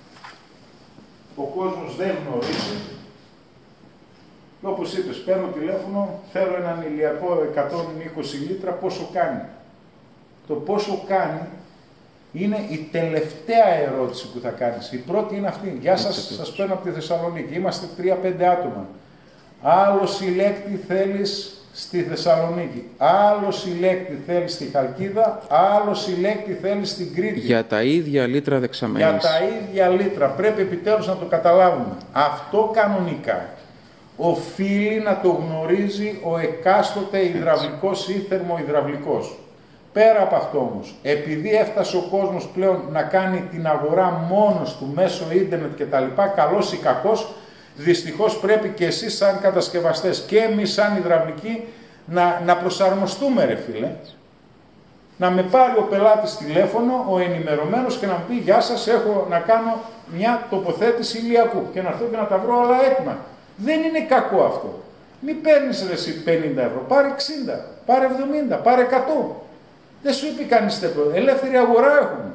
Ο κόσμος δεν γνωρίζει. Και όπως είπες, παίρνω τηλέφωνο, θέλω έναν ηλιακό 120 λίτρα, πόσο κάνει. Το πόσο κάνει είναι η τελευταία ερώτηση που θα κάνεις. Η πρώτη είναι αυτή. Γεια σας, σας παίρνω από τη Θεσσαλονίκη. Είμαστε 3-5 άτομα. Άλλο συλλέκτη θέλεις στη Θεσσαλονίκη. Άλλο συλλέκτη θέλεις στη Χαλκίδα. Άλλο συλλέκτη θέλεις στην Κρήτη. Για τα ίδια λίτρα δεξαμενής. Για τα ίδια λίτρα. Πρέπει επιτέλους να το καταλάβουμε. Αυτό κανονικά οφείλει να το γνωρίζει ο εκάστοτε υδραυλικός ή θερμοϊδραυλικός. Πέρα από αυτό όμως, επειδή έφτασε ο κόσμος πλέον να κάνει την αγορά μόνος του μέσω ίντερνετ και τα λοιπά, καλός ή κακός, δυστυχώς πρέπει και εσείς σαν κατασκευαστές και εμείς σαν υδραυλικοί να προσαρμοστούμε ρε φίλε. Να με πάρει ο πελάτης τηλέφωνο, ο ενημερωμένος και να μου πει «Γεια σας, έχω να κάνω μια τοποθέτηση ηλιακού» και να έρθω και να τα βρω όλα έτοιμα. Δεν είναι κακό αυτό. Μην παίρνεις ρε εσύ 50 ευρώ, πάρε 60, πάρε 70, πάρε 100. Δεν σου είπε κανείς τέτοιο, ελεύθερη αγορά έχουμε.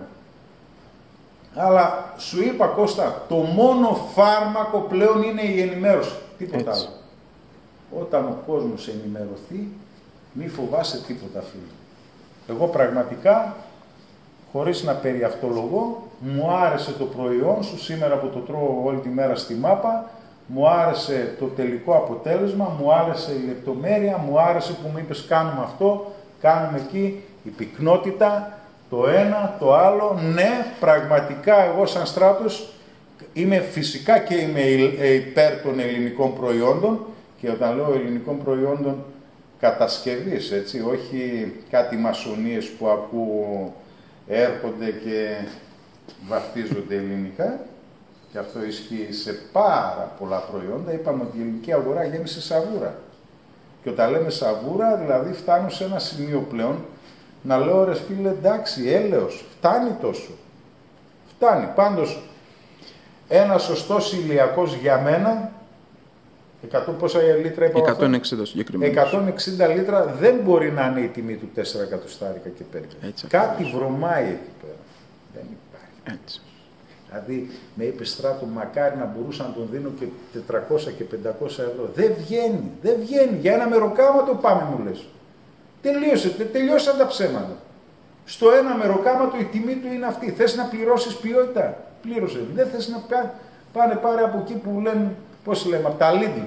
Αλλά σου είπα Κώστα, το μόνο φάρμακο πλέον είναι η ενημέρωση, τίποτα άλλο. Όταν ο κόσμος ενημερωθεί, μη φοβάσαι τίποτα φίλε. Εγώ πραγματικά, χωρίς να περιαυτολογώ, μου άρεσε το προϊόν σου σήμερα που το τρώω όλη τη μέρα στη μάπα, μου άρεσε το τελικό αποτέλεσμα, μου άρεσε η λεπτομέρεια, μου άρεσε που μου είπες κάνουμε αυτό, κάνουμε εκεί, η πυκνότητα, το ένα, το άλλο. Ναι, πραγματικά εγώ σαν Στράτος είμαι φυσικά και είμαι υπέρ των ελληνικών προϊόντων και όταν λέω ελληνικών προϊόντων κατασκευής, έτσι, όχι κάτι μασονίες που ακούω έρχονται και βαφτίζονται ελληνικά. Και αυτό ισχύει σε πάρα πολλά προϊόντα. Είπαμε ότι η ελληνική αγορά γέμισε σαβούρα. Και όταν λέμε σαβούρα, δηλαδή φτάνω σε ένα σημείο πλέον να λέω ρε φίλε, εντάξει, έλεος, φτάνει τόσο. Φτάνει. Πάντως, ένα σωστός ηλιακός για μένα, 100 πόσα λίτρα είπα 160 συγκεκριμένα. 160 λίτρα δεν μπορεί να είναι η τιμή του 4 εκατοστάρικα και πέρα. Κάτι βρωμάει εκεί πέρα. Δεν υπάρχει. Έτσι. Δηλαδή, με είπε Στράτο, μακάρι να μπορούσα να τον δίνω και 400 και 500 ευρώ. Δεν βγαίνει, δεν βγαίνει. Για ένα μεροκάματο πάμε, μου λες. Τελειώσαν τα ψέματα. Στο ένα μεροκάματο η τιμή του είναι αυτή. Θες να πληρώσεις ποιότητα, πλήρωσε. Δεν θες να πάνε πάρε από εκεί που λένε, πώς λέμε, από τα Lidl.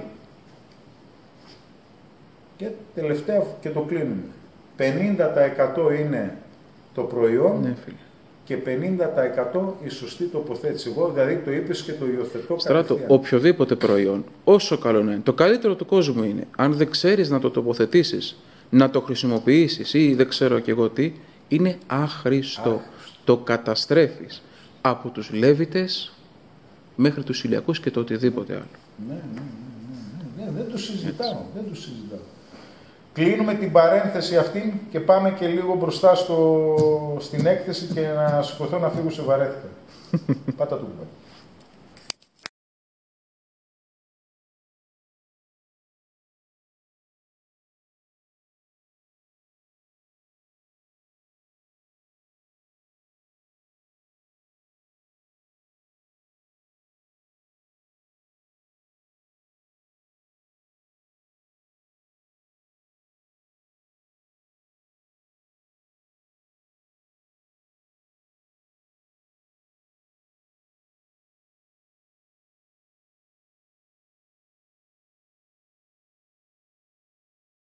Και τελευταία και το κλείνουμε. 50% είναι το προϊόν. Ναι, φίλε. Και 50% η σωστή τοποθέτηση. Εγώ δηλαδή το είπες και το υιοθετώ. Στράτο, οποιοδήποτε προϊόν, όσο καλό είναι, το καλύτερο του κόσμου είναι, αν δεν ξέρεις να το τοποθετήσεις, να το χρησιμοποιήσεις ή δεν ξέρω και εγώ τι, είναι άχρηστο. Το καταστρέφεις από τους Λέβητες μέχρι τους Ηλιακούς και το οτιδήποτε άλλο. Ναι, δεν το συζητάω. Κλείνουμε την παρένθεση αυτή και πάμε και λίγο μπροστά στην έκθεση και να σηκωθώ να φύγω σε βαρέθηκα. Πάτα του.